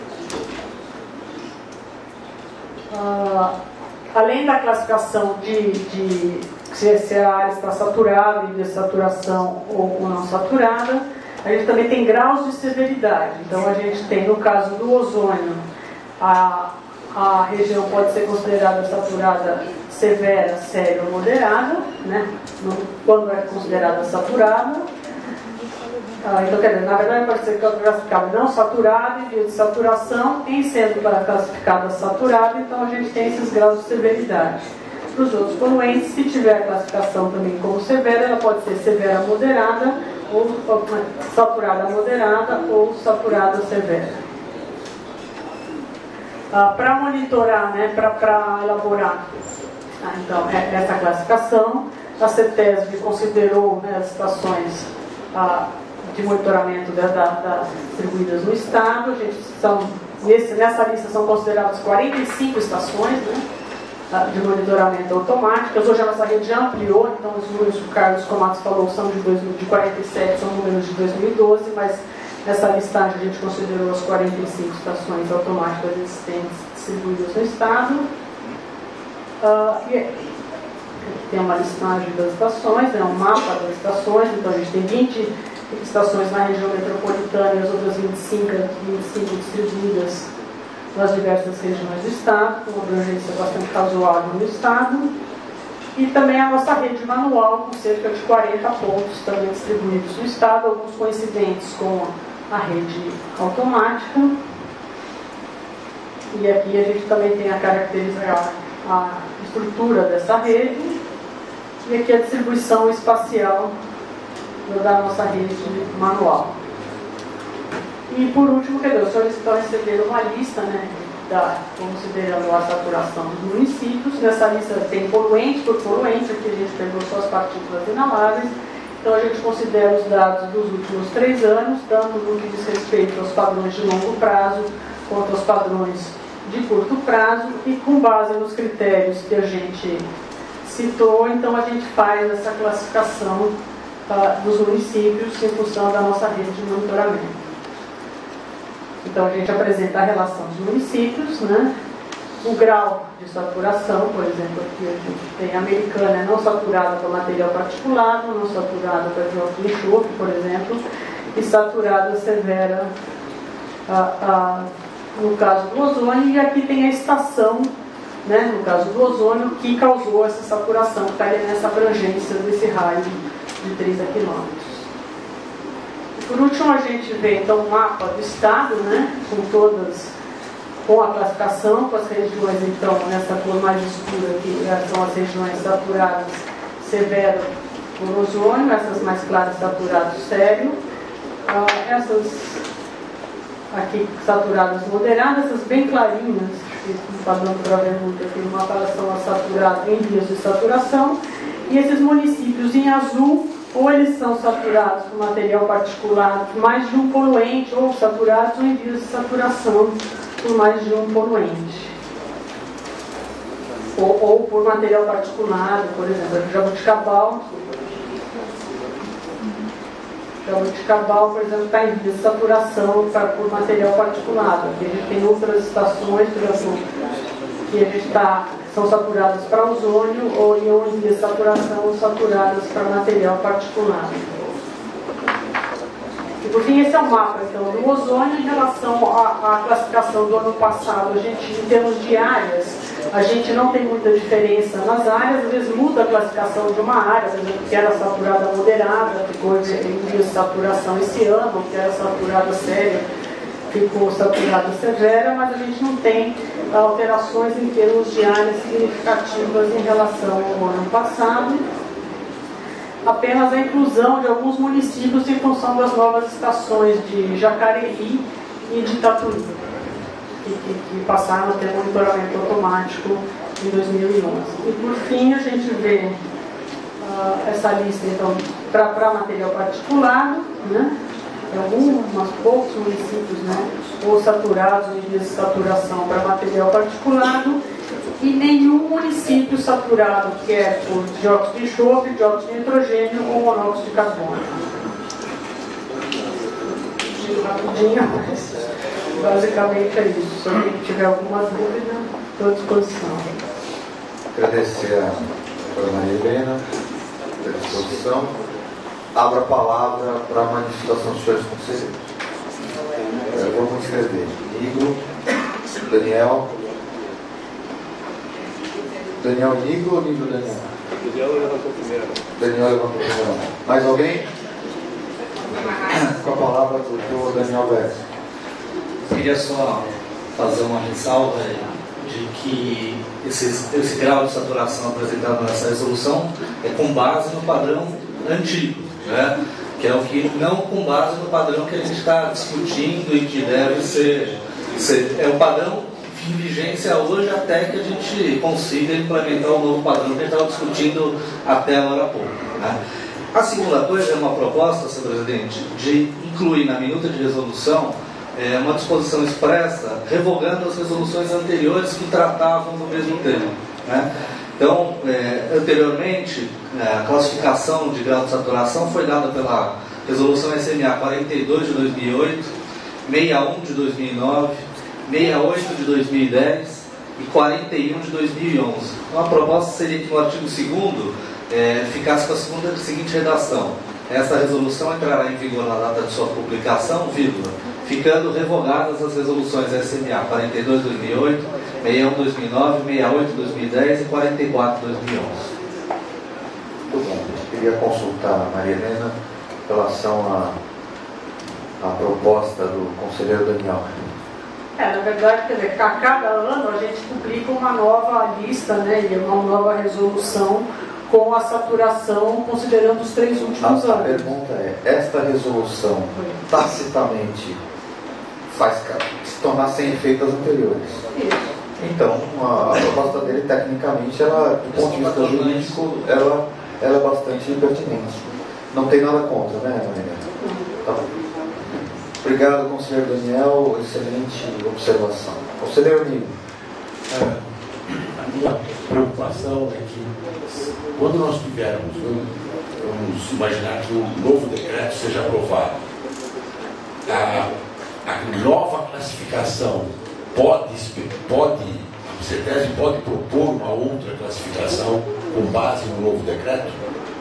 Ah, Além da classificação de, de se a área está saturada, em dessaturação ou não saturada, a gente também tem graus de severidade. Então, a gente tem, no caso do ozônio, a, a região pode ser considerada saturada severa, séria ou moderada, né? Quando é considerada saturada. Ah, então, quer dizer, na verdade pode ser classificada não saturada, em via de saturação, em sendo classificada saturada, então a gente tem esses graus de severidade. Para os outros poluentes, se tiver a classificação também como severa, ela pode ser severa moderada, ou saturada moderada, ou saturada severa. Ah, para monitorar, né, para elaborar ah, então, é, essa classificação, a CETESB considerou, né, as estações ah, de monitoramento da, da, da, distribuídas no Estado. A gente são, nesse, nessa lista são consideradas quarenta e cinco estações, né, de monitoramento automáticas. Hoje a nossa rede já ampliou, então os números que o Carlos Comatos falou são de, dois, de quarenta e sete, são números de dois mil e doze, mas nessa listagem a gente considerou as quarenta e cinco estações automáticas existentes distribuídas no Estado. Uh, e tem uma listagem das estações, né, um mapa das estações, então a gente tem vinte estações na região metropolitana e as outras vinte e cinco, vinte e cinco distribuídas nas diversas regiões do Estado, com uma abrangência bastante razoável no Estado. E também a nossa rede manual, com cerca de quarenta pontos também distribuídos no Estado, alguns coincidentes com a rede automática. E aqui a gente também tem a caracterização, a estrutura dessa rede, e aqui a distribuição espacial da nossa rede manual. E por último, quer dizer, os senhores estão recebendo uma lista, né, da, considerando a saturação dos municípios. Nessa lista tem poluente por poluente, aqui a gente pegou só as partículas inaláveis. Então a gente considera os dados dos últimos três anos, tanto no que diz respeito aos padrões de longo prazo, quanto aos padrões de curto prazo, e com base nos critérios que a gente citou, então a gente faz essa classificação uh, dos municípios em função da nossa rede de monitoramento. Então a gente apresenta a relação dos municípios, né? O grau de saturação, por exemplo, aqui a gente tem a Americana não saturada para material particulado, não saturada para dióxido de enxofre, por exemplo, e saturada severa a, a, no caso do ozônio, e aqui tem a estação, né, no caso do ozônio, que causou essa saturação, que está nessa abrangência desse raio de trinta quilômetros. Por último, a gente vê então o mapa do Estado, né, com todas, com a classificação, com as regiões, então, nessa cor mais escura, que são as regiões saturadas severo por ozônio, essas mais claras saturadas sério, ah, essas aqui saturadas moderadas, essas bem clarinhas, que o padrão para ver muito aqui no mapa, elas são as saturadas em vias de saturação, e esses municípios em azul, ou eles são saturados por material particulado por mais de um poluente, ou saturados ou em vias de saturação por mais de um poluente. Ou, ou por material particulado, por exemplo, Jaboticabal. Jaboticabal, por exemplo, está em vias de saturação pra, por material particulado. Aqui a gente tem outras estações, por exemplo, que a gente está são saturadas para ozônio ou em onze dias de saturação saturadas para material particulado. E por fim, esse é o mapa então, do ozônio em relação à, à classificação do ano passado. A gente, em termos de áreas, a gente não tem muita diferença nas áreas, às vezes muda a classificação de uma área, por exemplo, que era saturada moderada, ficou em dias de saturação esse ano, que era saturada séria, ficou saturada severa, mas a gente não tem alterações em termos de áreas significativas em relação ao ano passado. Apenas a inclusão de alguns municípios em função das novas estações de Jacareí e de Tatuí, que, que, que passaram a ter monitoramento automático em dois mil e onze. E por fim a gente vê uh, essa lista então para material particulado, né? Alguns poucos municípios, né, ou saturados em dias de saturação para material particulado, e nenhum município saturado, quer por dióxido de enxofre, dióxido de nitrogênio ou monóxido de carbono. Rapidinho, mas basicamente é isso. Se alguém tiver alguma dúvida, estou à disposição. Agradecer a doutora Maria Helena pela disposição. Abro a palavra para a manifestação dos senhores conselheiros. Vamos escrever. Nigro, Daniel. Daniel Nigro ou Nigro Daniel? Daniel levantou primeiro. Daniel levantou primeiro. Mais alguém? Com a palavra do doutor Daniel Vélez. Queria só fazer uma ressalva de que esse, esse grau de saturação apresentado nessa resolução é com base no padrão antigo, né? Que é o que não com base no padrão que a gente está discutindo e que deve ser, ser é o padrão em vigência hoje até que a gente consiga implementar um novo padrão que a gente estava discutindo até agora há pouco, né? A segunda coisa é uma proposta, senhor presidente, de incluir na minuta de resolução é, uma disposição expressa revogando as resoluções anteriores que tratavam do mesmo tema, né? Então, é, anteriormente, a classificação de grau de saturação foi dada pela Resolução S M A quarenta e dois de dois mil e oito, sessenta e um de dois mil e nove, sessenta e oito de dois mil e dez e quarenta e um de dois mil e onze. Então, a proposta seria que no artigo segundo é, ficasse com a segunda, seguinte redação. Esta resolução entrará em vigor na data de sua publicação, vírgula, ficando revogadas as resoluções S M A quarenta e dois de dois mil e oito, sessenta e um de dois mil e nove, sessenta e oito de dois mil e dez e quarenta e quatro de dois mil e onze. Muito bom. Eu queria consultar a Maria Helena em relação à, à proposta do conselheiro Daniel. É, na verdade, quer dizer, a cada ano a gente publica uma nova lista, né, e uma nova resolução com a saturação considerando os três últimos a, anos. A pergunta é, esta resolução tacitamente faz se tornar sem efeito as anteriores? Isso. Então, a, a proposta dele, tecnicamente, ela, do ponto de vista jurídico, ela, ela é bastante pertinente. Não tem nada contra, né, Maria? Tá bom. Obrigado, conselheiro Daniel. Excelente observação. Conselheiro Nilo. É, a minha preocupação é que, quando nós tivermos, vamos, vamos imaginar que um novo decreto seja aprovado, a, a nova classificação pode, pode, a CETESB pode propor uma outra classificação com base no novo decreto?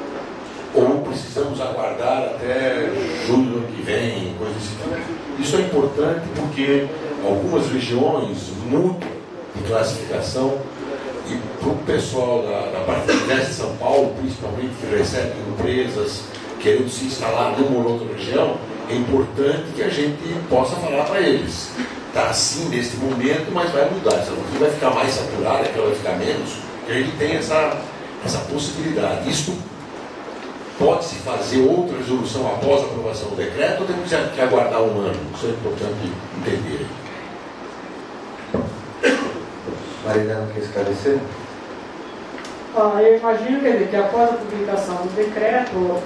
Ou precisamos aguardar até julho do ano que vem, coisa assim? Isso é importante porque algumas regiões mudam de classificação e para o pessoal da, da parte de leste de São Paulo, principalmente, que recebe empresas querendo se instalar numa ou outra região, é importante que a gente possa falar para eles. Está assim neste momento, mas vai mudar. Essa aqui vai ficar mais saturada, aquela vai ficar menos, que a gente tem essa, essa possibilidade. Isso pode-se fazer outra resolução após a aprovação do decreto ou temos que aguardar um ano? Isso é importante entender. Marilena, quer esclarecer? Ah, eu imagino quer dizer, que após a publicação do decreto,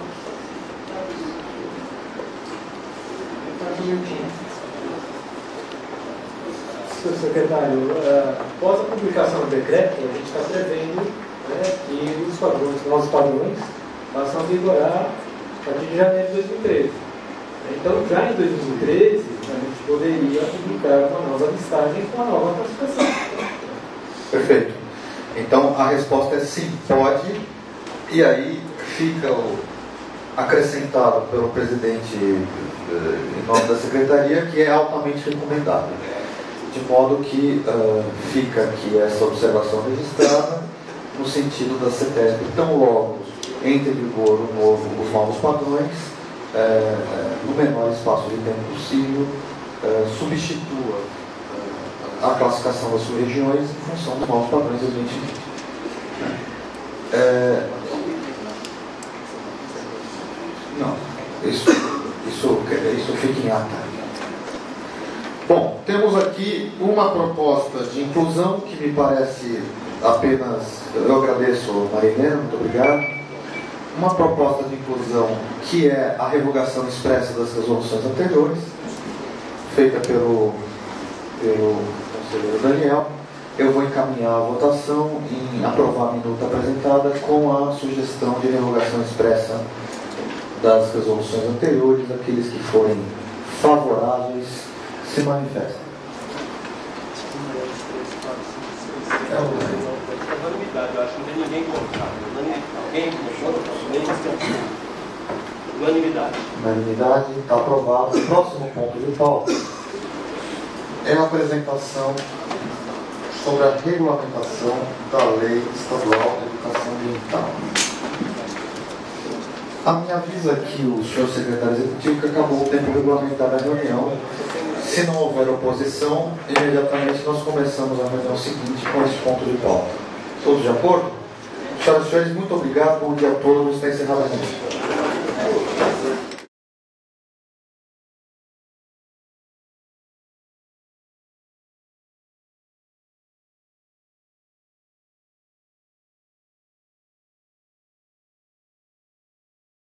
senhor secretário, após a publicação do decreto, a gente está prevendo, né, que os padrões, os novos padrões passam a vigorar a partir de janeiro de dois mil e treze. Então, já em dois mil e treze, a gente poderia publicar uma nova listagem com a nova classificação. Perfeito. Então, a resposta é sim, pode, e aí fica o, acrescentado pelo presidente em nome da secretaria, que é altamente recomendável. De modo que uh, fica aqui essa observação registrada, no sentido da CETESB, tão logo entre em vigor o novo, os novos padrões, é, no menor espaço de tempo possível, é, substitua é, a classificação das sub-regiões em função dos novos padrões de dois mil e vinte. É, não, isso, isso, isso fica em ata. Bom, temos aqui uma proposta de inclusão que me parece apenas, eu agradeço, Marilena, muito obrigado. Uma proposta de inclusão que é a revogação expressa das resoluções anteriores, feita pelo, pelo conselheiro Daniel. Eu vou encaminhar a votação em aprovar a minuta apresentada com a sugestão de revogação expressa das resoluções anteriores. Aqueles que forem favoráveis se manifestem. É unanimidade, eu acho que não tem ninguém contra. Alguém contra, nem abstenção. Unanimidade. Unanimidade, está aprovado. O próximo ponto de pauta é a apresentação sobre a regulamentação da Lei Estadual de Educação Ambiental. A me avisa aqui o senhor secretário executivo que acabou o tempo regulamentar da reunião. Se não houver oposição, imediatamente nós começamos a reunião seguinte com esse ponto de pauta. Todos de acordo? Senhoras e senhores, muito obrigado. Bom dia a todos. Está encerrada a reunião.